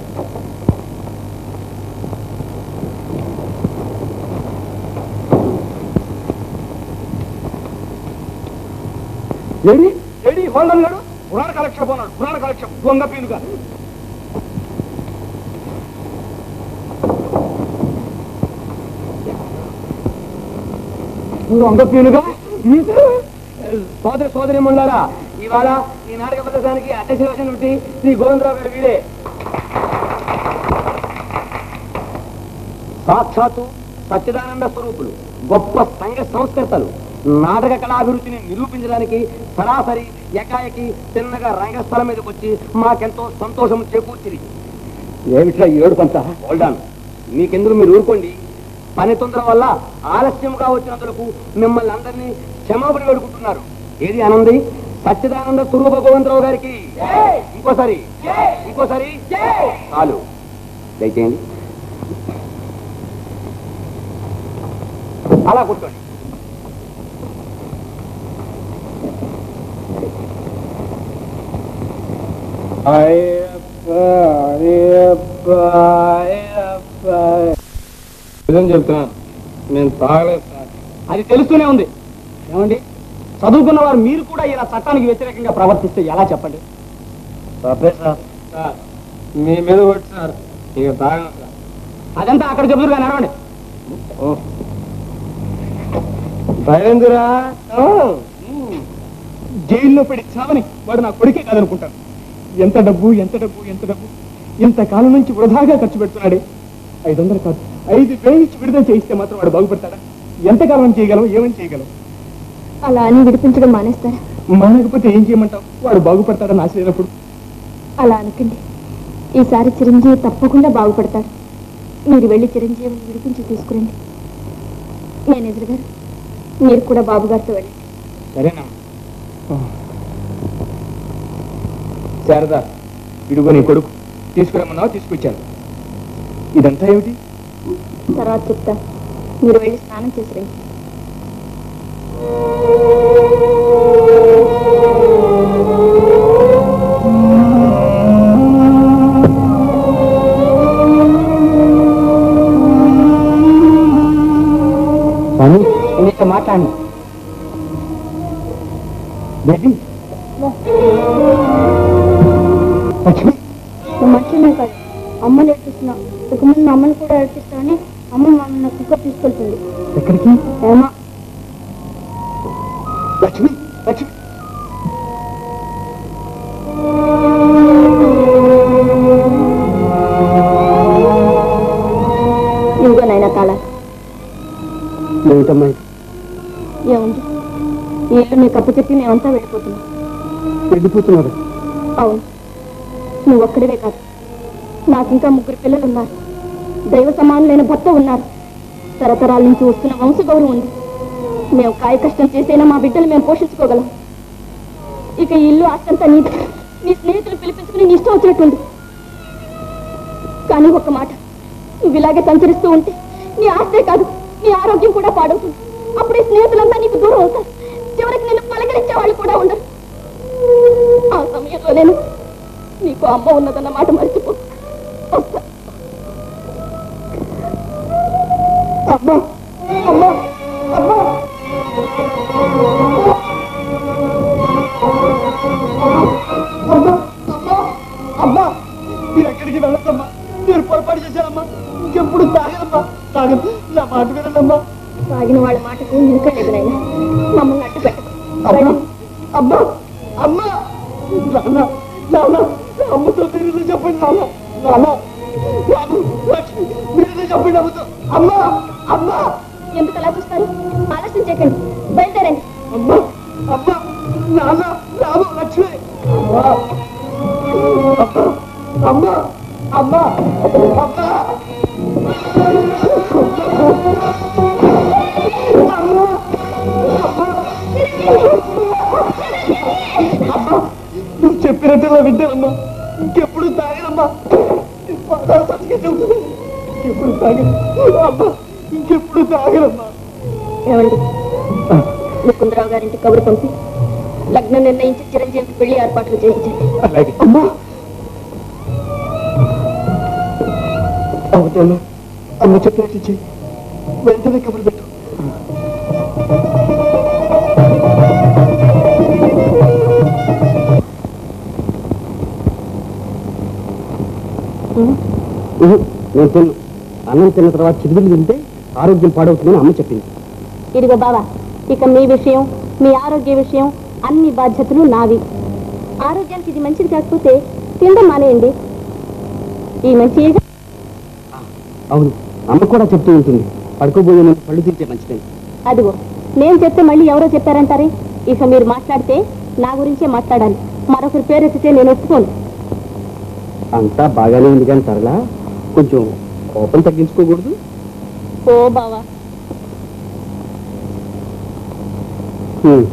ఏడి ఏడి హోల్డర్ గాడు పురాణ కాలక్షేపం అన్నాడు. పురాణ కాలక్షేపం దొంగ పీనుగా. దొంగ పీనుగా. సోదరి సోదరి మొండారా, ఇవాళ ఈ నాటక ప్రదర్శనానికి అధ్యక్ష నుండి శ్రీ గోవిందరావు గారు వీడే. సాక్షాత్తు సచ్చిదానంద స్వరూపులు, గొప్ప సంఘ సంస్కర్తలు. నాటక కళాభిరుచిని నిరూపించడానికి సరాసరి ఎకాయకి చిన్నగా రంగస్థలం మీదకి వచ్చి మాకెంతో సంతోషం చేకూర్చింది. ఏమిట్లా ఏడు పంట హోల్డాన్, మీకెందుకు మీరు ఊరుకోండి. పని తొందర వల్ల ఆలస్యంగా వచ్చినందుకు మిమ్మల్ని అందరినీ క్షమాపణ వేడుకుంటున్నారు. ఏది ఆనంది? సచ్చిదానంద స్వరూప గోవిందరావు గారికి ఇంకోసారి ఇంకోసారి చాలు. దయచేయండి, అలా కూర్చోండి. నిజం చెప్తున్నాను, నేను తాగలేదు సార్. అది తెలుస్తూనే ఉంది. ఏమండి, చదువుకున్న వారు మీరు కూడా ఇలా చట్టానికి వ్యతిరేకంగా ప్రవర్తిస్తే ఎలా చెప్పండి? తప్పే సార్. సార్ మీ మీద కొట్టి సార్, ఇక తాగను సార్. అదంతా అక్కడ చెబుతురు కానీ నడవండి. భయందురా జైల్లో పెట్టి చావని వాడు నా కొడుకే కాదనుకుంటాను. ఎంత డబ్బు ఎంత డబ్బు ఎంత డబ్బు ఇంతకాలం నుంచి వృధాగా ఖర్చు పెడుతున్నాడే. ఐదు వందలు కాదు, ఐదు వేలు ఇచ్చి విడుదల చేయిస్తే మాత్రం వాడు బాగుపడతాడా? ఎంతకాలం చేయగలవు, ఏమని చేయగలవు? అలా అని విడిపించడం మానేస్తారా? మానకపోతే ఏం చేయమంటావు? వాడు బాగుపడతాడని ఆశ లేనప్పుడు. అలా అనకండి, ఈసారి చిరంజీవి తప్పకుండా బాగుపడతాడు. మీరు వెళ్ళి చిరంజీవిని విడిపించి తీసుకురండి. మేనేజర్ గారు, మీరు కూడా బాబు గారితో వెళ్ళండి. సరేనా? శారదా, ఇడుగో నీ కొడుకు. తీసుకురమ్మన్నావు, తీసుకొచ్చాను. ఇదంతా ఏమిటి? తర్వాత చెప్తా, మీరు వెళ్ళి స్నానం చేసి రండి. నీతో మాట్లాడు. బేబీ మంచిగా కాదు, అమ్మని ఏడ్పిస్తున్నా. ఇక ముందు అమ్మని కూడా ఏడ్పిస్తానని అమ్మ మమ్మల్ని కుక్క తీసుకెళ్తుంది. ఎక్కడికి? ఏమా లక్ష్మి, లక్ష్మి ఇదిగో నైనా తాళా. ఏమిటమ్మా? ఏముంది, ఈ ఇల్లు నీకు అప్పు చెప్పి మేమంతా వెళ్ళిపోతున్నాం. వెళ్ళిపోతున్నారు? అవును, నువ్వు ఒక్కడివే కాదు, నాకు ఇంకా ముగ్గురు పిల్లలు ఉన్నారు. దైవ సమానులైన భర్త ఉన్నారు. తరతరాల నుంచి వస్తున్న వంశ గౌరవం ఉంది. మేము కాయ కష్టం చేసైనా మా బిడ్డలు మేము పోషించుకోగలం. ఇక ఈ ఇల్లు ఆస్తంతా నీ నీ స్నేహితులు పిలిపించుకుని నీ ఇష్టం వచ్చినట్టుంది. కానీ ఒక్క మాట, నువ్వు ఇలాగే సంచరిస్తూ ఉంటే నీ ఆస్తే కాదు నీ ఆరోగ్యం కూడా పాడవుతుంది. అప్పుడే స్నేహితులంతా నీకు దూరం అవుతారు. చివరికి నిన్ను పలకరించే వాళ్ళు కూడా ఉండరు. ఆ సమయంలో నేను నీకు అమ్మ ఉన్నదన్న మాట మర్చిపో. వస్తా. అమ్మా అమ్మా అమ్మా అమ్మా అమ్మా అమ్మా మీరు ఎక్కడికి వెళ్ళద్దమ్మా. మీరు పొరపాటు చేశారమ్మా. ఇంకెప్పుడు తాగదమ్మా. తాగదు. నా మాట వినండమ్మా. తాగిన వాళ్ళ మాటకు నిలకలేదు నాయన. మమ్మల్ని అడ్డు పెట్టకు. అమ్మా అమ్మా అమ్మా నాన్న నాన్న అమ్మతో మీరేదో చెప్పండి. నాన్న నాన్న బాబు లక్ష్మి మీరేదో చెప్పండి అమ్మతో. అమ్మా అమ్మా ఎందుకు అలా చూస్తారు? ఆలస్యం చేయకండి, బయలుదేరండి. అమ్మా అమ్మా నాన్న రాము లక్ష్మి అమ్మా అమ్మా అమ్మా అమ్మా నువ్వు చెప్పినట్టుగా వింటానమ్మా. ఇంకెప్పుడు తాగనమ్మా. ఇంకెప్పుడు తాగను అమ్మా. ఇంకెప్పుడు తాగనమ్మా. ఏమండి, ముకుందరావు గారింటి కబురు పంపి లగ్నం నిర్ణయించి చిరంజీవికి పెళ్లి ఏర్పాట్లు చేయించండి. అలాగే అమ్మా. అవుతాను అమ్మ చెప్పినట్లు చెయ్యి. వెంటనే కబురు పెట్టు. నేను తిన్ను. అన్నం తిన్న తర్వాత చిరువిల్లు తింటే ఆరోగ్యం పాడవుతుందని అమ్మ చెప్పింది. ఇదిగో బావా, ఇక మీ విషయం మీ ఆరోగ్య విషయం అన్ని బాధ్యతలు నావి. ఆరోగ్యానికి ఇది మంచిది కాకపోతే తినడం మానేయండి. ఈ మంచి అవును, అమ్మ కూడా చెప్తూ ఉంటుంది పడుకోబోయే ముందు పళ్ళు తింటే మంచిదని. అదిగో నేను చెప్తే మళ్ళీ ఎవరో చెప్పారంటారే. ఇక మీరు మాట్లాడితే నా గురించే మాట్లాడాలి. మరొకరి పేరెత్తితే నేను ఒప్పుకోను. అంతా బాగానే ఉంది కానీ సరళా, కొంచెం కోపం తగ్గించుకోకూడదు? ఓ బావా, హ్మ్.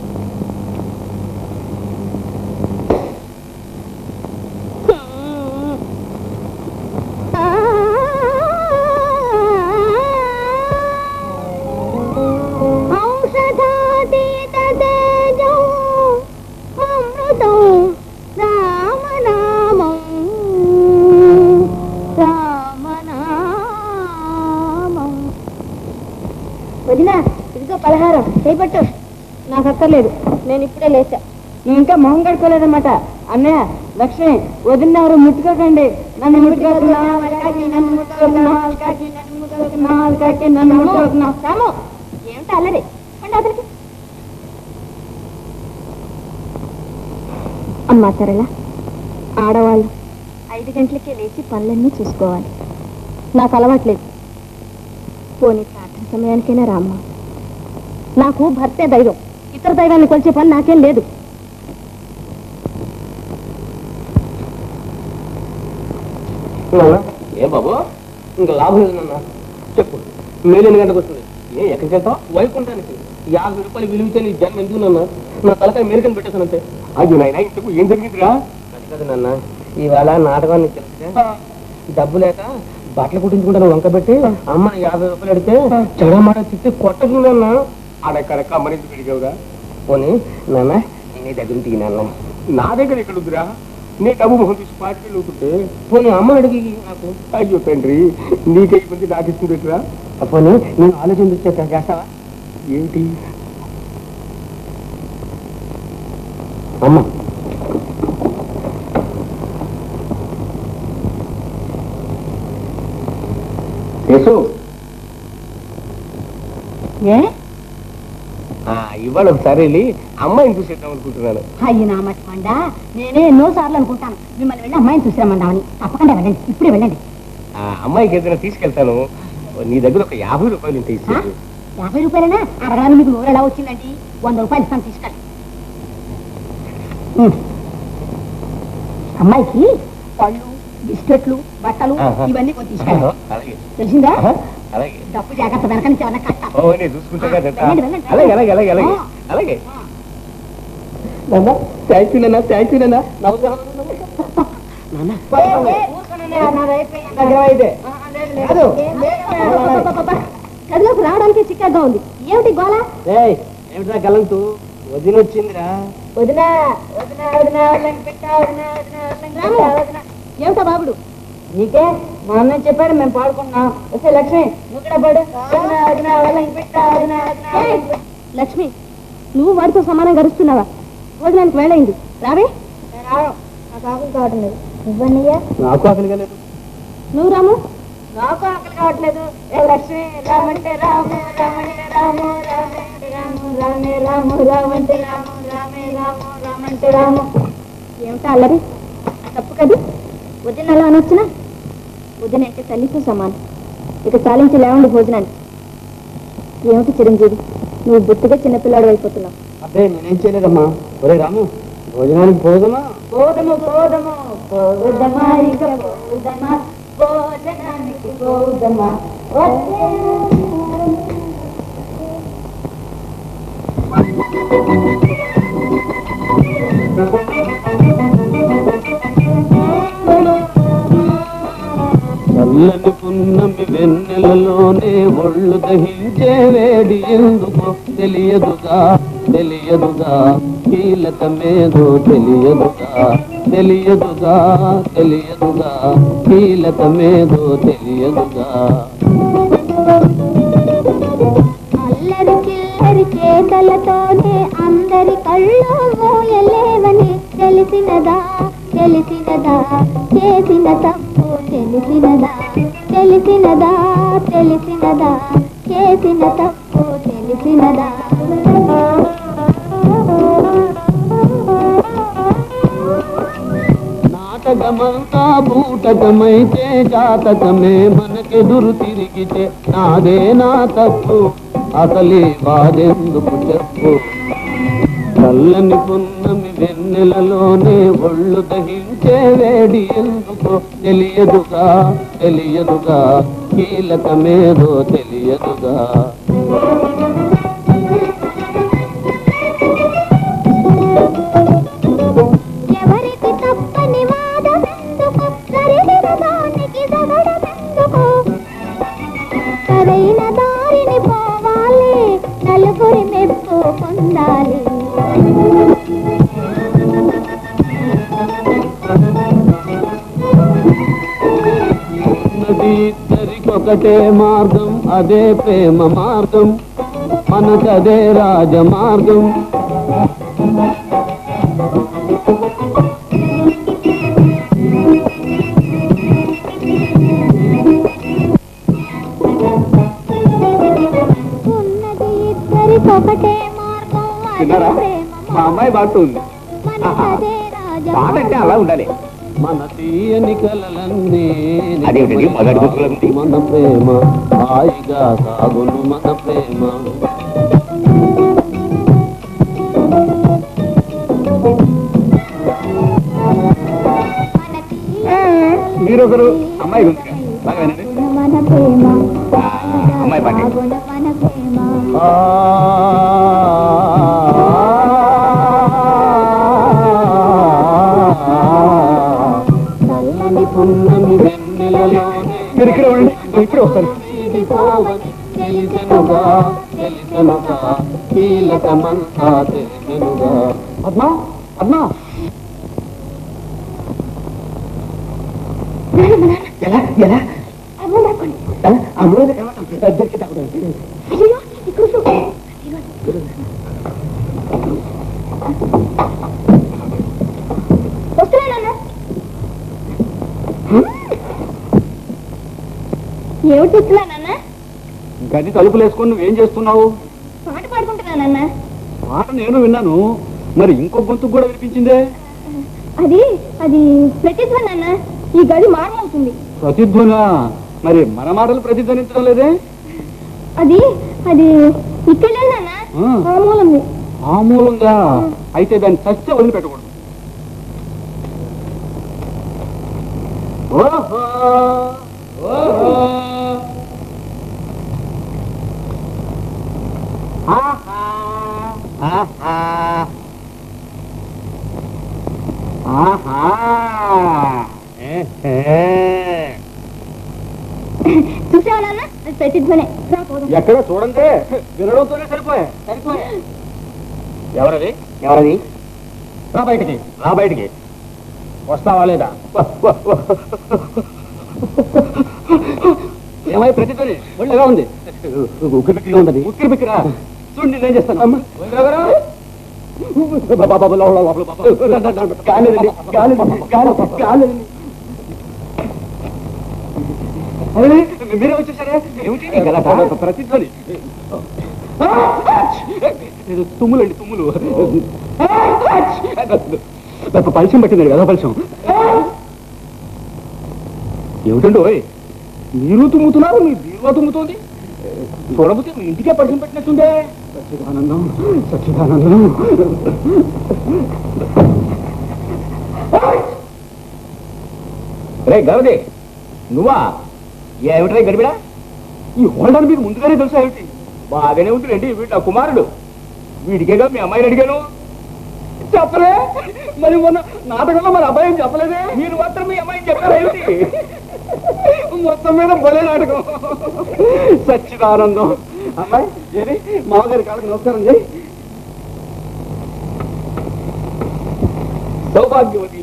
వదినా ఇదిగో పలహారం చేపట్టు. నాకు అక్కర్లేదు, నేను ఇప్పుడే లేచా. నువ్వు ఇంకా మొహం కడుకోలేదన్నమాట. అన్నయ్య లక్ష్మి వదిన ఎవరు ముట్టుకోకండి. నన్ను ముట్టుకోకున్నా నన్ను ముట్టుకోకున్నా నన్ను ముట్టుకోకున్నా. రాము ఏమిటి అల్లరి? అతనికి అమ్మా సరేలా, ఆడవాళ్ళు ఐదు గంటలకే లేచి పనులన్నీ చూసుకోవాలి. నాకు అలవాట్లేదు. పోనీ ప్రార్థన సమయానికైనా రామ్మా. నాకు భర్తే దైవం, ఇతర దైవాన్ని కొలిచే పని నాకేం లేదు. ఏం బాబు ఇంకా లాభం లేదు నాన్న. చెప్పు, మేలు ఎన్ని గంటకు వస్తుంది? ఏ ఎక్కడికి వెళ్తావు? వైకుంఠానికి. యాభై రూపాయలు విలువితే నీ జన్మ ఎందుకు నాన్న? నా తలకాయ మేరికని పెట్టేసానంతే. అయ్యో నాయన ఇంతకు ఏం జరిగిందిరా? అది కాదు నాన్న, ఈవేళ నాటకాన్ని తెలిస్తే డబ్బు లేక బట్టలు కుట్టించుకుంటాను వంక పెట్టి అమ్మ యాభై రూపాయలు అడితే చెడమాట తిట్టి కొట్టకుందన్నా. అడక్కడక్క అమ్మని పెరిగావురా? పోనీ నాన్న నీ దగ్గర దిగి నాన్న. నా దగ్గర ఎక్కడ ఉందిరా? నీ డబ్బు మొహం చూసి పాటికి అవుతుంటే. పోనీ అమ్మ అడిగి నాకు. అయ్యో తండ్రి, నీకై మంది నాకు ఇస్తుంది పెట్టరా? పోనీ నేను ఆలోచన చూస్తే చేస్తావా? ఏంటి అమ్మ కేసు ఏ ఇవాళ ఒకసారి వెళ్ళి అమ్మాయిని చూసేద్దాం అనుకుంటున్నాను. అయ్యి నా మట్టిమండా, నేనే ఎన్నో సార్లు అనుకుంటాను మిమ్మల్ని వెళ్ళి అమ్మాయిని చూసామందామని. తప్పకుండా వెళ్ళండి, ఇప్పుడే వెళ్ళండి. ఆ అమ్మాయికి ఏదైనా తీసుకెళ్తాను. నీ దగ్గర ఒక యాభై రూపాయలు ఉంటే ఇస్తే. యాభై రూపాయలైనా అడగడానికి మీకు నోరు ఎలా వచ్చిందండి? వంద రూపాయలు ఇస్తాను, తీసుకెళ్ళి. అమ్మాయికి పళ్ళు బిస్కెట్లు బట్టలు ఆహా. ఇవన్నీ కొంచెం తీసుకెళ్ళండి. అలాగే తెలిసిందా అలాగే డబ్బు జాగ్రత్త వెనక నుంచి ఏమన్నా కట్టాలి. ఓ నేను చూసుకుంటా కదా వెళ్ళండి, వెళ్ళండి. అలాగే అలాగే అలాగే అలాగే ఆ. అలాగే నాన్న థ్యాంక్ యూ నాన్న థ్యాంక్ యూ నాన్న నమస్కారం నాన్న గదిలోకి రావడానికి చిక్కగా ఉంది. ఏమిటి గోళ? ఏయ్ ఏమిట్రా గలంతు వదిన వచ్చిందిరా వదినా వదినా వదినా వదిలేకి పెట్టా వదినా వదినా వదిలేకి పెట్టా వదినా. ఏమిటా బాబుడు? నీకే మా అన్నయ్య చెప్పాడు మేము పాడుకుంటున్నాం. వస్తే లక్ష్మి నువ్వు కూడా పాడు. వదినా వదినా వదిలేకి పెట్టా వదినా వదినా వదిలేకి పెట్టా. లక్ష్మి నువ్వు వాడితో సమానం గడుస్తున్నావా? భోజనానికి వేళయింది, రావే. నేను రాను, నాకు ఆకలి కావటం లేదు. నువ్వన్నయ్యా? నాకు ఆకలిగా లేదు నువ్వు రాము. నాకు ఆకలి కావట్లేదు. ఏ లక్ష్మి రామంటే రాము రామంటే రాము రామంటే రాము రామే రాము రామంటే రాము రామే రాము రామంటే రాము. ఏమిటా అల్లరి? తప్పు కదా. వదిన అలా అనొచ్చునా? వదిన అంటే తల్లితో సమానం. ఇక చాలించి లేవండి భోజనానికి. ఏమిటి చిరంజీవి, నువ్వు బుద్ధిగా చిన్నపిల్లాడు అయిపోతున్నావు. అబ్బే నేనేం చేయలేదమ్మా. ఒరే రాము భోజనానికి పోదమా? పోదము పోదము పోదమా ఇక పోదమా భోజనానికి పోదమా. చల్లని పున్నమి వెన్నెలలోనే ఒళ్ళు దహించే వేడి ఎందుకో తెలియదుగా తెలియదుగా కీలకమేదో తెలియదుగా తెలియదుగా తెలియదుగా కీలకమేదో తెలియదుగా. అల్లరి చిల్లరి చేతలతోనే అందరి కళ్ళు మోయలేవని తెలిసినదా తెలిసినదా చేసిన తప్పు తెలిసినదా తెలిసినదా తెలిసినదా చేసిన తప్పు తెలిసినదా. నాటకమంతా బూటకమైతే జాతకమే మనకెదురు తిరిగితే నాదే నా తప్పు అసలే వాదెందుకు చెప్పు. చల్లని పున్నమి వెన్నెలలోనే ఒళ్ళు దహించే వేడి ఎందుకో తెలియదుగా తెలియదుగా కీలకమేదో తెలియదుగా. ఎవరికి తప్పని వాదమెందుకు సరైన దానికి దవడమెందుకు. సరైన దారిని పోవాలి నలుగురి మెప్పు పొందాలి. ఉన్నది ఇద్దరికొకటే మార్గం అదే ప్రేమ మార్గం మనకదే రాజమార్గం. ఉన్నది ఇద్దరికొకటే మార్గం అదే తిన్నారా? ప్రేమ మా అమ్మాయి బాగుంటుంది. మనకదే పాట అంటే రాజమార్గం. అలా ఉండాలి. మన తీయని కలలన్నీ అదేమిటండి మగాడి గుర్తులా ఉంది? మన ప్రేమ హాయిగా సాగును మన ప్రేమ. మీరొకరు అమ్మాయి గుంతుగా బాగా వినండి. మన ప్రేమ ఆ, అమ్మాయి పాట సాగున మన ప్రేమ. ఆ చల్లని పున్నమి వెన్నెలలోనే మీరు ఇక్కడే ఉండండి, నేను ఇప్పుడే వస్తాను. వీడిపోవని తెలిసెనుగా తెలిసెనుగా కీలకమంతా తెలిసెనుగా. పద్మా పద్మా ఎలా ఎలా అమ్మ దగ్గరికి తగ్గదు. అయ్యో ఇక్కడ కూర్చో. వస్తున్నానన్నా. ఏమిటి వస్తున్నానన్నా? గది తలుపులు వేసుకొని నువ్వేం చేస్తున్నావు? పాట పాడుకుంటున్నానన్నా. మాట నేను విన్నాను, మరి ఇంకో గొంతుకు కూడా వినిపించిందే. అది అది ప్రతిధ్వని అన్న. ఈ గది మారమవుతుంది. ప్రతిధ్వన? మరి మన మాటలు ప్రతిధ్వనించడం లేదే? అది అది ఇక్కడ లేదన్నా, ఆ. ఆ మూలంది. ఆ మూలంగా అయితే దాన్ని సత్య వదిలిపెట్టకూడదు. ఓహో ఓహో ఆహా ఆహా ఆహా చూసావా నాన్న అది ప్రతిధ్వనే రా పోదాం. ఎక్కడ చూడండి వినడంతోనే సరిపోయా సరిపోయా ఎవరది ఎవరది రా బయటికి రా బయటికి వస్తావా లేదా ఏమై ప్రతిధ్వని ఒళ్ళగా ఉంది ఉక్కిరి బిక్కిగా ఉందని ఉక్కిరి బిక్కిరా చూడండి నేను చేస్తాను కాలేదండి కాలేదండి కాలేదండి మీరే వచ్చేసారే ఏమిటి ప్రతిధ్వని తుమ్ములండి తుమ్ములు పలిసం పట్టిందండి కదా పలిసం ఏమిటండి ఓయ్ మీరు తుమ్ముతున్నారు మీ బీరువా తుమ్ముతోంది చూడబోతే మీ ఇంటికే పలిసం పెట్టినట్టుందే సచ్చిదానందం సచ్చిదానందం రే గరదే నువ్వా ఏమిట్రా గడిపిడా ఈ హోల్డర్ మీకు ముందుగానే తెలుసా ఏమిటి బాగానే ఉంటుందండి వీడు నా కుమారుడు వీడికేగా మీ అమ్మాయిని అడిగాను చెప్పలే మరి మొన్న నాటకంలో మరి అబ్బాయి చెప్పలేదే మీరు మాత్రం మీ అమ్మాయిని చెప్పారా ఏమిటి మొత్తం మీద భలే నాటకం సచ్చిదానందం అమ్మాయి ఏది మామగారి కాళ్ళకి నమస్కారం చేయి సౌభాగ్యవతి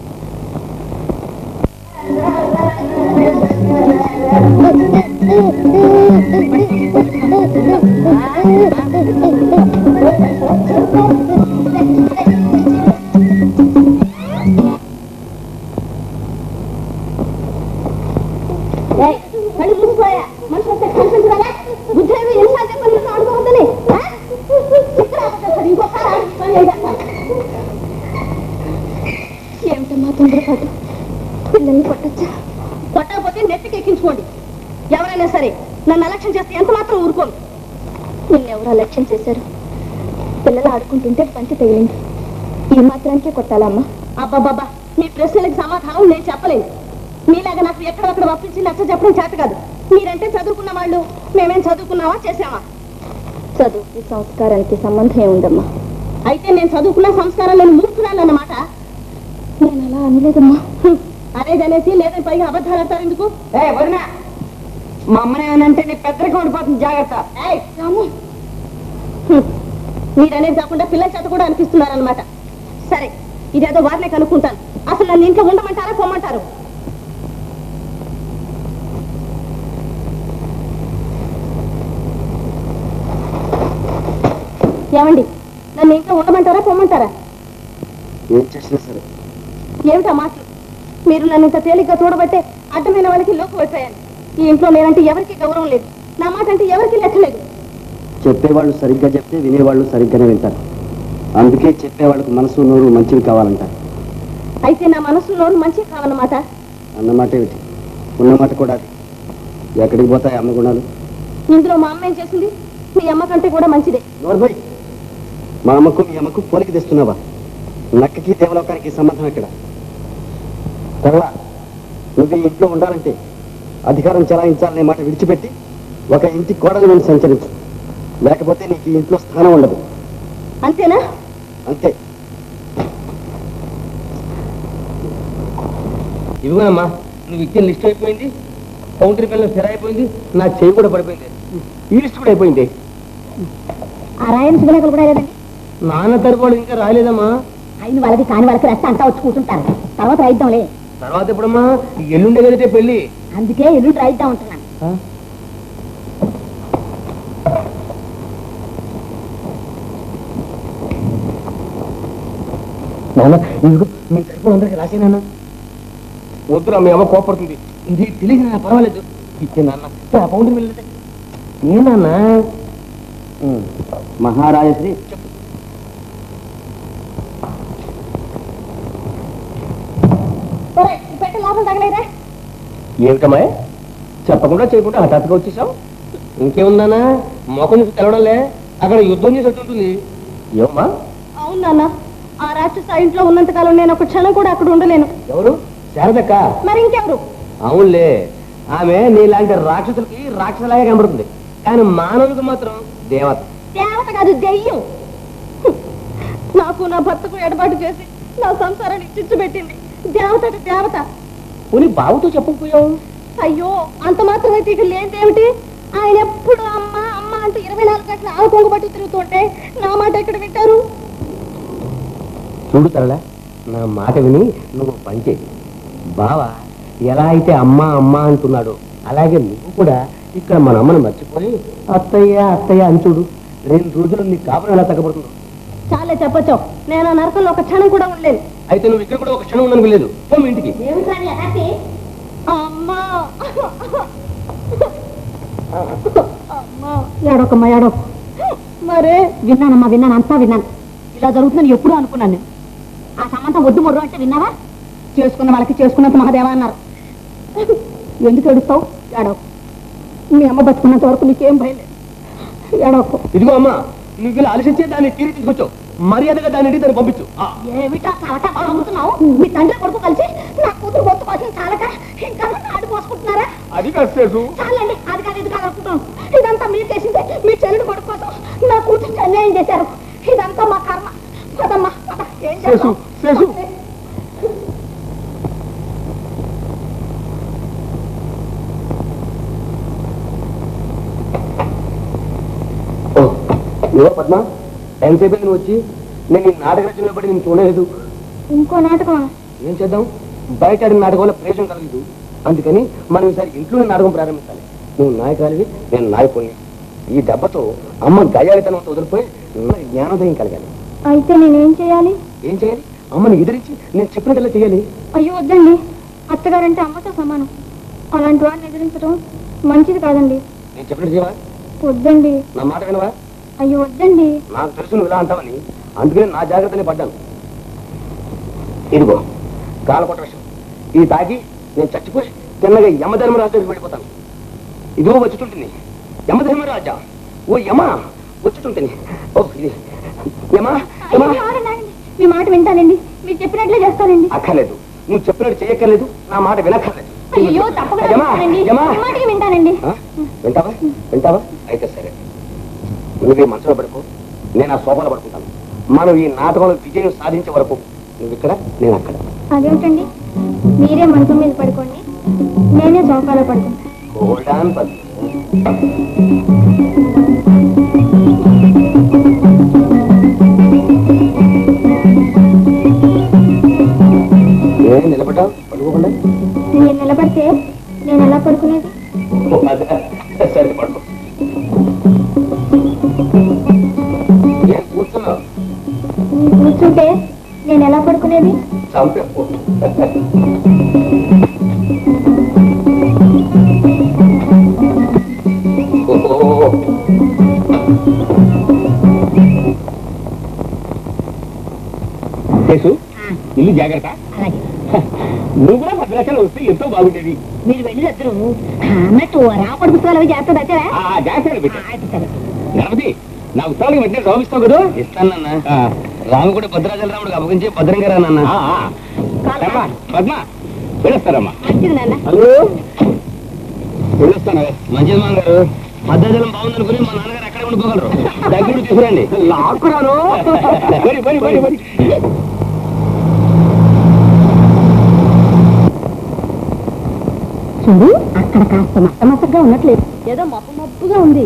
కళ్ళు మూసిపోయా మనిషి వస్తే కనిపించదా బుద్ధి ఎన్నిసార్లు చెప్పాలి ఆడుకోవద్దని ఇంకొకసారి ఏమిటమ్మా తొందరపాటు పిల్లల్ని కొట్టచ్చా కొట్టకపోతే నెత్తికి ఎక్కించుకోండి ఎవరైనా సరే నన్ను అలక్ష్యం చేస్తే ఎంత మాత్రం ఊరుకోను నిన్నెవరు అలక్ష్యం చేశారు పిల్లలు ఆడుకుంటుంటే పంచి తగిలింది ఈ మాత్రానికే కొట్టాలమ్మా అబ్బాబాబా మీ ప్రశ్నలకు సమాధానం నేను చెప్పలేను మీలాగా నాకు ఎక్కడొక్కడ పంపించి నచ్చ చెప్పడం చేత కాదు మీరంటే చదువుకున్న వాళ్ళు మేమేం చదువుకున్నావా చేసామా చదువుకి సంస్కారానికి సంబంధం ఏముందమ్మా అయితే నేను చదువుకున్న సంస్కారం నేను మూర్ఖురాను అన్నమాట నేను అలా అనలేదమ్మా అనేదనేసి లేదని పైగా అబద్ధాలు అంటారు ఎందుకు వదినా మా అమ్మనే అంటే నీ పెద్దరికం ఉండిపోతుంది జాగ్రత్త మీరనేది కాకుండా పిల్లల చేత కూడా అనిపిస్తున్నారనమాట సరే ఇదేదో వారినే కనుక్కుంటాను అసలు నన్ను ఇంట్లో ఉండమంటారా పొమ్మంటారు ఏమండి నన్ను ఇంట్లో ఉండమంటారా పొమ్మంటారా ఏం చేసినా సరే ఏమిటా మాటలు మీరు నన్ను ఇంత తేలిగ్గా చూడబట్టే అడ్డమైన వాళ్ళకి లోపు వచ్చాయని ఈ ఇంట్లో నేనంటే ఎవరికి గౌరవం లేదు నా మాట అంటే ఎవరికి లెక్కలేదు చెప్పేవాళ్ళు సరిగ్గా చెప్తే వినేవాళ్ళు సరిగ్గానే వింటారు అందుకే చెప్పేవాళ్ళకు మనసు నోరు మంచివి కావాలంటారు అయితే నా మనసు నోరు మంచి కావాలన్నమాట అన్నమాట ఏమిటి ఉన్నమాట కూడా అది ఎక్కడికి పోతాయి అమ్మ గుణాలు ఇందులో మా అమ్మ ఏం చేసింది మీ అమ్మ కంటే కూడా మంచిదే నోర్భయ్ మా అమ్మకు మీ అమ్మకు పోలికి తెస్తున్నావా నక్కకి దేవలోకానికి సంబంధం ఎక్కడ కరవా నువ్వు ఈ ఇంట్లో ఉండాలంటే అధికారం చెలాయించాలనే మాట విడిచిపెట్టి ఒక ఇంటి కోడలు నేను సంచరించు లేకపోతే నీకు ఈ ఇంట్లో స్థానం ఉండదు అంతేనా అంతే ఇదిగోనమ్మా నువ్వు ఇచ్చిన లిస్ట్ అయిపోయింది కౌంటర్ పిల్లలు స్థిర అయిపోయింది నా చెయ్యి కూడా పడిపోయింది ఈ లిస్ట్ కూడా అయిపోయింది ఆ రాయని శుభలేఖలు కూడా లేదండి నాన్న తరపుడు ఇంకా రాలేదమ్మా అయిన వాళ్ళకి కాని వాళ్ళకి రెస్ట్ అంతా వచ్చి కూర్చుంటారు తర్వాత రాయిద్దాంలే తర్వాత ఎప్పుడమ్మా ఎల్లుండే కదితే పెళ్లి అందుకే ఎల్లుండి రాయిద్దాం ఉంటున్నాను నాన్న ఇదిగో మీ తరపుడు అందరికి రాసేనా వద్దురా మీ అమ్మ కోపడుతుంది ఇది తెలియదు నాన్న పర్వాలేదు ఇచ్చే నాన్న కౌంటర్ వెళ్ళదే నేనన్నా మహారాజశ్రీ పెట్ట లాభం తగలేదా ఏమిటమ్మా చెప్పకుండా చేయకుండా హఠాత్తుగా వచ్చేసావు ఇంకేముందానా మొఖం చూసి తెలవడంలే అక్కడ యుద్ధం చేసేట్టుంటుంది ఏమమ్మా అవును నాన్న ఆ రాక్షస ఇంట్లో ఉన్నంతకాలం నేను ఒక క్షణం కూడా అక్కడ ఉండలేను ఎవరు శారదక్క మరి ఇంకెవరు? అవునులే, ఆమె నీలాంటి రాక్షసులకి రాక్షసలాగే కనబడుతుంది, కానీ మానవులకు మాత్రం దేవత. దేవత కాదు, దెయ్యం. నాకు నా భర్తకు ఎడబాటు చేసి నా సంసారాన్ని చిచ్చు పెట్టింది దేవత. దేవత పోనీ బావుతో చెప్పకపోయావు? అయ్యో, అంత మాత్రమైతే ఇక లేదేమిటి? ఆయన ఎప్పుడు అమ్మ అమ్మ అంటూ ఇరవై నాలుగు గంటలు ఆవు కొంగు పట్టు తిరుగుతుంటే నా మాట ఎక్కడ వింటారు? చూడు తరలా, నా మాట విని నువ్వు పంచే. బావ ఎలా అయితే అమ్మ అమ్మ అంటున్నాడు, అలాగే నువ్వు కూడా ఇక్కడ మన అమ్మను మర్చిపోయి అత్తయ్య అత్తయ్య అని చూడు. రెండు రోజులు నీ కాపురం ఎలా తగ్గబడుతుందో. చాలే చెప్పొచ్చు, నేను ఆ నరకంలో ఒక క్షణం కూడా ఉండలేను. అయితే నువ్వు ఇక్కడ కూడా ఒక క్షణం ఉండడానికి లేదు. పో ఇంటికి. అమ్మా ఏడొకమ్మా ఏడో. మరే విన్నానమ్మా, విన్నాను, అంతా విన్నాను. ఇలా జరుగుతుందని ఎప్పుడు అనుకున్నాను నేను. ఆ సంబంధం వద్దు మొర్రు అంటే విన్నావా? చేసుకున్న వాళ్ళకి చేసుకున్నంత మహాదేవా అన్నారు. ఎందుకు ఏడుస్తావు? ఏడో. మీ అమ్మ బతుకున్నంత వరకు నీకేం భయం లేదు. ఏడోకు. ఇదిగో అమ్మా, నువ్వు ఇలా ఆలోచించే దాన్ని తీరి తీసుకొచ్చావు. మర్యాదగా దాన్ని ఇంటికి దాన్ని పంపించు. ఏమిటా చాలక అమ్ముతున్నావు? మీ తండ్రి కొడుకు కలిసి నా కూతురు బొత్తు కోసం చాలక ఇంకా ఆడి పోసుకుంటున్నారా? అది కాదు. చాలండి, అది కాదు ఇది కాదు అనుకుంటాను. ఇదంతా మీరు చేసిందే. మీ చెల్లెడు కొడుకు కోసం నా కూతురు అన్యాయం చేశారు. ఇదంతా మా కర్మ. పదమ్మా, పద. ఏం చేస్తావు? ఏవో పద్మ, ఎంతసేపు నువ్వు వచ్చి? నేను ఈ నాటక రచనలో పడి నేను చూడలేదు. ఇంకో నాటకమా? ఏం చేద్దాం, బయట ఆడిన నాటకం వల్ల ప్రయోజనం కలగదు. అందుకని మనం ఈసారి ఇంట్లోనే నాటకం ప్రారంభించాలి. నువ్వు నాయకురాలివి, నేను నాయకుడిని. ఈ దెబ్బతో అమ్మ గయాలితనంతో వదిలిపోయి జ్ఞానోదయం కలగాలి. అయితే నేనేం చేయాలి? ఏం చేయాలి? అమ్మని ఎదిరించి నేను చెప్పినట్లా చేయాలి. అయ్యో వద్దండి, అత్తగారంటే అమ్మతో సమానం. అలాంటి వాడిని ఎదిరించడం మంచిది కాదండి. నేను చెప్పినట్టు చేయవా? వద్దండి. నా మాట వినవా? అయ్యో వద్దండి. నాకు తెలుసు నువ్వు ఇలా అంటావని, అందుకని నా జాగ్రత్తనే పడ్డాను. ఇదిగో కాలపట్ట విషయం. ఇది తాగి నేను చచ్చిపోయి తిన్నగా యమధర్మరాజు వెళ్ళిపోతాను. ఇదిగో వచ్చుతుంటుంది యమధర్మరాజా. ఓ యమ వచ్చుతుంటుంది. ఓ ఇది యమా యమా. మీ మాట వింటానండి, మీరు చెప్పినట్లే చేస్తానండి. అక్కర్లేదు, నువ్వు చెప్పినట్టు చేయక్కర్లేదు, నా మాట వినక్కర్లేదు. అయ్యో తప్పకుండా వింటానండి. వింటావా? వింటావా? అయితే సరే, నువ్వు ఈ మనసులో పడుకో, నేను ఆ సోఫాలో పడుకుంటాను. మనం ఈ నాటకంలో విజయం సాధించే వరకు నువ్వు ఇక్కడ, నేను అక్కడ. అదేమిటండి, మీరే మంచం మీద పడుకోండి, నేనే సోఫాలో పడుకుంటాను. Hold on Padma. ఏ నిలబడ్డావు పడుకోకుండా? మీరు నిలబడితే నేను ఎలా పడుకునేది? సరే పడుకో. ఏం కూర్చున్నావు? కూర్చుంటే నేను ఎలా పడుకునేది? చంపేపో. ఇల్లు జాగ్రత్త. నువ్వు కూడా భద్రాచలం వస్తే ఎంతో బాగుండేది. మీరు వెళ్ళిద్దరు అన్నట్టు రాముడి పుస్తకాలు అవి జాగ్రత్త వచ్చారా? జాగ్రత్త పెట్టా. గణపతి, నా ఉత్తరాలకు వెంటనే రామిస్తావు కదా? ఇస్తానన్నా. రాము కూడా భద్రాచల రాముడికి అప్పగించి భద్రంగా రానన్నా. పద్మ వెళ్ళొస్తారమ్మా. మంచిది నాన్న. హలో, వెళ్ళొస్తాను. మంచిది మా గారు. భద్రాచలం బాగుందనుకుని మా నాన్నగారు ఎక్కడ ఉండిపోగలరు. దగ్గర తీసుకురండి. లాక్కురాను. బరి బరి బరి బరి. చూడు, అక్కడ కాస్త మక్క మక్కగా ఉన్నట్లేదు, ఏదో మప్పు మప్పుగా ఉంది.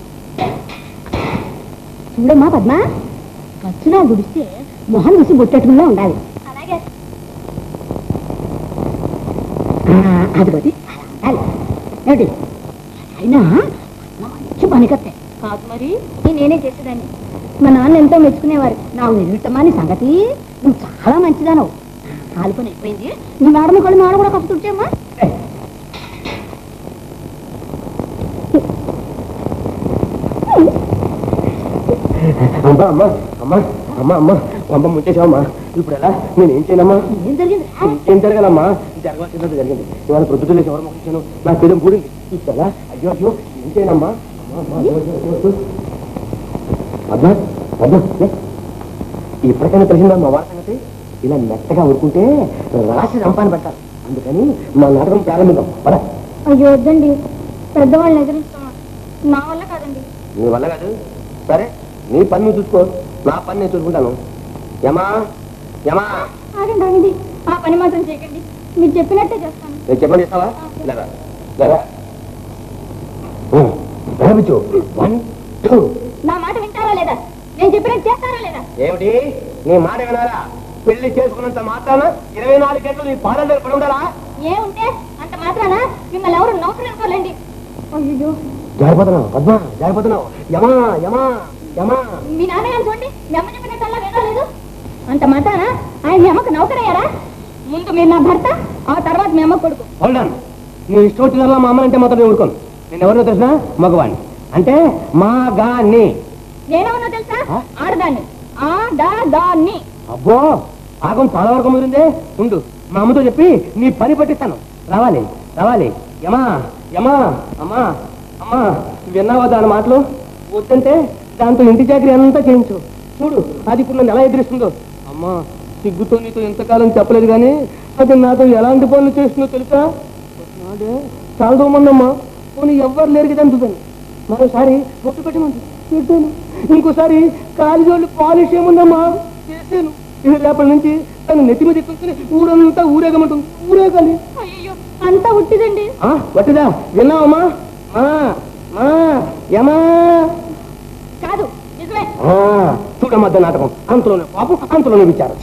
చూడమ్మా పద్మ, ఖర్చునా గుడిస్తే మొహం చూసి బొట్టెట్టుకులా ఉండాలి. అలాగే అది బది ఏమిటి అయినా మంచి పనికత్తే కాదు మరి. నేనే చేసేదాన్ని, మా నాన్న ఎంతో మెచ్చుకునేవారు. నాకు నిరుట్టమాని సంగతి, నువ్వు చాలా మంచిదానవు. కాలు పని అయిపోయింది, నీ మేడమ కళ్ళు మేడ కూడా కప్పు తుడిచేమ్మా. అమ్మా అమ్మా అమ్మా అమ్మా అమ్మా అమ్మ ముంచేసావమ్మా. ఇప్పుడు ఎలా? నేను ఏం చేయనమ్మా? ఏం జరిగింది? ఏం జరగాలమ్మా? జరగాల్సినట్టు జరిగింది. ఇవాళ ప్రొద్దుటూరు ఎవరు మొక్కించాను, నా పేదం కూడింది. ఇప్పుడు ఎలా? అయ్యో అయ్యో ఏం చేయనమ్మా? అమ్మా అమ్మా ఇప్పటికైనా తెలిసిందా మా వారి సంగతి? ఇలా మెత్తగా ఊరుకుంటే రాసి రంపాన్ని పెడతారు. అందుకని మా నాటకం ప్రారంభిద్దాం పద. అయ్యో వద్దండి, పెద్దవాళ్ళని ఎదిరిస్తాం నా వల్ల కాదండి. నీ వల్ల కాదు, సరే నీ పని నువ్వు చూసుకో, నా పని నేను చూసుకుంటాను. యమా యమా ఆగండి ఆగండి, ఆ పని మాత్రం చేయకండి, మీరు చెప్పినట్టే చేస్తాను. నేను చెప్పండి ఇస్తావా? లేదా లేదా ప్రారంభించు. One two. నా మాట వింటారా లేదా? నేను చెప్పినట్టు చేస్తారా లేదా? ఏమిటి నీ మాట వినాలా? పెళ్లి చేసుకున్నంత మాత్రాన ఇరవై నాలుగు గంటలు నీ పాలన దగ్గర పడి ఉండాలా? ఏముంటే అంత మాత్రాన మిమ్మల్ని ఎవరు నౌకరు అనుకోలేండి. అయ్యో జారిపోతున్నావు పద్మ, జారిపోతున్నావు. యమా యమా యమా. మీ నాన్నగారు చూడండి, మీ అమ్మ చెప్పినట్టల్లా వినలేదు. అంత మాత్రాన ఆయన మీ అమ్మకు నౌకరయ్యారా? ముందు మీరు నా భర్త, ఆ తర్వాత మీ అమ్మ కొడుకు. హోల్డన్, నీ ఇష్టం వచ్చిన మా అమ్మ అంటే మాత్రం నేను ఊరుకోను. నేను ఎవరినో తెలిసిన మగవాణ్ణి, అంటే మా గాన్ని. నేనేమన్నా తెలుసా? ఆడదాన్ని, ఆడదాన్ని. అబ్బో ఆగం చాలా వరకు ముదిరిందే. ఉండు, మా అమ్మతో చెప్పి నీ పని పట్టిస్తాను. రావాలి రావాలి. యమా యమా. అమ్మా అమ్మా, విన్నావా దాని మాటలు? వద్దంటే దాంతో ఇంటి చాకరీ అంతా చేయించు. చూడు అది ఇప్పుడు నన్ను ఎలా ఎదిరిస్తుందో. అమ్మా సిగ్గుతో నీతో ఎంతకాలం చెప్పలేదు కానీ అది నాతో ఎలాంటి పనులు చేస్తుందో తెలుసా? నాదే చాలా దోమందమ్మా, పోనీ ఎవ్వరు లేరు కదా చూద్దాను. మరోసారి బొట్టు పెట్టమంది పెట్టాను, ఇంకోసారి కాలిజోళ్ళు పాలిష్ ఏముందమ్మా చేశాను. ఇది రేపటి నుంచి తను నెత్తి మీద ఎక్కుని ఊరంతా ఊరేగమంటుంది. ఊరేగాలి. అయ్యో అంతా ఉట్టిదండి. వట్టిదా? విన్నావమ్మా? మా యమా కాదు నిజమే. చూడమద్ద నాటకం అంతలోనే పాపం, అంతలోనే విచారం.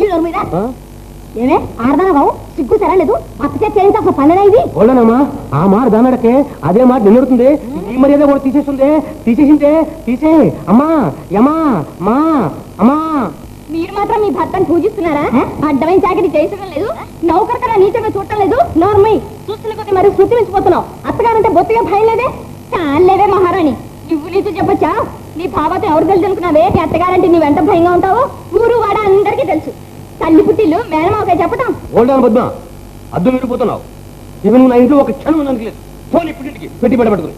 ఏమే ఆడదానా బాబు, సిగ్గు తెరలేదు. అత్తచే చేయించి అసలు పనులే ఇది. ఓడనమ్మా, ఆ మాట దానడకే అదే మాట నిన్నుడుతుంది. ఈ మర్యాద కూడా తీసేస్తుంది. తీసేసిందే తీసే. అమ్మా యమా మా అమ్మా. మీరు మాత్రం మీ భర్తను పూజిస్తున్నారా? అడ్డమైన చాకరీ చేయించడం లేదు, నౌకరికరా నీచంగా చూడటం లేదు. నోర్మై చూస్తున్న కొద్ది మరి శృతి మించిపోతున్నావు. అత్తగారంటే బొత్తిగా భయం లేదే? చాలేవే మహారాణి, నువ్వు నీతో చెప్పొచ్చా? నీ భావతో ఎవరు తెలుసు అనుకున్నావే? నీ అత్తగారంటే నీ వెంట భయంగా ఉంటావు. ఊరు వాడ అందరికీ తెలుసు. తల్లి పుట్టిల్లు మేనమావకే చెప్పటం. ఓల్డాను పద్మ, అద్దు మీరిపోతున్నావు. ఇవి నువ్వు నా ఇంట్లో ఒక క్షణం అనుకోలేదు. ఫోన్ ఇప్పటింటికి పెట్టి పడబెట్టుకుని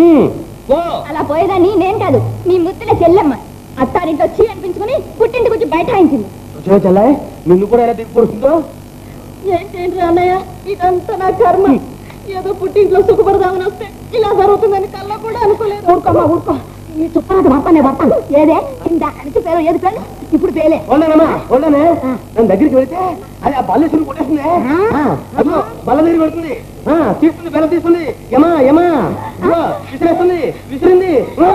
అలా పోయేదాన్ని నేను కాదు, మీ ముద్దుల చెల్లెమ్మ. అత్తారింట్లో చీ అనిపించుకుని పుట్టింటికి వచ్చి బైఠాయించింది. చెల్లాయి, నిన్ను కూడా ఎలా దిగిపోతుందో. ఏంటేంటి అన్నయ్య, ఇదంతా నా కర్మ. ఏదో పుట్టింట్లో సుఖపడదామని వస్తే ఇలా జరుగుతుందని కల్లా కూడా అనుకోలేదు. ఊరుకోమ్మా ఊరుకో, ఈ చుట్టాలకు భర్తనే భర్తను ఏదే ఇందాక నుంచి పేరు ఏది పేరు ఇప్పుడు పేలే. ఓల్డానమ్మా ఓల్డానే, నన్ను దగ్గరికి వెళితే అది ఆ బల్లేశ్వరం కొట్టేస్తుంది. అదో బల్ల దగ్గరికి వెళుతుంది, తీస్తుంది బెల్ల తీస్తుంది. యమా యమా విసిరేస్తుంది, విసిరింది.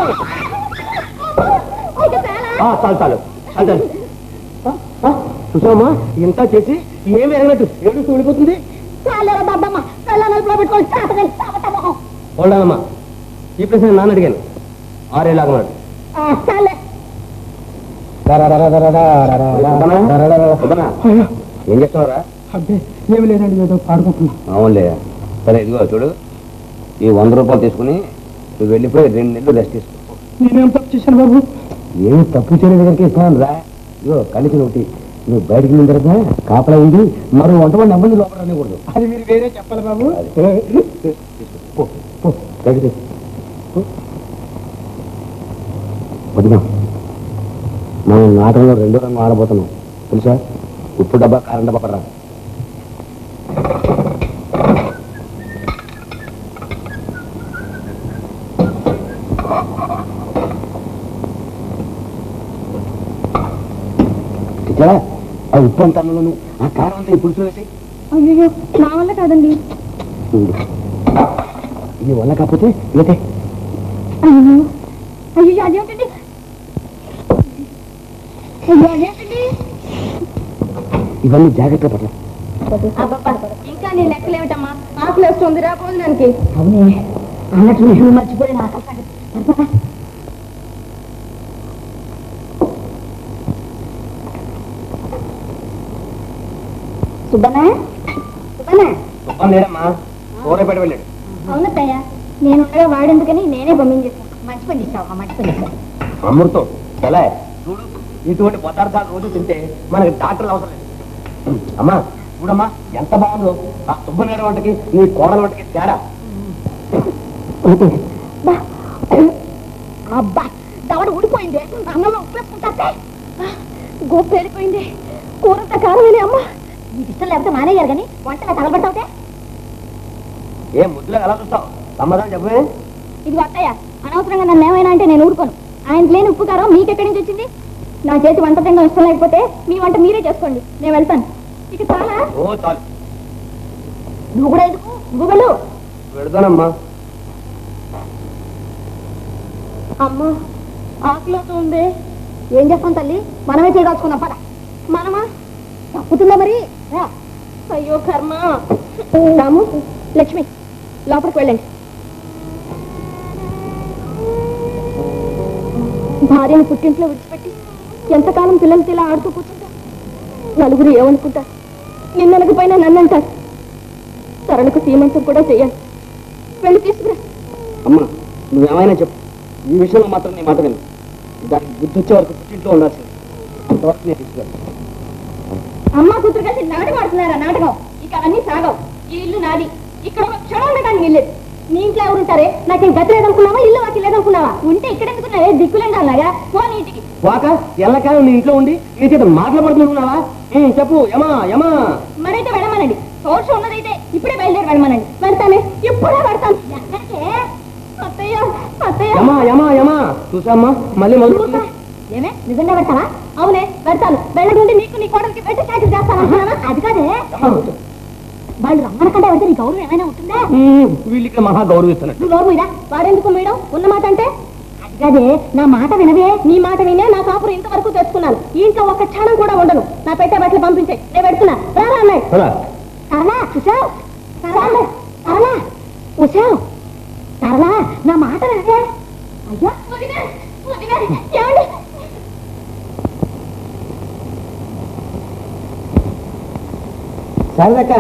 చాలు చాలు చాలు. చూసామా ఇంత చేసి ఏమి ఎరగనట్టు ఏడుస్తూ వెళ్ళిపోతుంది. ఓల్డానమ్మా, ఈ ప్రశ్న నాన్న అడిగాను. ఆరేలాగన్నాడు. ఏం చేస్తున్నారా? ఏమి లేదండి, ఏదో పాడుకుంటున్నా. అవునులే. సరే ఇదిగో చూడు, ఈ వంద రూపాయలు తీసుకుని నువ్వు వెళ్ళిపోయి రెండు నెలలు రెస్ట్ తీసుకో. నేనేం తప్పు చేశాను బాబు? ఏమి తప్పు చేయడం దగ్గరికి ఇస్తాను రా. ఇదిగో కలిసి ఒకటి, నువ్వు బయటకు వెళ్ళిన తర్వాత కాపలా ఉంది, మరో వంట వాడిని అమ్మంది లోపల రానికూడదు. అది మీరు వేరే చెప్పాలి బాబు. వదినా, మనం నాటకంలో రెండో రంగు ఆడబోతున్నాం తెలుసా? ఉప్పు డబ్బా, కారం డబ్బా పడరా. ఆ ఉప్పు అంత అన్నంలోను ఆ కారం అంతా ఈ పులుసులో వేసి. అయ్యో నా వల్ల కాదండి. ఇది వల్ల కాకపోతే ఇదే. అయ్యో అయ్యో అదేమిటండి, అయ్యో అదేమిటండి. ఇవన్నీ జాగ్రత్తగా పట్ల. ఇంకా నేను లెక్కలేమిటమ్మా, ఆకులు వస్తుంది రా భోజనానికి. అవునే అన్నట్లు నేను మర్చిపోయిన ఆకలి. సుబ్బనా సుబ్బనా లేడమ్మా, ఊరేపేట వెళ్ళాడు. అవునత్తయ్య, నేను ఉండగా వాడేందుకని నేనే పంపించేస్తాను. మంచి పని చేస్తావు, మంచి పని చేస్తావు. అమృతం ఎలా చూడు, ఇటువంటి పదార్థాలు రోజు తింటే మనకి డాక్టర్లు అవసరం లేదు. అమ్మా చూడమ్మా ఎంత బాగుందో ఆ సుబ్బనేర వంటకి నీ కోడల వంటకి తేడా. అబ్బా దవడ ఊడిపోయింది, అన్నంలో ఉప్పేసుకుంటా. గోపు వెళ్ళిపోయింది, కూరంతా కారమేనే అమ్మా. నీకు ఇష్టం లేకపోతే మానేయాలి కానీ వంటగా తగలబెడతావుతే ఏ ముద్దులో ఎలా చూస్తావు సమాధానం చెప్పే ఇది అత్తయ్య అనవసరంగా నన్ను ఏమైనా అంటే నేను ఊరుకోను ఆయన లేని ఉప్పు కారం మీకెక్కడి నుంచి వచ్చింది నా చేతి వంట తినడం ఇష్టం లేకపోతే మీ వంట మీరే చేసుకోండి నేను వెళ్తాను ఇక చాలా ఓ చాలు నువ్వు కూడా ఎందుకు నువ్వు వెళ్ళు పెడతానమ్మా అమ్మా ఆకలితో ఉంది ఏం చేస్తాం తల్లి మనమే చేయదాచుకున్నాం పద మనమా తప్పుతుందా మరి రా. అయ్యో కర్మ రాము లక్ష్మి లోపలికి వెళ్ళండి భార్యను పుట్టింట్లో విడిచిపెట్టి ఎంతకాలం పిల్లలతో ఇలా ఆడుతూ కూర్చుంటారు నలుగురు ఏమనుకుంటారు నిన్ననకపోయినా నన్ను అంటారు సరళకు సీమంతం కూడా చేయాలి వెళ్ళి తీసుకురా అమ్మా నువ్వేమైనా చెప్పు ఈ విషయంలో మాత్రం నీ మాట విను దానికి బుద్ధి వచ్చే వరకు పుట్టింట్లో ఉండాల్సింది అంతవరకు నేను తీసుకెళ్ళాను అమ్మ కూతురు కలిసి నాటకం ఆడుతున్నారా నాటకం ఇక అవన్నీ సాగవు ఈ ఇల్లు నాది ఇక్కడ ఒక క్షణం ఉండటానికి వెళ్ళేది నీ ఇంట్లో ఎవరు ఉంటారే నాకేం గతి లేదనుకున్నావా ఇల్లు వాకి లేదనుకున్నావా ఉంటే ఇక్కడ ఎందుకున్నావే దిక్కులేండి అలాగా ఫోన్ ఇంటికి వాక ఎల్లకాలం నీ ఇంట్లో ఉండి నీ చేత మాట్లాడుతున్నావా చెప్పు యమా యమా మరైతే వెళ్ళమనండి సోర్స్ ఉన్నదైతే ఇప్పుడే బయలుదేరి వెళ్ళమనండి వెళ్తానే ఇప్పుడే పెడతాను ఎక్కడికే అత్తయ్య అత్తయ్య యమా యమా యమా చూసామ్మా మళ్ళీ మొదలు ఏమే నిజంగా పెడతావా అవునే పెడతాను వెళ్ళకుంటే నీకు నీ కోడలికి పెట్టి చాకరీ చేస్తాను అది కాదే వాళ్ళు రమ్మనకంటే వెళ్తే నీ గౌరవం ఏమైనా ఉంటుందా వీళ్ళు ఇక్కడ మహా గౌరవిస్తున్నట్టు నువ్వు నోరు మీదా వాడెందుకు మేడం ఉన్న మాట అంటే అది కాదే నా మాట వినవే నీ మాట వినే నా కాపురం ఇంతవరకు తెచ్చుకున్నాను ఈ ఇంట్లో ఒక్క క్షణం కూడా ఉండను నా పెట్టే బట్టలు పంపించాయి నేను పెడుతున్నా రారా అన్నాయి సరళా ఉషావ్ సరళా సరళా ఉషావ్ సరళా నా మాట వినవే అయ్యా ఏమండి సరదక్క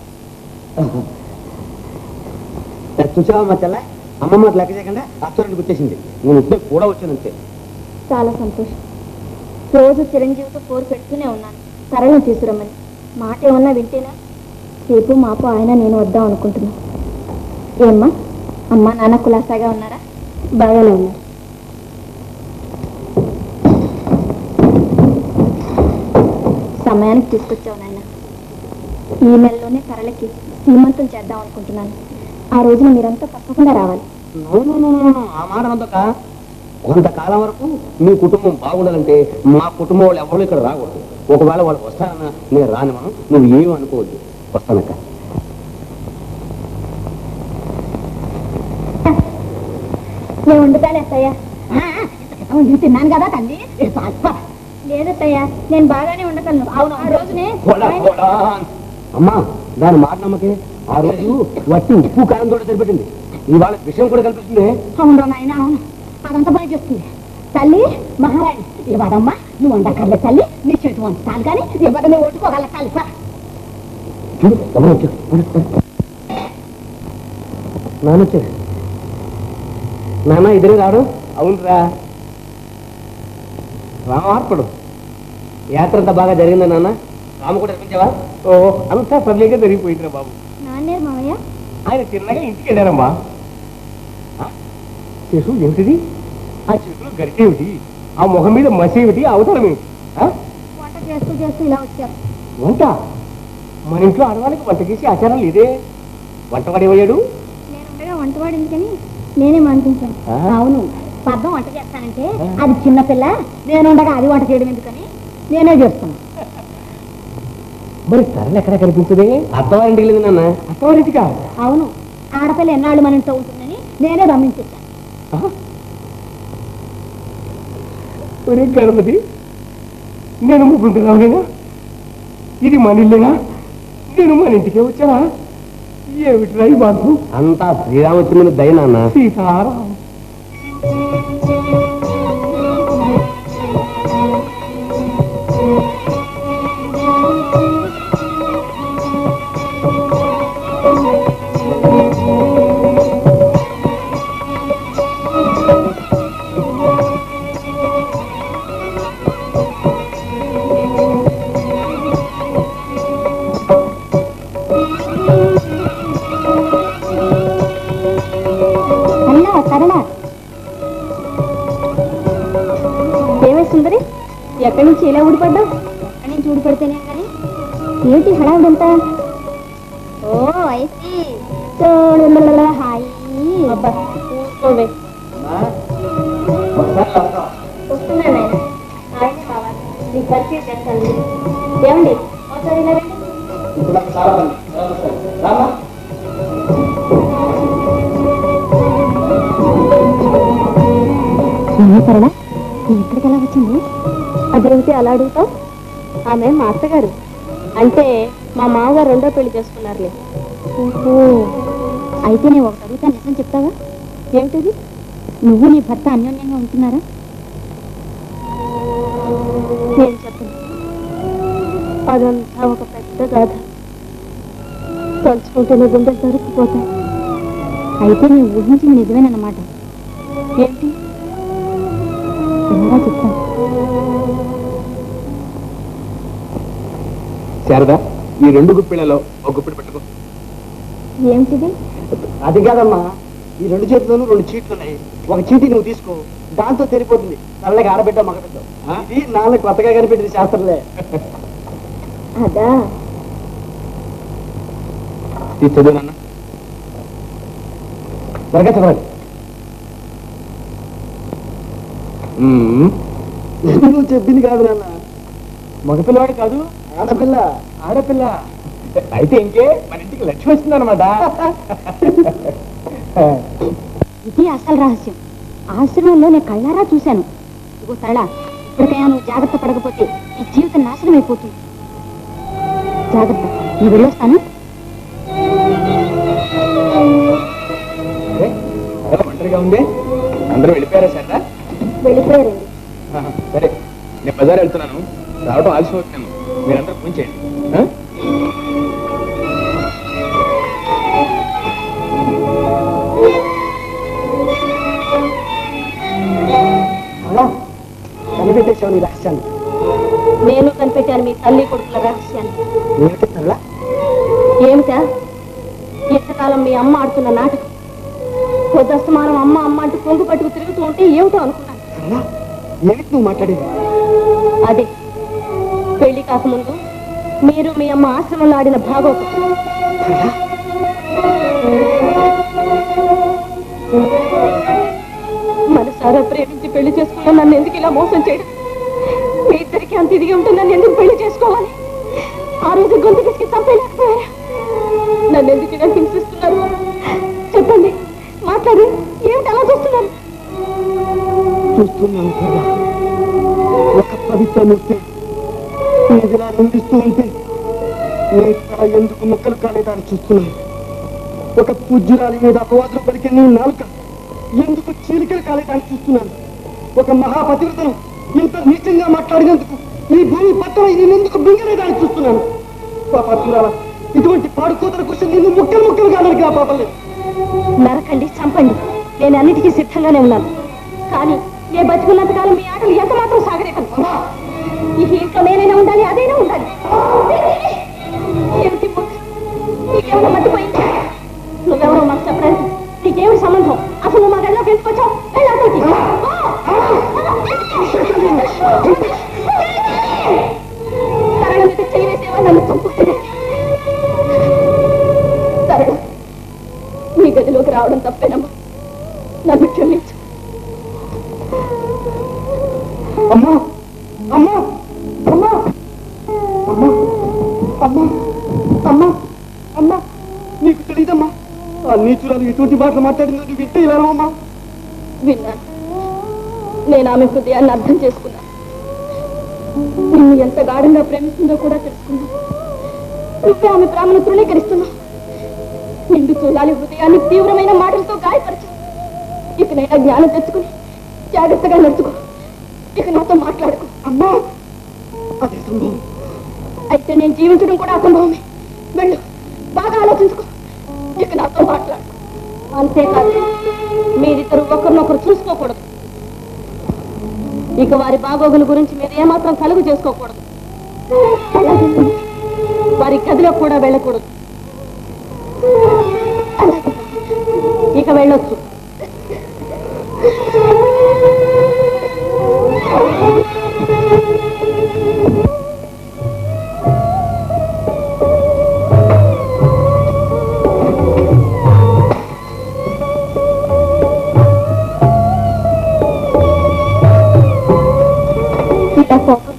చూసావా మా చెల్ల అమ్మమ్మ లెక్క చేయకుండా అత్తోరికి వచ్చేసింది నేను ఇప్పుడే కూడా వచ్చానంతే చాలా సంతోషం రోజు చిరంజీవితో పోరు పెడుతూనే ఉన్నాను సరళం తీసుకురమ్మని మాట ఏమన్నా వింటేనా రేపు మాపు ఆయన నేను వద్దాం అనుకుంటున్నా ఏమ్మా అమ్మా నాన్న కులాసాగా ఉన్నారా బాగానే ఉన్నారు సమయానికి తీసుకొచ్చావు నాయన ఈ నెలలోనే సరళకి సీమంతం చేద్దాం అనుకుంటున్నాను ఆ రోజున మీరంతా తప్పకుండా రావాలి ఆ మాట అంతక కొంతకాలం వరకు మీ కుటుంబం బాగుండాలంటే మా కుటుంబం వాళ్ళు ఎవరు ఇక్కడ రాకూడదు ఒకవేళ వాళ్ళు వస్తారన్నా నేను రాని మనం నువ్వు ఏమి అనుకోవద్దు వస్తానక్క నేను వండుతాను అత్తయ్య తిన్నాను కదా తల్లి లేదత్తయ్య నేను బాగానే ఉండగలను అవును ఆ రోజునే అమ్మా దాని మాట నమ్మకే ఆ రోజు వట్టి ఉప్పు కారం తోట సరిపెట్టింది ఇవాళ విషయం కూడా కనిపిస్తుంది అవును నాయన అవును అదంతా బాగా చేస్తుంది తల్లి మహారాణి ఇవ్వదమ్మా నువ్వు వండకర్లే తల్లి నీ చేతి వంచుతాను కానీ ఇవ్వద నువ్వు ఓటుకోగల కలిప నానొచ్చే నాన్న ఇద్దరు రాడు అవునురా రామార్పడు యాత్ర అంతా బాగా జరిగిందా నాన్న రాము కూడా అనిపించావా ఓ అంతా పర్లేగా జరిగిపోయిందిరా బాబు నాన్నేరు మావయ్య ఆయన తిన్నగా ఇంటికి వెళ్ళారమ్మా చేసు ఏమిటిది ఆ చేతిలో గరిటేమిటి ఆ మొహం మీద మసేమిటి అవసరం ఏమిటి వంట చేస్తూ చేస్తూ ఇలా వచ్చారు వంట మన ఇంట్లో ఆడవాళ్ళకి వంట చేసి ఆచారం లేదే వంటవాడేమయ్యాడు నేనుండగా వంటవాడు ఎందుకని నేనే మానిపించాను అవును పద్దం వంట చేస్తానంటే అది చిన్నపిల్ల నేనుండగా అది వంట చేయడం ఎందుకని నేనే చేస్తాను మరి సరళ ఎక్కడ కనిపించదే అత్తవారింటికి వెళ్ళింది నాన్న అత్తవారింటికా అవును ఆడపిల్ల ఎన్నాళ్ళు మన ఇంట్లో ఉంటుందని నేనే గమనించాను గణపతి నేను ముగ్గుంటున్నావునేనా ఇది మన ఇల్లేనా నేను మన ఇంటికే వచ్చానా ఏమిటి రై బాబు అంతా శ్రీరామచంద్రుని దయ నాన్న సీతారాం ఏమే సుందరి ఎక్కడి నుంచి ఇలా ఊడిపడ్డావు ఎక్కడి నుంచి ఊడిపడితేనే కానీ ఏంటి హడావిడంతా? ఓ ఐసి హాయ్. అబ్బా కూర్చోవే. వస్తున్నా నాయన. ఆయన కావాలి నీకు పరిచయం చేస్తాను. ఏమండి ఒకసారి ఇలా రండి. సరేనా నీ ఇక్కడికి ఎలా వచ్చింది? అదేమిటి అలా అడుగుతావు? ఆమె మా అత్తగారు. అంటే మా మామగారు రెండో పెళ్లి చేసుకున్నారులే. ఓహో, అయితే నేను ఒకటి అడుగుతా, నిజం చెప్తావా? ఏమిటిది? నువ్వు నీ భర్త అన్యోన్యంగా ఉంటున్నారా? నేను చెప్పను. అదంతా ఒక పెద్ద గాథ. తలుచుకుంటేనే గుండెలు దొరికిపోతాయి. అయితే నేను ఊహించింది నిజమేనన్నమాట. ఏంటి? చిన్నగా చెప్తాను. శారదా, ఈ రెండు గుప్పిళ్ళలో ఒక గుప్పిడి పెట్టుకో. ఏమిటిది? అది కాదమ్మా, ఈ రెండు చేతుల్లోనూ రెండు చీట్లు ఉన్నాయి. ఒక చీటి నువ్వు తీసుకో, దాంతో తెలిపోతుంది నల్లగా ఆడబిడ్డ మగబిడ్డ. ఇది నాన్న కొత్తగా కనిపెట్టింది శాస్త్రంలే. అదా? చదువు నాన్న, త్వరగా చదవాలి. నువ్వు చెప్పింది కాదు నాన్న, మగపిల్లవాడు కాదు, ఆడపిల్ల. ఆడపిల్ల. అయితే ఇంకే మన ఇంటికి లక్ష్మి వస్తుంది అనమాట. ఇది అసలు రహస్యం. ఆశ్రమంలో నేను కళ్ళారా చూశాను. ఇగో సరళ, ఇప్పటికైనా నువ్వు జాగ్రత్త పడకపోతే ఈ జీవితం నాశనం అయిపోతుంది. జాగ్రత్త, నేను వెళ్ళొస్తాను. ఒంటరిగా ఉంది, అందరూ వెళ్ళిపోయారా శారదా? వెళ్ళిపోయారండి. సరే, నేను బజార్ వెళ్తున్నాను, రావడం ఆలస్యం అవుతున్నాను. మీరందరూ ఫోన్ చేయండి. కనిపెట్టేశావు నీ రహస్యాన్ని. నేను కనిపెట్టాను మీ తల్లి కొడుకుల రహస్యాన్ని. ఏమిటి సరళ? ఏమిటా? ఎంతకాలం మీ అమ్మ ఆడుతున్న నాటకం. కొద్దస్తమానం అమ్మ అమ్మ అంటూ కొంగు పట్టుకు తిరుగుతూ ఉంటే ఏమిటో అనుకున్నాను. ఏమిటి నువ్వు మాట్లాడేది? అదే, పెళ్లి కాకముందు మీరు మీ అమ్మ ఆశ్రమంలో ఆడిన భాగవతం. మనసారా ప్రేమించి పెళ్లి చేసుకున్నా నన్ను ఎందుకు ఇలా మోసం చేయడం? మీ ఇద్దరికి అంత ఇదిగా ఉంటే నన్ను ఎందుకు పెళ్లి చేసుకోవాలి? ఆ రోజు గొంతు కిసికి చంపేయలేకపోయారా? నన్ను ఎందుకు ఇలా హింసిస్తున్నారు? చెప్పండి, మాట్లాడి. ఏమిటి అలా చూస్తున్నారు? చూస్తున్నాను సరళ, ఒక పవిత్ర మూర్తి ఇలా నిందిస్తూ ఉంటే నేను ఇక్కడ ఎందుకు ముక్కలు కాలేదని చూస్తున్నాను. ఒక పూజ్యురాలి మీద అపవాదులు పలికే నీ నాలుక ఎందుకు చీలికలు కాలేదని చూస్తున్నాను. ఒక మహాపతివ్రతను ఇంత నీచంగా మాట్లాడినందుకు ఈ భూమి పట్టణ నేనెందుకు బింగలేదని చూస్తున్నాను. పాపాత్మురాల, ఇటువంటి పాడుకోతల కోసం నేను ముక్కలు ముక్కలు కాలేదు. ఆ పాపలే నరకండి, చంపండి, నేను అన్నిటికీ సిద్ధంగానే ఉన్నాను. కానీ నేను బతుకున్నంత కాలం మీ ఆటలు ఎంత మాత్రం సాగరేపను. ఈ ఇంట్లో నేనైనా ఉండాలి, అదైనా ఉండాలి. ఏమిటి నీకేమైనా మర్చిపోయింది? నువ్వెవరో మాకు చెప్పడానికి నీకేమి సంబంధం? అసలు నువ్వు మా గడిలోకి ఎందుకు వచ్చావు? వెళ్ళాతోటి సరళ మీద చేయి వేసేవా నన్ను చంపుతుంది. సరళ, మీ గదిలోకి రావడం తప్పేనమ్మా, నన్ను క్షమించు. అమ్మా అమ్మా అమ్మా అమ్మా అమ్మా అమ్మా అమ్మా నీకు తెలియదమ్మా, ఆ నీచురాలు ఎటువంటి మాటలు మాట్లాడిందో నువ్వు వింటే ఇలా అమ్మా. విన్నాను, నేను ఆమె హృదయాన్ని అర్థం చేసుకున్నాను. నిన్ను ఎంత గాఢంగా ప్రేమిస్తుందో కూడా తెలుసుకున్నాను. నువ్వే ఆమె ప్రేమను తృణీకరిస్తున్నావు. నిండు చూడాలి హృదయాన్ని తీవ్రమైన మాటలతో గాయపరచు. ఇకనైనా జ్ఞానం తెచ్చుకుని జాగ్రత్తగా నడుచుకో. ఇక నాతో మాట్లాడుకో. అమ్మా, అదే సంభవం. అయితే నేను జీవించడం కూడా అసంభవమే. వెళ్ళు, బాగా ఆలోచించుకో. ఇక నాతో మాట్లాడు. అంతేకాదు, మీరిద్దరు ఒకరినొకరు చూసుకోకూడదు. ఇక వారి బాగోగుల గురించి మీరు ఏమాత్రం కలుగు చేసుకోకూడదు. వారి గదిలో కూడా వెళ్ళకూడదు. ఇక వెళ్ళొచ్చు.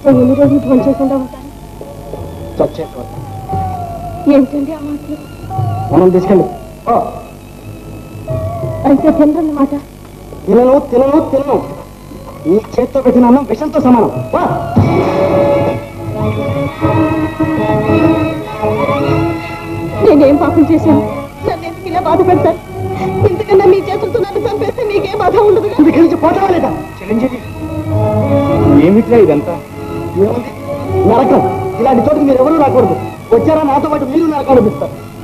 ఎన్ని రోజులు ఫోన్ చేయకుండా ఉంటాను చచ్చేసి ఏంటండి ఆ మాటలు మనం తీసుకెళ్ళి అయితే తినరన్నమాట తినను తినను తినను నీ చేత్తో పెట్టిన అన్నం విషంతో సమానం వా. నేనేం పాపం చేశాను నన్ను ఎందుకు ఇలా బాధ పెడతారు ఇంతకన్నా మీ చేతులతో నన్ను చంపేస్తే మీకేం బాధ ఉండదు ఇక్కడి నుంచి పోతావా లేదా చిరంజీవి ఏమిట్రా ఇదంతా ఏముంది నరకం ఇలాంటి చోటుకి మీరు ఎవరూ రాకూడదు వచ్చారా నాతో పాటు మీరు నరకం అనిపిస్తారు